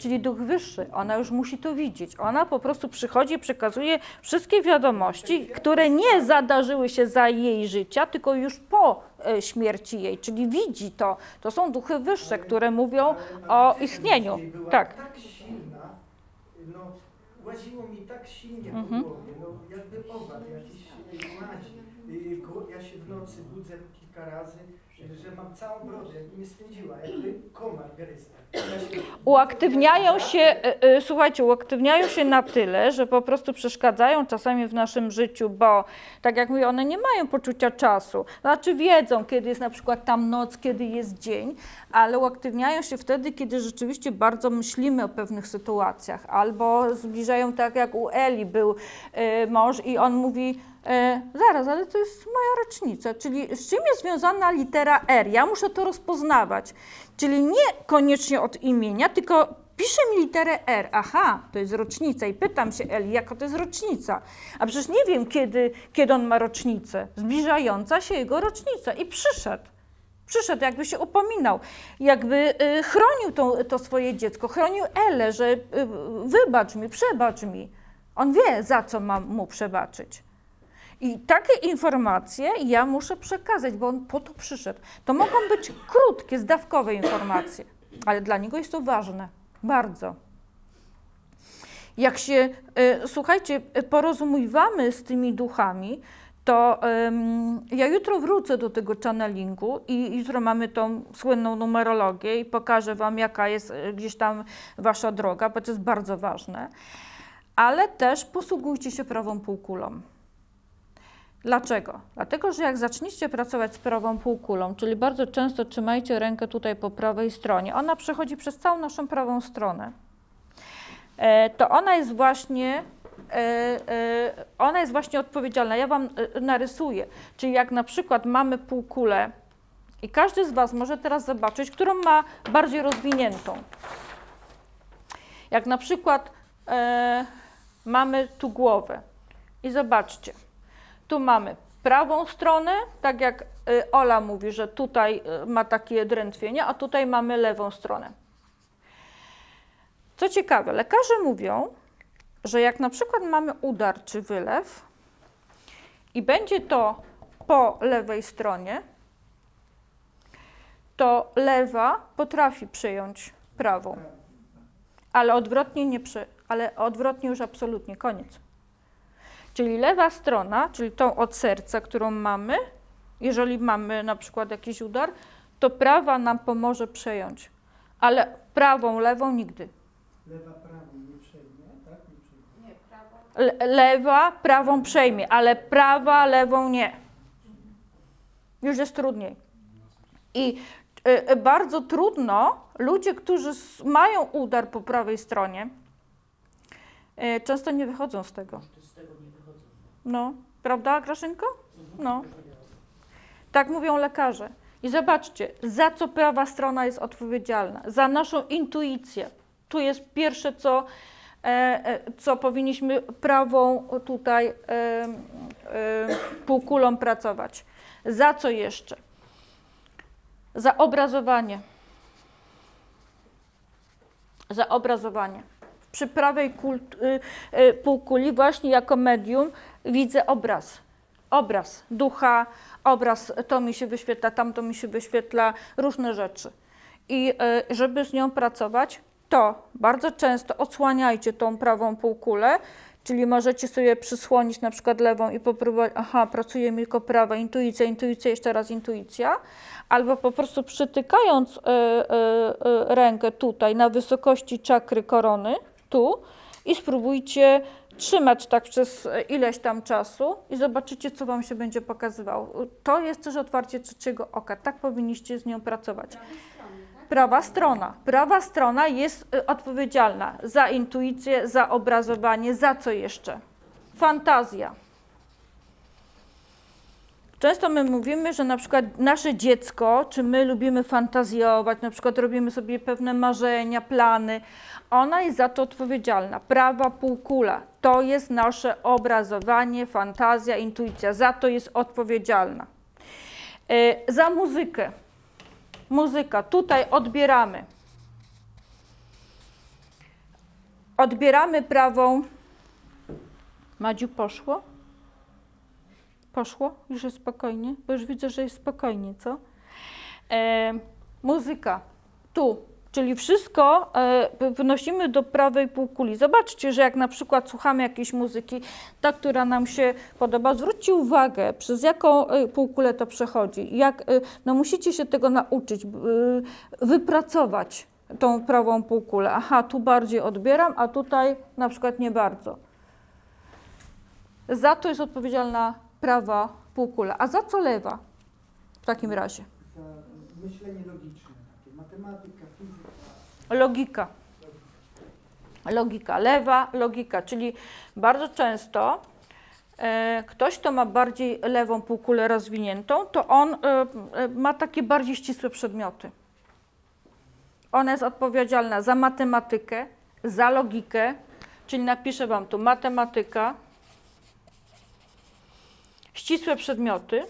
czyli duch wyższy. Ona już musi to widzieć. Ona po prostu przychodzi i przekazuje wszystkie wiadomości, które nie zadarzyły się za jej życia, tylko już po śmierci jej, czyli widzi to. To są duchy wyższe, które mówią o istnieniu. Tak. Tak silna, no, łaziło mi tak silnie po głowie, no, jakby owad jakiś łazi. Ja się w nocy budzę kilka razy, że mam całą brodę, jakby mnie stędziła, jakby komar gryzł. Uaktywniają się, słuchajcie, uaktywniają się na tyle, że po prostu przeszkadzają czasami w naszym życiu, bo tak jak mówię, one nie mają poczucia czasu. Znaczy wiedzą, kiedy jest na przykład tam noc, kiedy jest dzień, ale uaktywniają się wtedy, kiedy rzeczywiście bardzo myślimy o pewnych sytuacjach. Albo zbliżają, tak jak u Eli był mąż i on mówi, zaraz, ale to jest moja rocznica, czyli z czym jest związana litera R? Ja muszę to rozpoznawać, czyli nie koniecznie od imienia, tylko pisze mi literę R. Aha, to jest rocznica i pytam się Eli, jaka to jest rocznica? A przecież nie wiem, kiedy on ma rocznicę. Zbliżająca się jego rocznica i przyszedł. Przyszedł, jakby się upominał, jakby chronił to swoje dziecko, chronił Elę, że wybacz mi, przebacz mi. On wie, za co mam mu przebaczyć. I takie informacje ja muszę przekazać, bo on po to przyszedł. To mogą być krótkie, zdawkowe informacje, ale dla niego jest to ważne, bardzo. Jak się, słuchajcie, porozumiewamy z tymi duchami, to ja jutro wrócę do tego channelingu i jutro mamy tą słynną numerologię i pokażę wam, jaka jest gdzieś tam wasza droga, bo to jest bardzo ważne, ale też posługujcie się prawą półkulą. Dlaczego? Dlatego, że jak zaczniecie pracować z prawą półkulą, czyli bardzo często trzymajcie rękę tutaj po prawej stronie, ona przechodzi przez całą naszą prawą stronę, to ona jest właśnie odpowiedzialna. Ja wam narysuję, czyli jak na przykład mamy półkulę i każdy z was może teraz zobaczyć, którą ma bardziej rozwiniętą. Jak na przykład mamy tu głowę i zobaczcie, tu mamy prawą stronę, tak jak Ola mówi, że tutaj ma takie drętwienie, a tutaj mamy lewą stronę. Co ciekawe, lekarze mówią, że jak na przykład mamy udar czy wylew i będzie to po lewej stronie, to lewa potrafi przejąć prawą, ale odwrotnie już absolutnie, koniec. Czyli lewa strona, czyli tą od serca, którą mamy, jeżeli mamy na przykład jakiś udar, to prawa nam pomoże przejąć, ale prawą, lewą nigdy. Lewa prawą nie przejmie, tak? Nie, prawo. Lewa prawą przejmie, ale prawa lewą nie. Już jest trudniej. I bardzo trudno, ludzie, którzy mają udar po prawej stronie, często nie wychodzą z tego. No, prawda, Grażynko? No. Tak mówią lekarze. I zobaczcie, za co prawa strona jest odpowiedzialna? Za naszą intuicję. Tu jest pierwsze, co powinniśmy prawą tutaj półkulą pracować. Za co jeszcze? Za obrazowanie. Za obrazowanie. Przy prawej półkuli właśnie jako medium widzę obraz. Obraz ducha, obraz to mi się wyświetla, tamto mi się wyświetla, różne rzeczy. I żeby z nią pracować, to bardzo często odsłaniajcie tą prawą półkulę, czyli możecie sobie przysłonić na przykład lewą i popróbować, aha, pracuje mi tylko prawa, intuicja, intuicja, jeszcze raz intuicja, albo po prostu przytykając rękę tutaj na wysokości czakry korony, tu i spróbujcie trzymać tak przez ileś tam czasu i zobaczycie, co wam się będzie pokazywało. To jest też otwarcie trzeciego oka, tak powinniście z nią pracować. Prawa strona jest odpowiedzialna za intuicję, za obrazowanie, za co jeszcze? Fantazja. Często my mówimy, że na przykład nasze dziecko, czy my lubimy fantazjować, na przykład robimy sobie pewne marzenia, plany. Ona jest za to odpowiedzialna. Prawa półkula to jest nasze obrazowanie, fantazja, intuicja. Za to jest odpowiedzialna. Za muzykę. Muzyka. Tutaj odbieramy. odbieramy prawą. Madziu, poszło? Poszło? Już jest spokojnie? Bo już widzę, że jest spokojnie, co? Muzyka. Tu. Czyli wszystko wynosimy do prawej półkuli. Zobaczcie, że jak na przykład słuchamy jakiejś muzyki, ta, która nam się podoba, zwróćcie uwagę, przez jaką półkulę to przechodzi. No musicie się tego nauczyć, wypracować tą prawą półkulę. Aha, tu bardziej odbieram, a tutaj na przykład nie bardzo. Za to jest odpowiedzialna prawa półkula. A za co lewa w takim razie? Za myślenie logiczne, takie matematyka, fizyka. Logika. Logika. Lewa logika, czyli bardzo często ktoś, kto ma bardziej lewą półkulę rozwiniętą, to on ma takie bardziej ścisłe przedmioty. Ona jest odpowiedzialna za matematykę, za logikę, czyli napiszę wam tu matematyka, ścisłe przedmioty,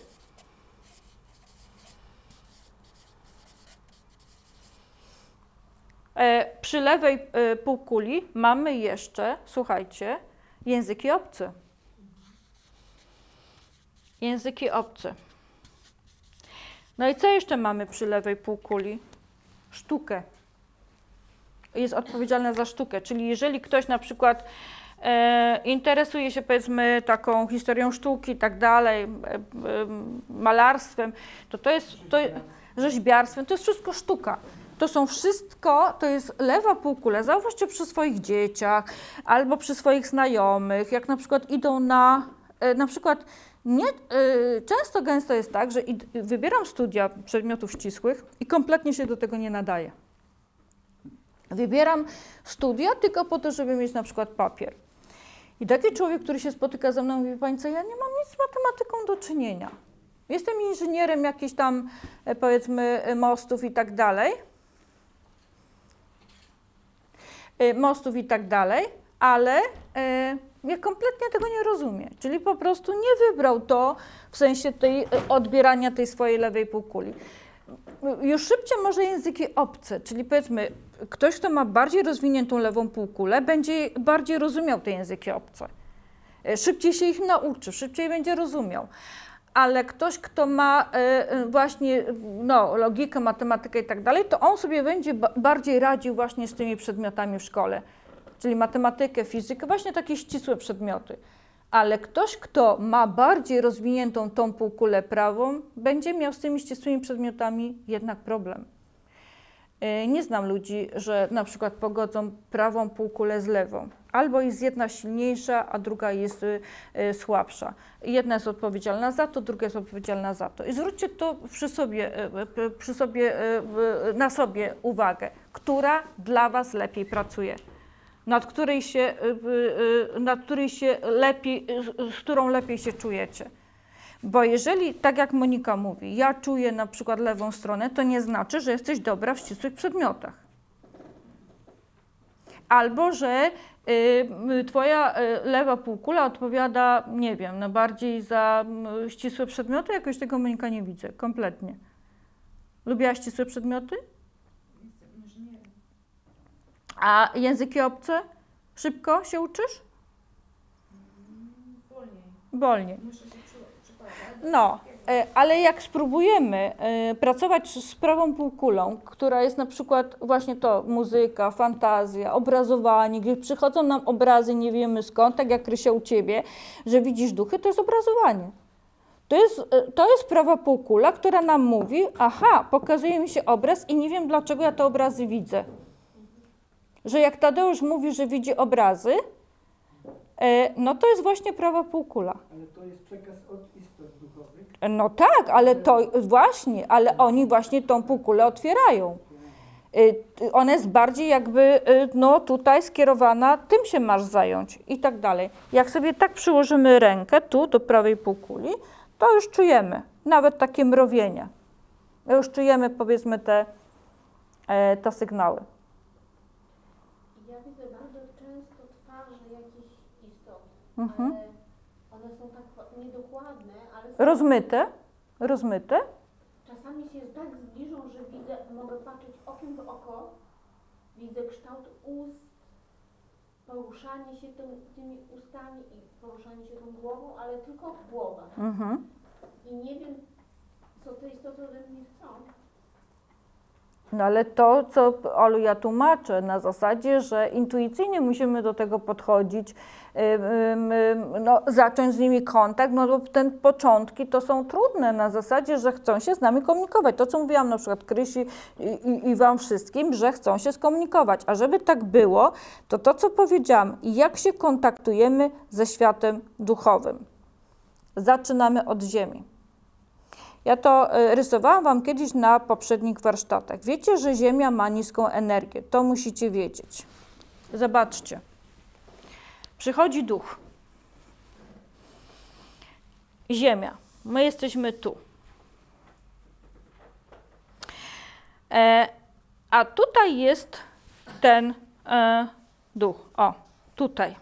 przy lewej półkuli mamy jeszcze, słuchajcie, języki obce. Języki obce. No i co jeszcze mamy przy lewej półkuli? Sztukę. Jest odpowiedzialna za sztukę, czyli jeżeli ktoś na przykład interesuje się, powiedzmy, taką historią sztuki i tak dalej, malarstwem, rzeźbiarstwem, to jest wszystko sztuka. To są wszystko, to jest lewa półkula. Zauważcie przy swoich dzieciach albo przy swoich znajomych, jak na przykład idą na przykład często gęsto jest tak, że wybieram studia przedmiotów ścisłych i kompletnie się do tego nie nadaję. Wybieram studia tylko po to, żeby mieć na przykład papier. I taki człowiek, który się spotyka ze mną, mówi: pani co, ja nie mam nic z matematyką do czynienia. Jestem inżynierem jakichś tam, powiedzmy, mostów i tak dalej. Ale ja kompletnie tego nie rozumiem. Czyli po prostu nie wybrał to w sensie odbierania tej swojej lewej półkuli. Już szybciej może języki obce, czyli powiedzmy, ktoś, kto ma bardziej rozwiniętą lewą półkulę, będzie bardziej rozumiał te języki obce. Szybciej się ich nauczy, szybciej będzie rozumiał. Ale ktoś, kto ma właśnie logikę, matematykę i tak dalej, to on sobie będzie bardziej radził właśnie z tymi przedmiotami w szkole. Czyli matematykę, fizykę, właśnie takie ścisłe przedmioty. Ale ktoś, kto ma bardziej rozwiniętą tą półkulę prawą, będzie miał z tymi ścisłymi przedmiotami jednak problem. Nie znam ludzi, że na przykład pogodzą prawą półkulę z lewą. Albo jest jedna silniejsza, a druga jest słabsza. Jedna jest odpowiedzialna za to, druga jest odpowiedzialna za to. I zwróćcie to na sobie uwagę, która dla was lepiej pracuje. Z którą lepiej się czujecie. Bo jeżeli, tak jak Monika mówi, ja czuję na przykład lewą stronę, to nie znaczy, że jesteś dobra w ścisłych przedmiotach. Albo, że twoja lewa półkula odpowiada, nie wiem, bardziej za ścisłe przedmioty, jakoś tego, Monika, nie widzę, kompletnie. Lubiłaś ścisłe przedmioty? A języki obce? Szybko się uczysz? Wolniej. Muszę się przypadać. Ale jak spróbujemy pracować z prawą półkulą, która jest na przykład właśnie to muzyka, fantazja, obrazowanie, gdzie przychodzą nam obrazy, nie wiemy skąd, tak jak Krysia u ciebie, że widzisz duchy, to jest obrazowanie. To jest prawa półkula, która nam mówi: aha, pokazuje mi się obraz i nie wiem, dlaczego ja te obrazy widzę. Że jak Tadeusz mówi, że widzi obrazy, no to jest właśnie prawa półkula. Ale to jest przekaz od istot duchowych. No tak, ale oni właśnie tą półkulę otwierają. Ona jest bardziej jakby, tutaj skierowana, tym się masz zająć i tak dalej. Jak sobie tak przyłożymy rękę tu do prawej półkuli, to już czujemy nawet takie mrowienie. Już czujemy, powiedzmy, te sygnały. Ja widzę bardzo często twarze jakichś istot, Mhm. ale one są tak niedokładne, ale są, Rozmyte. czasami się tak zbliżą, że mogę patrzeć okiem w oko, widzę kształt ust, poruszanie się tymi ustami i poruszanie się tą głową, ale tylko głowa. I nie wiem, co te istoty ode mnie chcą. No ale to, co Olu ja tłumaczę, na zasadzie, że intuicyjnie musimy do tego podchodzić, no, zacząć z nimi kontakt, no bo te początki to są trudne, na zasadzie, że chcą się z nami komunikować. To, co mówiłam na przykład Krysi i Wam wszystkim, że chcą się skomunikować. A żeby tak było, to co powiedziałam, jak się kontaktujemy ze światem duchowym. Zaczynamy od Ziemi. Ja to rysowałam Wam kiedyś na poprzednich warsztatach. Wiecie, że Ziemia ma niską energię. To musicie wiedzieć. Zobaczcie. Przychodzi duch. Ziemia. My jesteśmy tu. A tutaj jest ten duch. O, tutaj.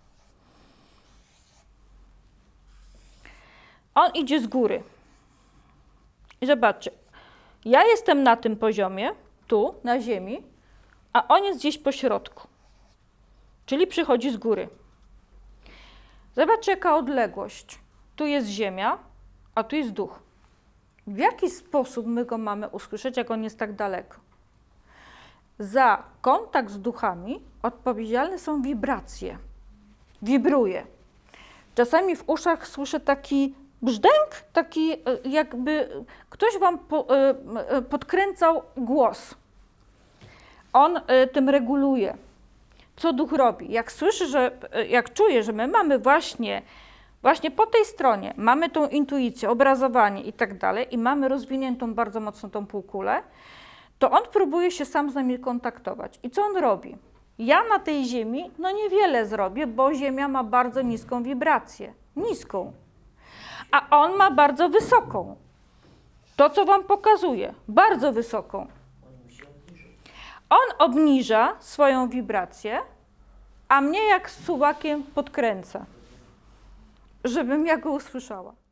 On idzie z góry. I zobaczcie, ja jestem na tym poziomie, tu, na ziemi, a on jest gdzieś po środku, czyli przychodzi z góry. Zobaczcie, jaka odległość. Tu jest ziemia, a tu jest duch. W jaki sposób my go mamy usłyszeć, jak on jest tak daleko? Za kontakt z duchami odpowiedzialne są wibracje. Wibruje. Czasami w uszach słyszę taki brzdęk, taki jakby ktoś Wam podkręcał głos. On tym reguluje. Co duch robi? Jak słyszy, jak czuje, że my mamy właśnie po tej stronie, mamy tą intuicję, obrazowanie i tak dalej i mamy rozwiniętą bardzo mocno tą półkulę, to on próbuje się sam z nami kontaktować. I co on robi? Ja na tej ziemi no niewiele zrobię, bo ziemia ma bardzo niską wibrację. Niską. A on ma bardzo wysoką. To, co Wam pokazuję, bardzo wysoką. On obniża swoją wibrację, a mnie jak suwakiem podkręca, żebym ja go usłyszała.